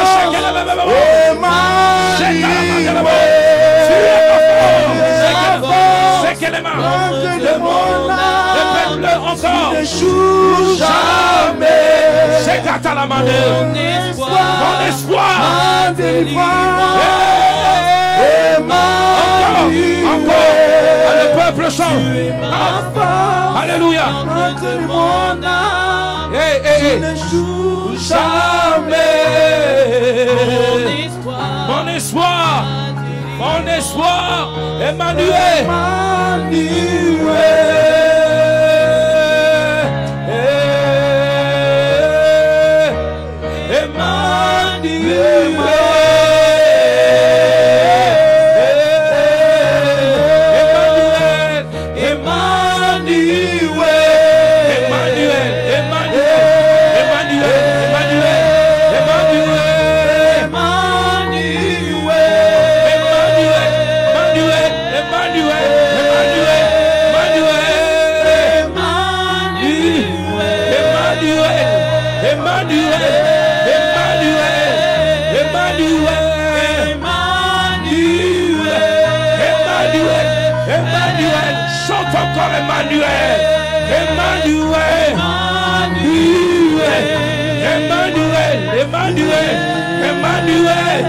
C'est quelle est ma L'encre de mon âme. Répète-le encore. Tu n'échoues jamais. C'est Catalamande. Mon espoir, Mon espoir. Ma délivrance. Encore, encore. Le peuple chante. Alléluia. l'encre de mon âme. Hey, hey, hey. N'échoue Jamais. Mon espoir, Mon espoir. Mon espoir. Emmanuel. Emmanuel, Emmanuel, Emmanuel, Emmanuel, Emmanuel,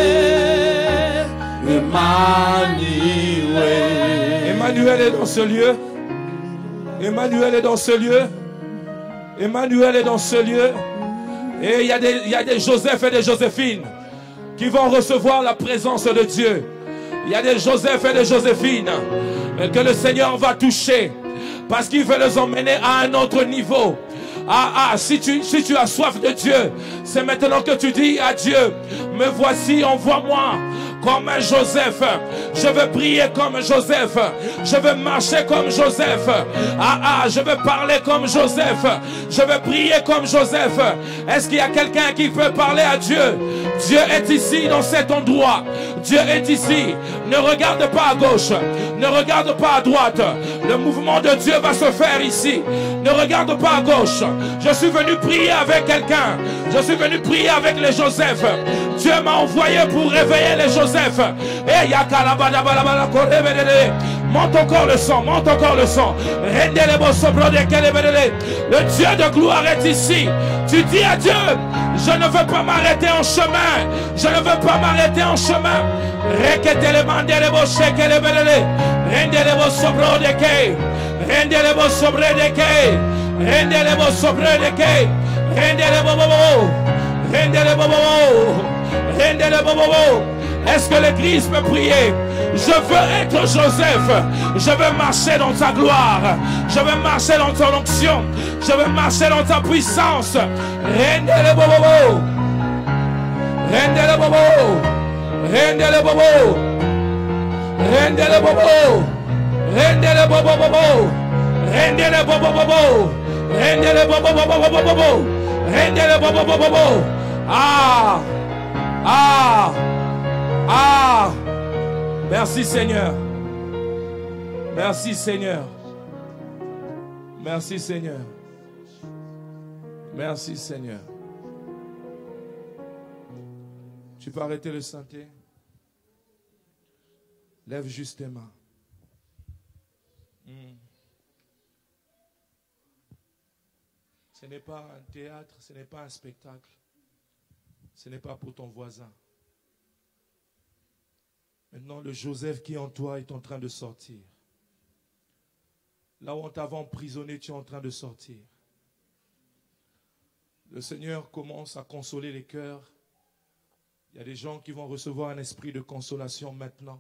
Emmanuel. Emmanuel est dans ce lieu. Emmanuel est dans ce lieu. Emmanuel est dans ce lieu. Et il y a des, il y a des Joseph et des Joséphines qui vont recevoir la présence de Dieu. Il y a des Joseph et des Joséphines que le Seigneur va toucher parce qu'il veut les emmener à un autre niveau. Ah, ah, si tu, si tu as soif de Dieu, c'est maintenant que tu dis à Dieu, me voici, envoie-moi comme un Joseph. Je veux prier comme Joseph. Je veux marcher comme Joseph. Ah, ah, je veux parler comme Joseph. Je veux prier comme Joseph. Est-ce qu'il y a quelqu'un qui peut parler à Dieu? Dieu est ici dans cet endroit. Dieu est ici. Ne regarde pas à gauche. Ne regarde pas à droite. Le mouvement de Dieu va se faire ici. Ne regarde pas à gauche. Je suis venu prier avec quelqu'un. Je suis venu prier avec les Joseph. Dieu m'a envoyé pour réveiller les Joseph. Et monte encore le son, monte encore le son. Le Dieu de gloire est ici. Tu dis à Dieu, je ne veux pas m'arrêter en chemin. Je ne veux pas m'arrêter en chemin. Est-ce que l'église peut prier? Je veux être Joseph. Je veux marcher dans ta gloire. Je veux marcher dans ton onction. Je veux marcher dans ta puissance. Rendez-le bobo. Rendez-le bobo. Rendez-le bobo. Rendez-le bobo. Rendez-le bobo bobo. Rendez-le bobo bobo. Rendez-le bobo bobo bobo. Rendez-le bobo bobo bobo. Ah. Ah. Ah. Merci Seigneur. Merci Seigneur. Merci Seigneur. Merci Seigneur. Tu peux arrêter le synthé. Lève juste tes mains. Mm. Ce n'est pas un théâtre, ce n'est pas un spectacle. Ce n'est pas pour ton voisin. Maintenant, le Joseph qui est en toi est en train de sortir. Là où on t'avait emprisonné, tu es en train de sortir. Le Seigneur commence à consoler les cœurs. Il y a des gens qui vont recevoir un esprit de consolation maintenant.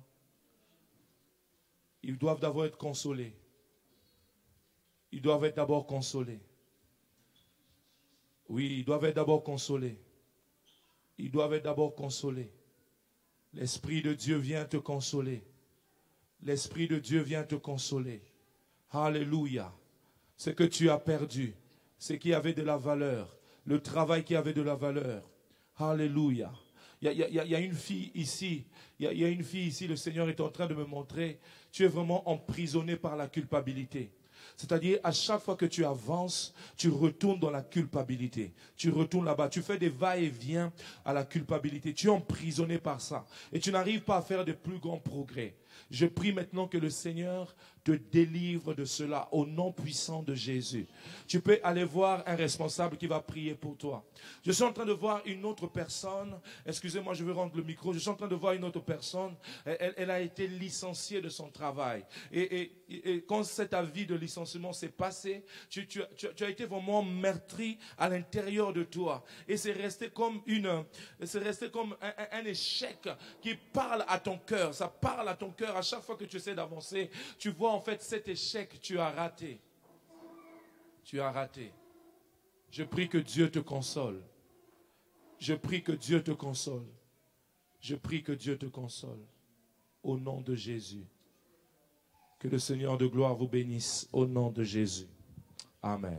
Ils doivent d'abord être consolés. Ils doivent être d'abord consolés. Oui, ils doivent être d'abord consolés. Ils doivent être d'abord consolés. L'Esprit de Dieu vient te consoler. L'Esprit de Dieu vient te consoler. Alléluia. Ce que tu as perdu, ce qui avait de la valeur, le travail qui avait de la valeur. Alléluia. Il y, y, y a une fille ici, il y, y a une fille ici, le Seigneur est en train de me montrer, tu es vraiment emprisonné par la culpabilité. C'est-à-dire, à chaque fois que tu avances, tu retournes dans la culpabilité. Tu retournes là-bas. Tu fais des va-et-vient à la culpabilité. Tu es emprisonné par ça. Et tu n'arrives pas à faire de plus grands progrès. Je prie maintenant que le Seigneur te délivre de cela au nom puissant de Jésus. Tu peux aller voir un responsable qui va prier pour toi. Je suis en train de voir une autre personne. Excusez-moi, je vais rendre le micro. Je suis en train de voir une autre personne. Elle, elle a été licenciée de son travail. Et, et, et quand cet avis de licenciement s'est passé, tu, tu, tu, tu as été vraiment meurtri à l'intérieur de toi. Et c'est resté comme, une, c'est resté comme un, un, un échec qui parle à ton cœur. Ça parle à ton cœur. À chaque fois que tu essaies d'avancer, tu vois en fait cet échec, tu as raté. Tu as raté. Je prie que Dieu te console. Je prie que Dieu te console. Je prie que Dieu te console. Au nom de Jésus. Que le Seigneur de gloire vous bénisse. Au nom de Jésus. Amen.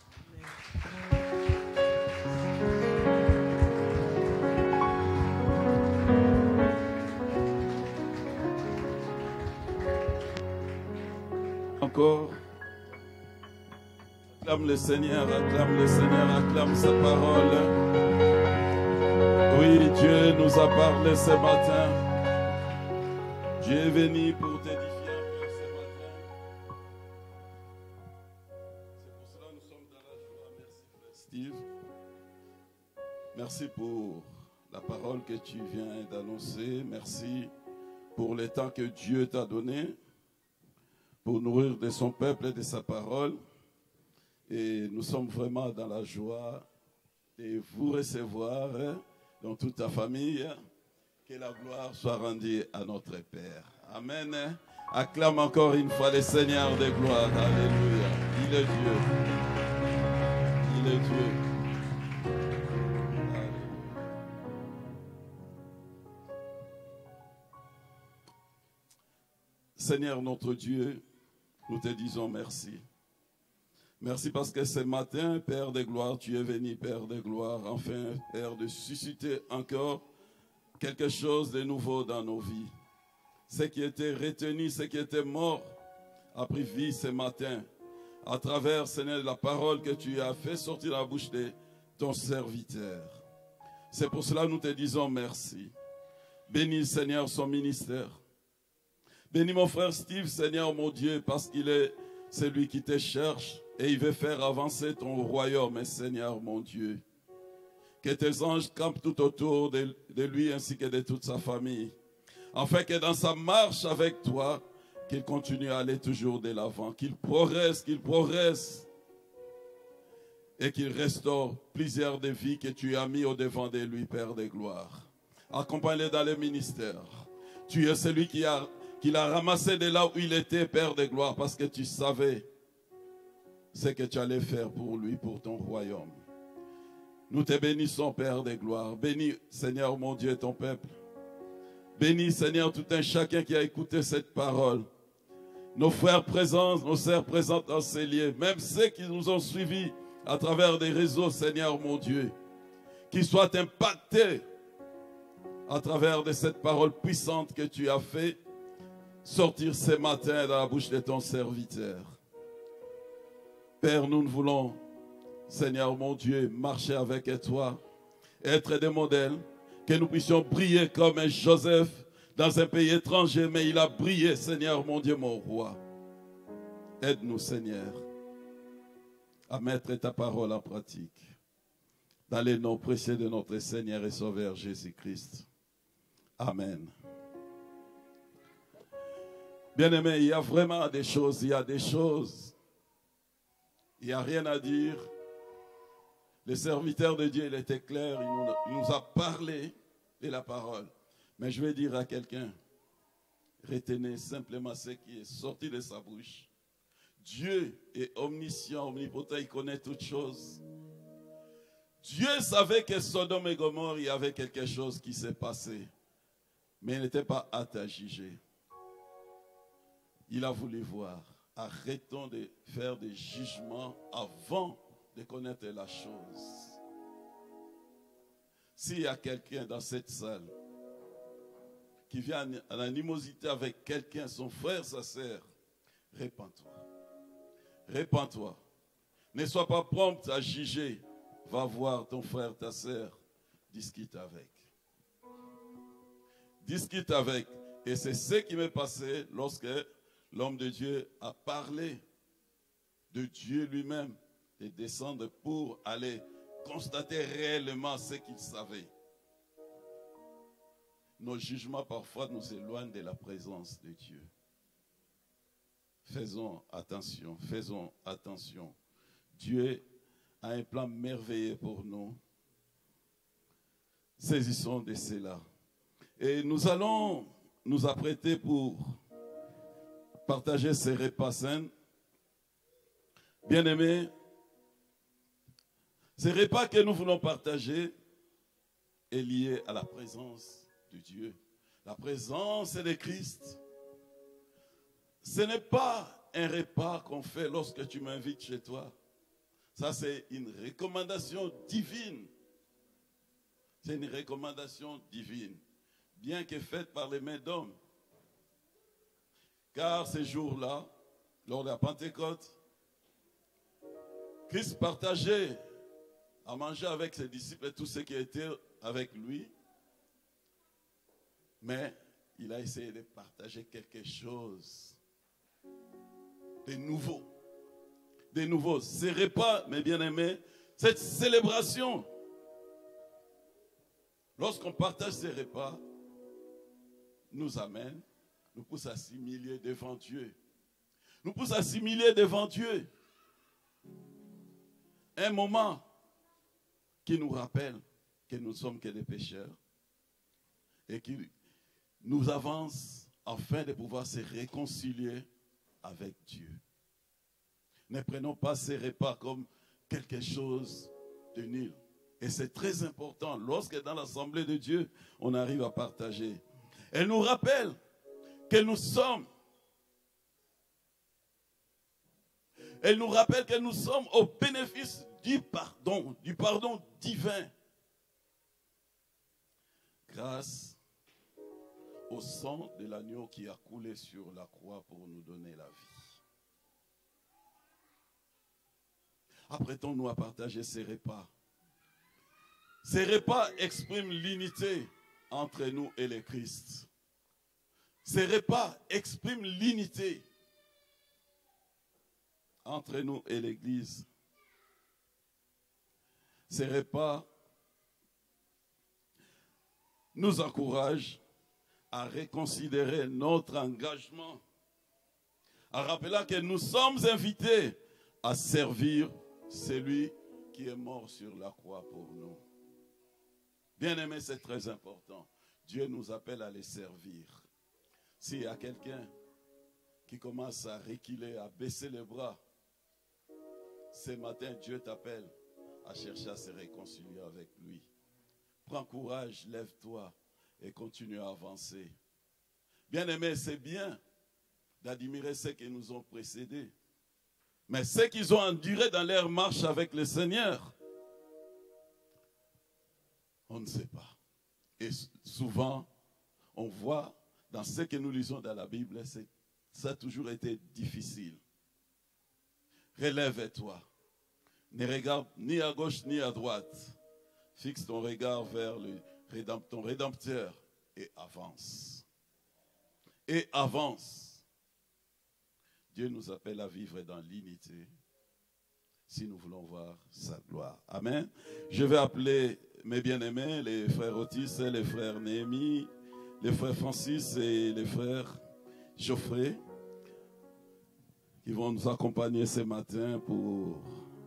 Encore. Acclame le Seigneur, acclame le Seigneur, acclame sa parole. Oui, Dieu nous a parlé ce matin. Dieu est venu pour t'édifier encore ce matin. C'est pour cela que nous sommes dans la joie. Merci, frère Steve. Merci pour la parole que tu viens d'annoncer. Merci pour le temps que Dieu t'a donné pour nourrir de son peuple et de sa parole. Et nous sommes vraiment dans la joie de vous recevoir dans toute ta famille. Que la gloire soit rendue à notre Père. Amen. Acclame encore une fois le Seigneur de gloire. Alléluia. Il est Dieu. Il est Dieu. Alléluia. Seigneur notre Dieu, nous te disons merci. Merci parce que ce matin, Père de gloire, tu es venu, Père de gloire, enfin, Père, de susciter encore quelque chose de nouveau dans nos vies. Ce qui était retenu, ce qui était mort, a pris vie ce matin, à travers, Seigneur, la parole que tu as fait sortir de la bouche de ton serviteur. C'est pour cela que nous te disons merci. Bénis, Seigneur, son ministère. Bénis mon frère Steve, Seigneur, mon Dieu, parce qu'il est celui qui te cherche et il veut faire avancer ton royaume, Seigneur, mon Dieu. Que tes anges campent tout autour de, de lui ainsi que de toute sa famille. Afin que dans sa marche avec toi, qu'il continue à aller toujours de l'avant, qu'il progresse, qu'il progresse et qu'il restaure plusieurs des vies que tu as mis au devant de lui, Père de gloire. Accompagne-le dans le ministère. Tu es celui qui a, qui l'a ramassé de là où il était, Père de gloire, parce que tu savais ce que tu allais faire pour lui, pour ton royaume. Nous te bénissons, Père de gloire. Bénis, Seigneur, mon Dieu, ton peuple. Bénis, Seigneur, tout un chacun qui a écouté cette parole. Nos frères présents, nos sœurs présentes dans ces lieux, même ceux qui nous ont suivis à travers des réseaux, Seigneur, mon Dieu, qui soient impactés à travers de cette parole puissante que tu as fait sortir ce matin dans la bouche de ton serviteur. Père, nous nous voulons, Seigneur mon Dieu, marcher avec toi, être des modèles, que nous puissions briller comme un Joseph dans un pays étranger, mais il a brillé, Seigneur mon Dieu, mon roi. Aide-nous, Seigneur, à mettre ta parole en pratique. Dans les noms précieux de notre Seigneur et Sauveur Jésus-Christ. Amen. Bien-aimés, il y a vraiment des choses, il y a des choses. Il n'y a rien à dire. Le serviteur de Dieu, il était clair, il nous, il nous a parlé de la parole. Mais je vais dire à quelqu'un, retenez simplement ce qui est sorti de sa bouche. Dieu est omniscient, omnipotent, il connaît toutes choses. Dieu savait que Sodome et Gomorrhe, il y avait quelque chose qui s'est passé. Mais il n'était pas hâte à juger. Il a voulu voir. Arrêtons de faire des jugements avant de connaître la chose. S'il y a quelqu'un dans cette salle qui vient en animosité avec quelqu'un, son frère, sa sœur, répands-toi. Répands-toi. Ne sois pas prompt à juger. Va voir ton frère, ta sœur. Discute avec. Discute avec. Et c'est ce qui m'est passé lorsque l'homme de Dieu a parlé de Dieu lui-même et descendre pour aller constater réellement ce qu'il savait. Nos jugements parfois nous éloignent de la présence de Dieu. Faisons attention, faisons attention. Dieu a un plan merveilleux pour nous. Saisissons de cela. Et nous allons nous apprêter pour partager ces repas saints. Bien-aimés, ces repas que nous voulons partager est lié à la présence de Dieu. La présence de Christ. Ce n'est pas un repas qu'on fait lorsque tu m'invites chez toi. Ça, c'est une recommandation divine. C'est une recommandation divine, bien que faite par les mains d'hommes. Car ces jours-là, lors de la Pentecôte, Christ partageait à manger avec ses disciples et tous ceux qui étaient avec lui. Mais il a essayé de partager quelque chose de nouveau. De nouveau. Ces repas, mes bien-aimés, cette célébration, lorsqu'on partage ces repas, nous amène, nous pousse à s'humilier devant Dieu. Nous pousse à s'humilier devant Dieu. Un moment qui nous rappelle que nous ne sommes que des pécheurs et qui nous avance afin de pouvoir se réconcilier avec Dieu. Ne prenons pas ces repas comme quelque chose de nul. Et c'est très important lorsque dans l'assemblée de Dieu, on arrive à partager. Elle nous rappelle que nous sommes, elle nous rappelle que nous sommes au bénéfice du pardon, du pardon divin. Grâce au sang de l'agneau qui a coulé sur la croix pour nous donner la vie. Apprêtons-nous à partager ces repas. Ces repas expriment l'unité entre nous et le Christ. Ces repas expriment l'unité entre nous et l'Église. Ces repas nous encouragent à reconsidérer notre engagement, en rappelant que nous sommes invités à servir celui qui est mort sur la croix pour nous. Bien-aimés, c'est très important. Dieu nous appelle à les servir. S'il y a quelqu'un qui commence à reculer, à baisser les bras, ce matin, Dieu t'appelle à chercher à se réconcilier avec lui. Prends courage, lève-toi et continue à avancer. Bien-aimés, c'est bien d'admirer ceux qui nous ont précédés. Mais ceux qu'ils ont enduré dans leur marche avec le Seigneur, on ne sait pas. Et souvent, on voit dans ce que nous lisons dans la Bible, ça a toujours été difficile. Relève-toi. Ne regarde ni à gauche ni à droite. Fixe ton regard vers le rédemp- ton Rédempteur et avance. Et avance. Dieu nous appelle à vivre dans l'unité si nous voulons voir sa gloire. Amen. Je vais appeler mes bien-aimés, les frères Otis, les frères Néhémie, les frères Francis et les frères Geoffrey, qui vont nous accompagner ce matin pour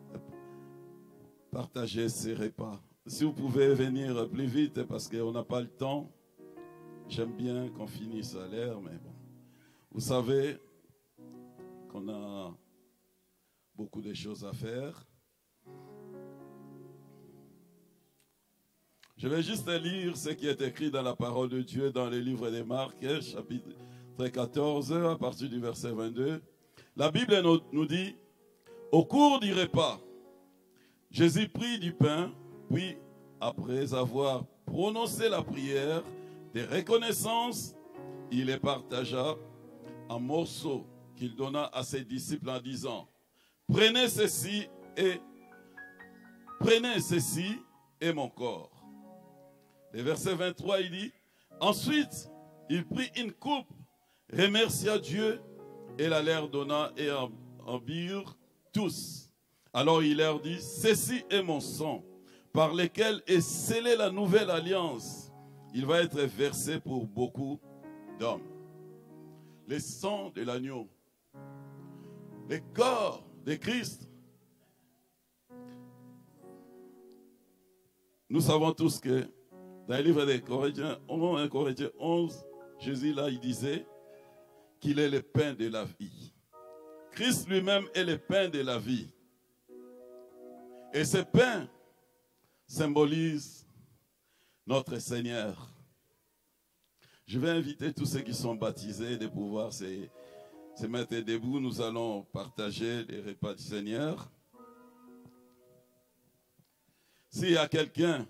partager ces repas. Si vous pouvez venir plus vite parce qu'on n'a pas le temps, j'aime bien qu'on finisse à l'heure, mais bon. Vous savez qu'on a beaucoup de choses à faire. Je vais juste lire ce qui est écrit dans la parole de Dieu dans le livre de Marc, chapitre quatorze, à partir du verset vingt-deux. La Bible nous dit, au cours du repas, Jésus prit du pain, puis après avoir prononcé la prière de reconnaissance, il les partagea en morceaux qu'il donna à ses disciples en disant, prenez ceci et prenez ceci et mon corps. Le verset vingt-trois, il dit, ensuite, il prit une coupe, remercia Dieu et la leur donna et en, en burent tous. Alors il leur dit, ceci est mon sang, par lequel est scellée la nouvelle alliance. Il va être versé pour beaucoup d'hommes. Le sang de l'agneau, le corps de Christ. Nous savons tous que dans le livre des Corinthiens, un Corinthiens onze, Jésus là, il disait qu'il est le pain de la vie. Christ lui-même est le pain de la vie. Et ce pain symbolise notre Seigneur. Je vais inviter tous ceux qui sont baptisés de pouvoir se, se mettre debout. Nous allons partager les repas du Seigneur. S'il y a quelqu'un,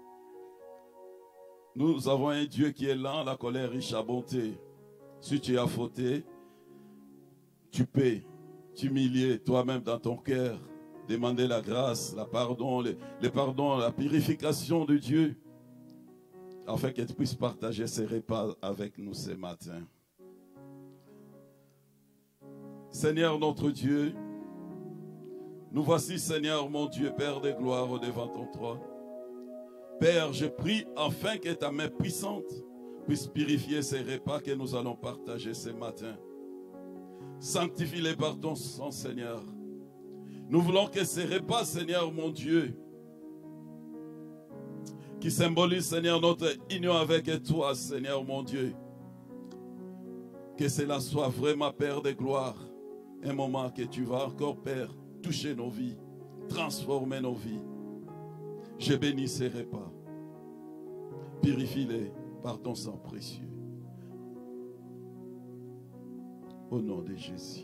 nous avons un Dieu qui est lent, la colère riche à bonté. Si tu as fauté, tu peux t'humilier toi-même dans ton cœur, demander la grâce, la pardon, le, le pardon, la purification de Dieu, afin que tu puisses partager ces repas avec nous ce matin. Seigneur notre Dieu, nous voici, Seigneur mon Dieu, Père de gloire, au devant ton trône. Père, je prie afin que ta main puissante puisse purifier ces repas que nous allons partager ce matin. Sanctifie-les par ton sang, Seigneur. Nous voulons que ces repas, Seigneur mon Dieu, qui symbolisent, Seigneur, notre union avec toi, Seigneur mon Dieu, que cela soit vraiment, Père de gloire, un moment que tu vas encore, Père, toucher nos vies, transformer nos vies. Je bénis ces repas. Purifie-les par ton sang précieux. Au nom de Jésus.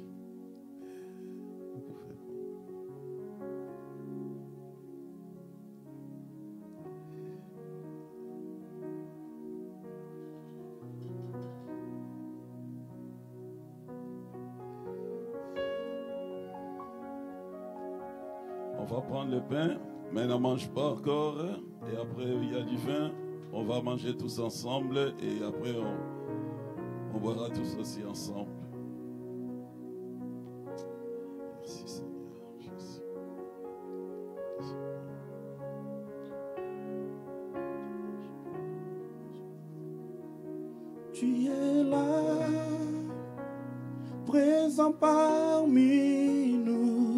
On va prendre le pain, mais n'en mange pas encore. Et après, il y a du vin. On va manger tous ensemble. Et après, on, on boira tous aussi ensemble. Merci Seigneur Jésus. Tu es là, présent parmi nous.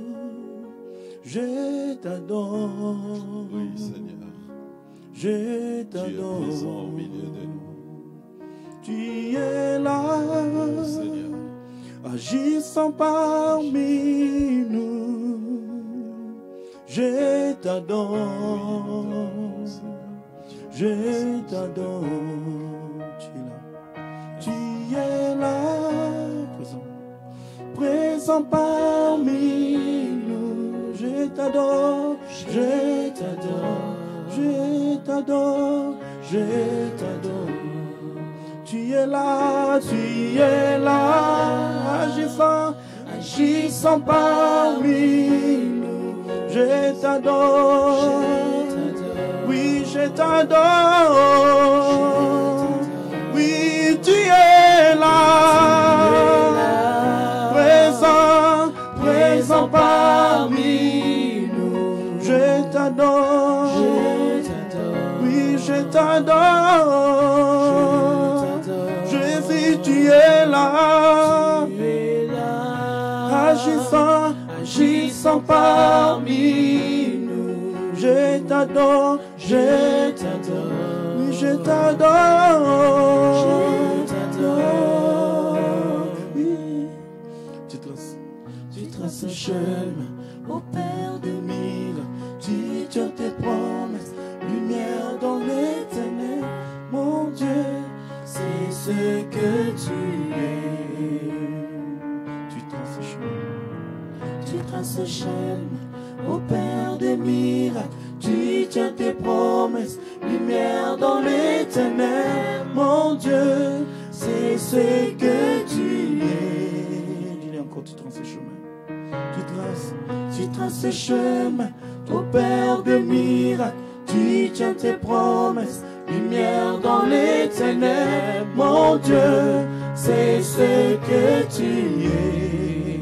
Je t'adore. Oui, Seigneur. Je Tu es t'adore. présent au milieu de nous. Tu es là, Oh, Seigneur. agissant parmi nous. Je t'adore. Je t'adore. Tu es là. Tu es là, présent. Présent parmi nous. Je t'adore. Je t'adore. Je t'adore, je t'adore. Tu Tu es là, tu es là, agissant, agissant parmi nous. Je t'adore, oui, je t'adore. Oui, tu es là, présent, présent parmi nous. Je t'adore, oui, je t'adore. Jésus, tu es là, agissant, agissant parmi nous. Je t'adore, je t'adore. Je t'adore, je t'adore, oui. Tu traces, tu traces un chemin au Père de mille. Tu tiens tes promesses, lumière dans les ténèbres. Mon Dieu, c'est ce que tu es. Tu traces un chemin, tu traces un chemin au Père des miracles. Tu tiens tes promesses, lumière dans les ténèbres. Mon Dieu, c'est ce que tu es. Dis-le encore, tu traces ce chemin. Tu traces, tu traces ce chemin au Père des miracles. Tu tiens tes promesses, lumière dans les ténèbres. Mon Dieu, c'est ce que tu es.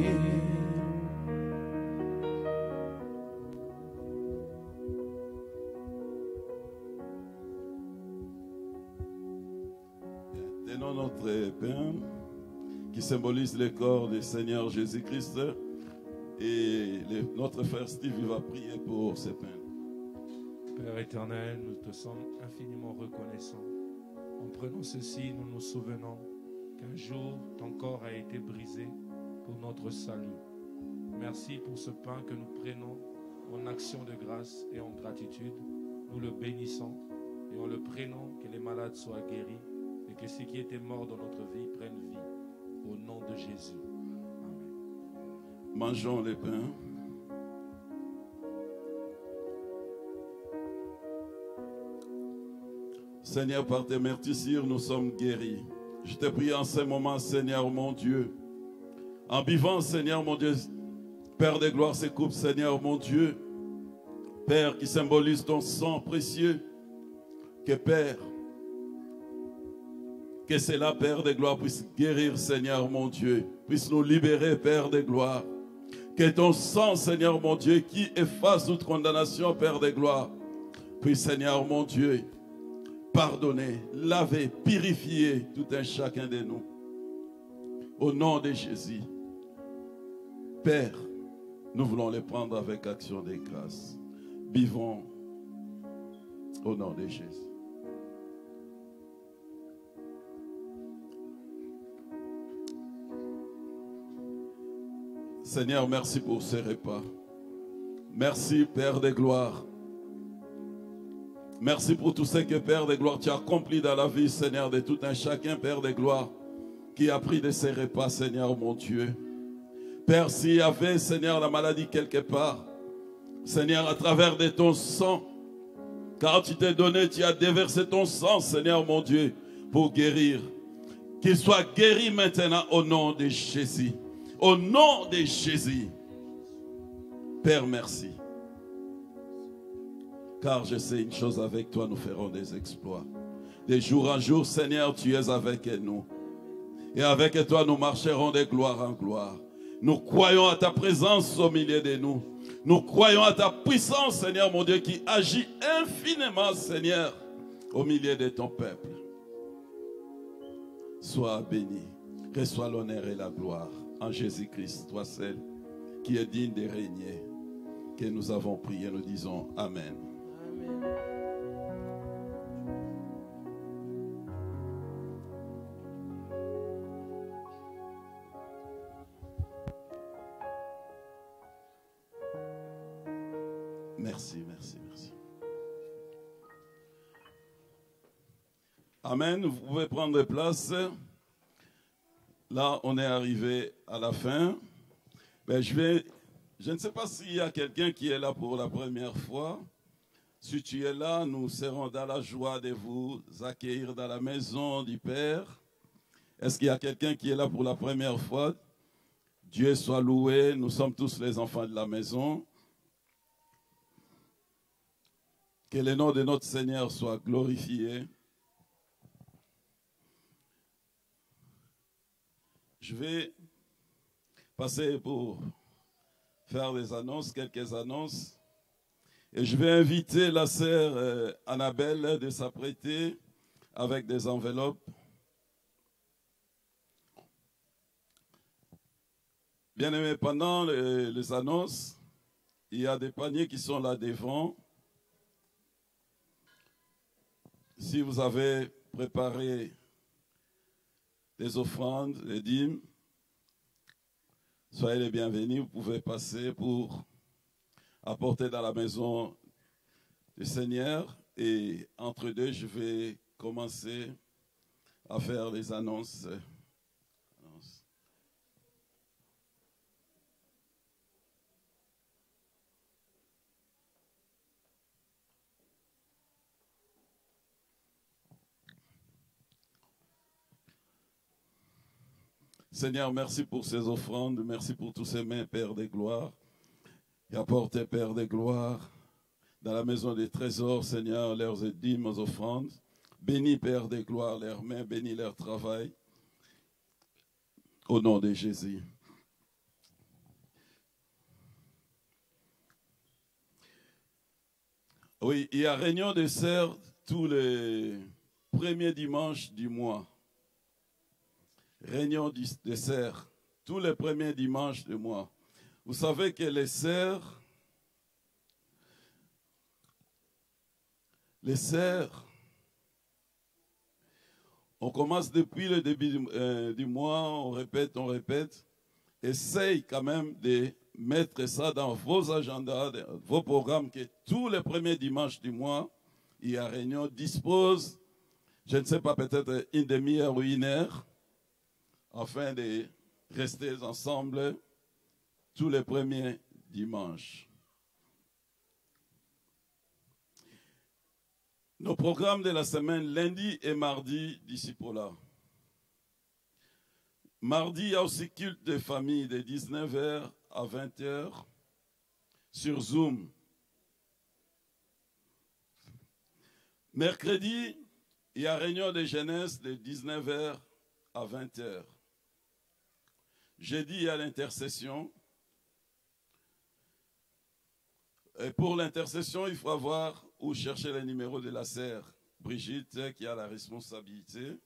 Tenons notre pain qui symbolise le corps du Seigneur Jésus-Christ et le, notre frère Steve va prier pour ce pain. Père éternel, nous te sommes infiniment reconnaissants. En prenant ceci, nous nous souvenons qu'un jour, ton corps a été brisé pour notre salut. Merci pour ce pain que nous prenons en action de grâce et en gratitude. Nous le bénissons et en le prenant, que les malades soient guéris et que ceux qui étaient morts dans notre vie prennent vie. Au nom de Jésus. Amen. Mangeons le pain. Seigneur, par tes meurtrissures, nous sommes guéris. Je te prie en ce moment, Seigneur mon Dieu. En vivant, Seigneur mon Dieu, Père de gloire, ces coupes, Seigneur mon Dieu. Père qui symbolise ton sang précieux. Que Père, que cela, Père de gloire, puisse guérir, Seigneur mon Dieu. Puisse nous libérer, Père de gloire. Que ton sang, Seigneur mon Dieu, qui efface toute condamnation, Père de gloire, puisse, Seigneur mon Dieu, pardonner, laver, purifier tout un chacun de nous. Au nom de Jésus. Père, nous voulons les prendre avec action de grâce. Vivons au nom de Jésus. Seigneur, merci pour ce repas. Merci, Père de gloire. Merci pour tout ce que, Père de gloire, tu as accompli dans la vie, Seigneur, de tout un chacun, Père de gloire, qui a pris de ces repas, Seigneur, mon Dieu. Père, s'il y avait, Seigneur, la maladie quelque part, Seigneur, à travers de ton sang, car tu t'es donné, tu as déversé ton sang, Seigneur, mon Dieu, pour guérir. Qu'il soit guéri maintenant au nom de Jésus. Au nom de Jésus. Père, merci. Car je sais une chose, avec toi nous ferons des exploits. De jour en jour, Seigneur, tu es avec nous. Et avec toi nous marcherons de gloire en gloire. Nous croyons à ta présence au milieu de nous. Nous croyons à ta puissance, Seigneur mon Dieu, qui agit infiniment, Seigneur, au milieu de ton peuple. Sois béni. Reçois l'honneur et la gloire en Jésus-Christ, toi seul, qui est digne de régner. Que nous avons prié, nous disons Amen. Merci, merci, merci. Amen. Vous pouvez prendre place. Là, on est arrivé à la fin. Ben, je vais, je ne sais pas s'il y a quelqu'un qui est là pour la première fois. Si tu es là, nous serons dans la joie de vous accueillir dans la maison du Père. Est-ce qu'il y a quelqu'un qui est là pour la première fois? Dieu soit loué, nous sommes tous les enfants de la maison. Que le nom de notre Seigneur soit glorifié. Je vais passer pour faire des annonces, quelques annonces. Et je vais inviter la sœur euh, Annabelle de s'apprêter avec des enveloppes. Bien aimé, pendant les, les annonces, il y a des paniers qui sont là devant. Si vous avez préparé des offrandes, des dîmes, soyez les bienvenus. Vous pouvez passer pour apporter dans la maison du Seigneur. Et entre deux, je vais commencer à faire les annonces. Seigneur, merci pour ces offrandes, merci pour tous ces mains, Père des gloires. Et apportez, Père des gloires, dans la maison des trésors, Seigneur, leurs dîmes, aux offrandes. Bénis, Père des gloires, leurs mains, bénis leur travail. Au nom de Jésus. Oui, il y a réunion de sœurs tous les premiers dimanches du mois. Réunion des sœurs, tous les premiers dimanches du mois. Vous savez que les sœurs, les sœurs, on commence depuis le début du, euh, du mois, on répète, on répète. Essaye quand même de mettre ça dans vos agendas, vos programmes, que tous les premiers dimanches du mois, il y a réunion, dispose, je ne sais pas, peut-être une demi-heure ou une heure, afin de rester ensemble tous les premiers dimanches. Nos programmes de la semaine, lundi et mardi, d'ici pour là. Mardi, il y a aussi culte de famille de dix-neuf heures à vingt heures sur Zoom. Mercredi, il y a réunion de jeunesse de dix-neuf heures à vingt heures. Jeudi, il y a l'intercession. Et pour l'intercession, il faut avoir ou chercher le numéro de la sœur Brigitte qui a la responsabilité.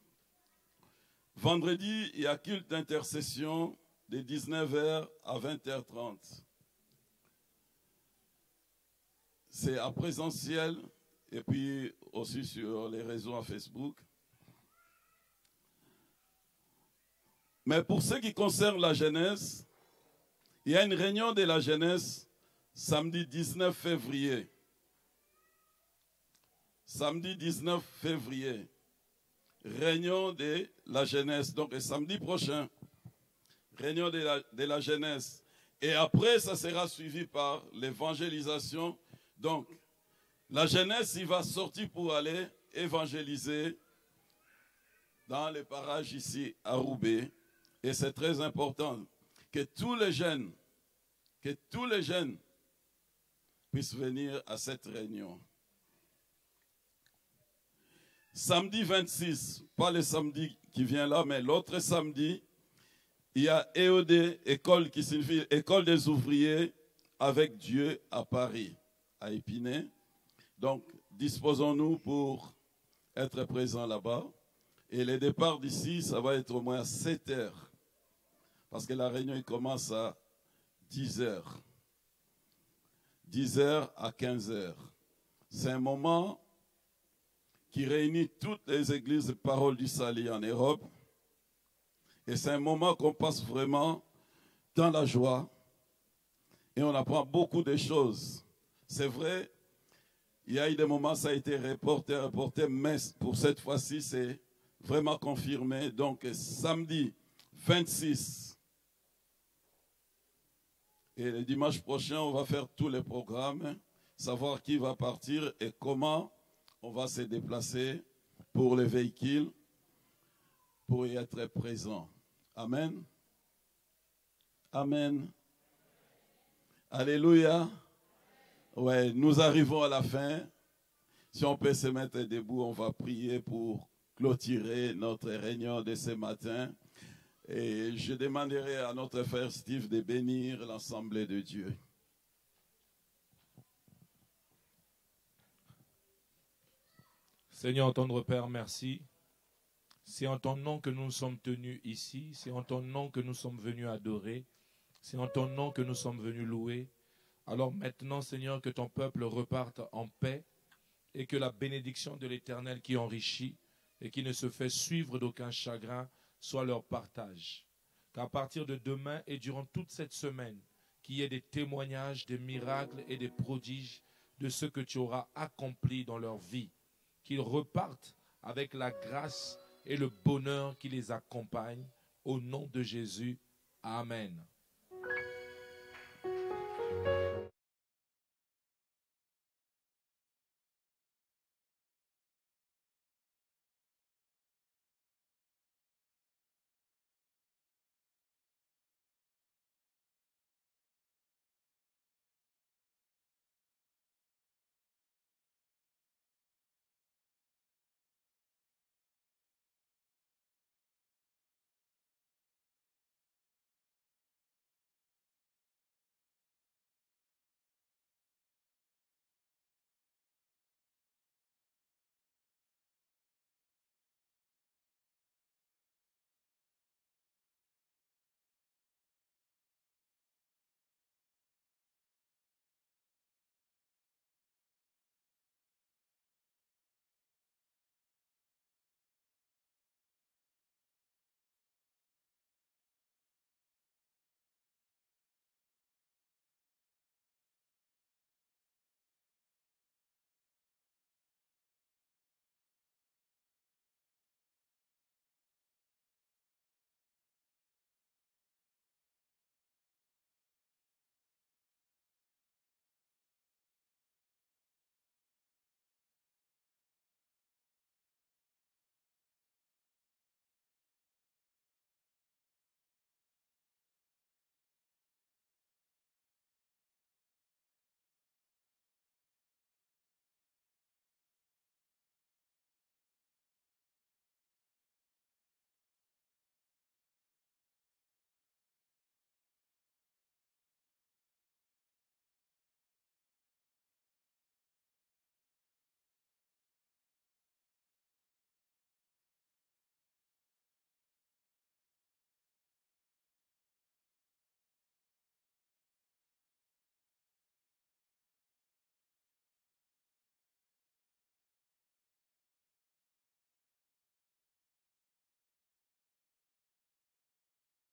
Vendredi, il y a culte d'intercession de dix-neuf heures à vingt heures trente. C'est en présentiel et puis aussi sur les réseaux à Facebook. Mais pour ce qui concerne la jeunesse, il y a une réunion de la jeunesse samedi dix-neuf février. Samedi dix-neuf février. Réunion de la jeunesse. Donc samedi prochain, réunion de la, de la jeunesse. Et après, ça sera suivi par l'évangélisation. Donc, la jeunesse, il va sortir pour aller évangéliser dans les parages ici à Roubaix. Et c'est très important que tous les jeunes, que tous les jeunes puissent venir à cette réunion. Samedi vingt-six, pas le samedi qui vient là, mais l'autre samedi, il y a E O D, école qui signifie École des ouvriers avec Dieu à Paris, à Épinay. Donc, disposons-nous pour être présents là-bas. Et le départ d'ici, ça va être au moins à sept heures. Parce que la réunion il commence à dix heures. dix heures à quinze heures. C'est un moment qui réunit toutes les églises de Parole du Salut en Europe. Et c'est un moment qu'on passe vraiment dans la joie. Et on apprend beaucoup de choses. C'est vrai, il y a eu des moments, ça a été reporté, reporté, mais pour cette fois-ci, c'est vraiment confirmé. Donc, samedi vingt-six, et le dimanche prochain, on va faire tous les programmes, savoir qui va partir et comment on va se déplacer pour les véhicules, pour y être présent. Amen. Amen. Alléluia. Ouais, nous arrivons à la fin. Si on peut se mettre debout, on va prier pour clôturer notre réunion de ce matin. Et je demanderai à notre frère Steve de bénir l'Assemblée de Dieu. Seigneur, tendre Père, merci. C'est en ton nom que nous sommes tenus ici. C'est en ton nom que nous sommes venus adorer. C'est en ton nom que nous sommes venus louer. Alors maintenant, Seigneur, que ton peuple reparte en paix et que la bénédiction de l'Éternel qui enrichit et qui ne se fait suivre d'aucun chagrin soit leur partage. Qu'à partir de demain et durant toute cette semaine, qu'il y ait des témoignages, des miracles et des prodiges de ce que tu auras accompli dans leur vie. Qu'ils repartent avec la grâce et le bonheur qui les accompagne. Au nom de Jésus, Amen.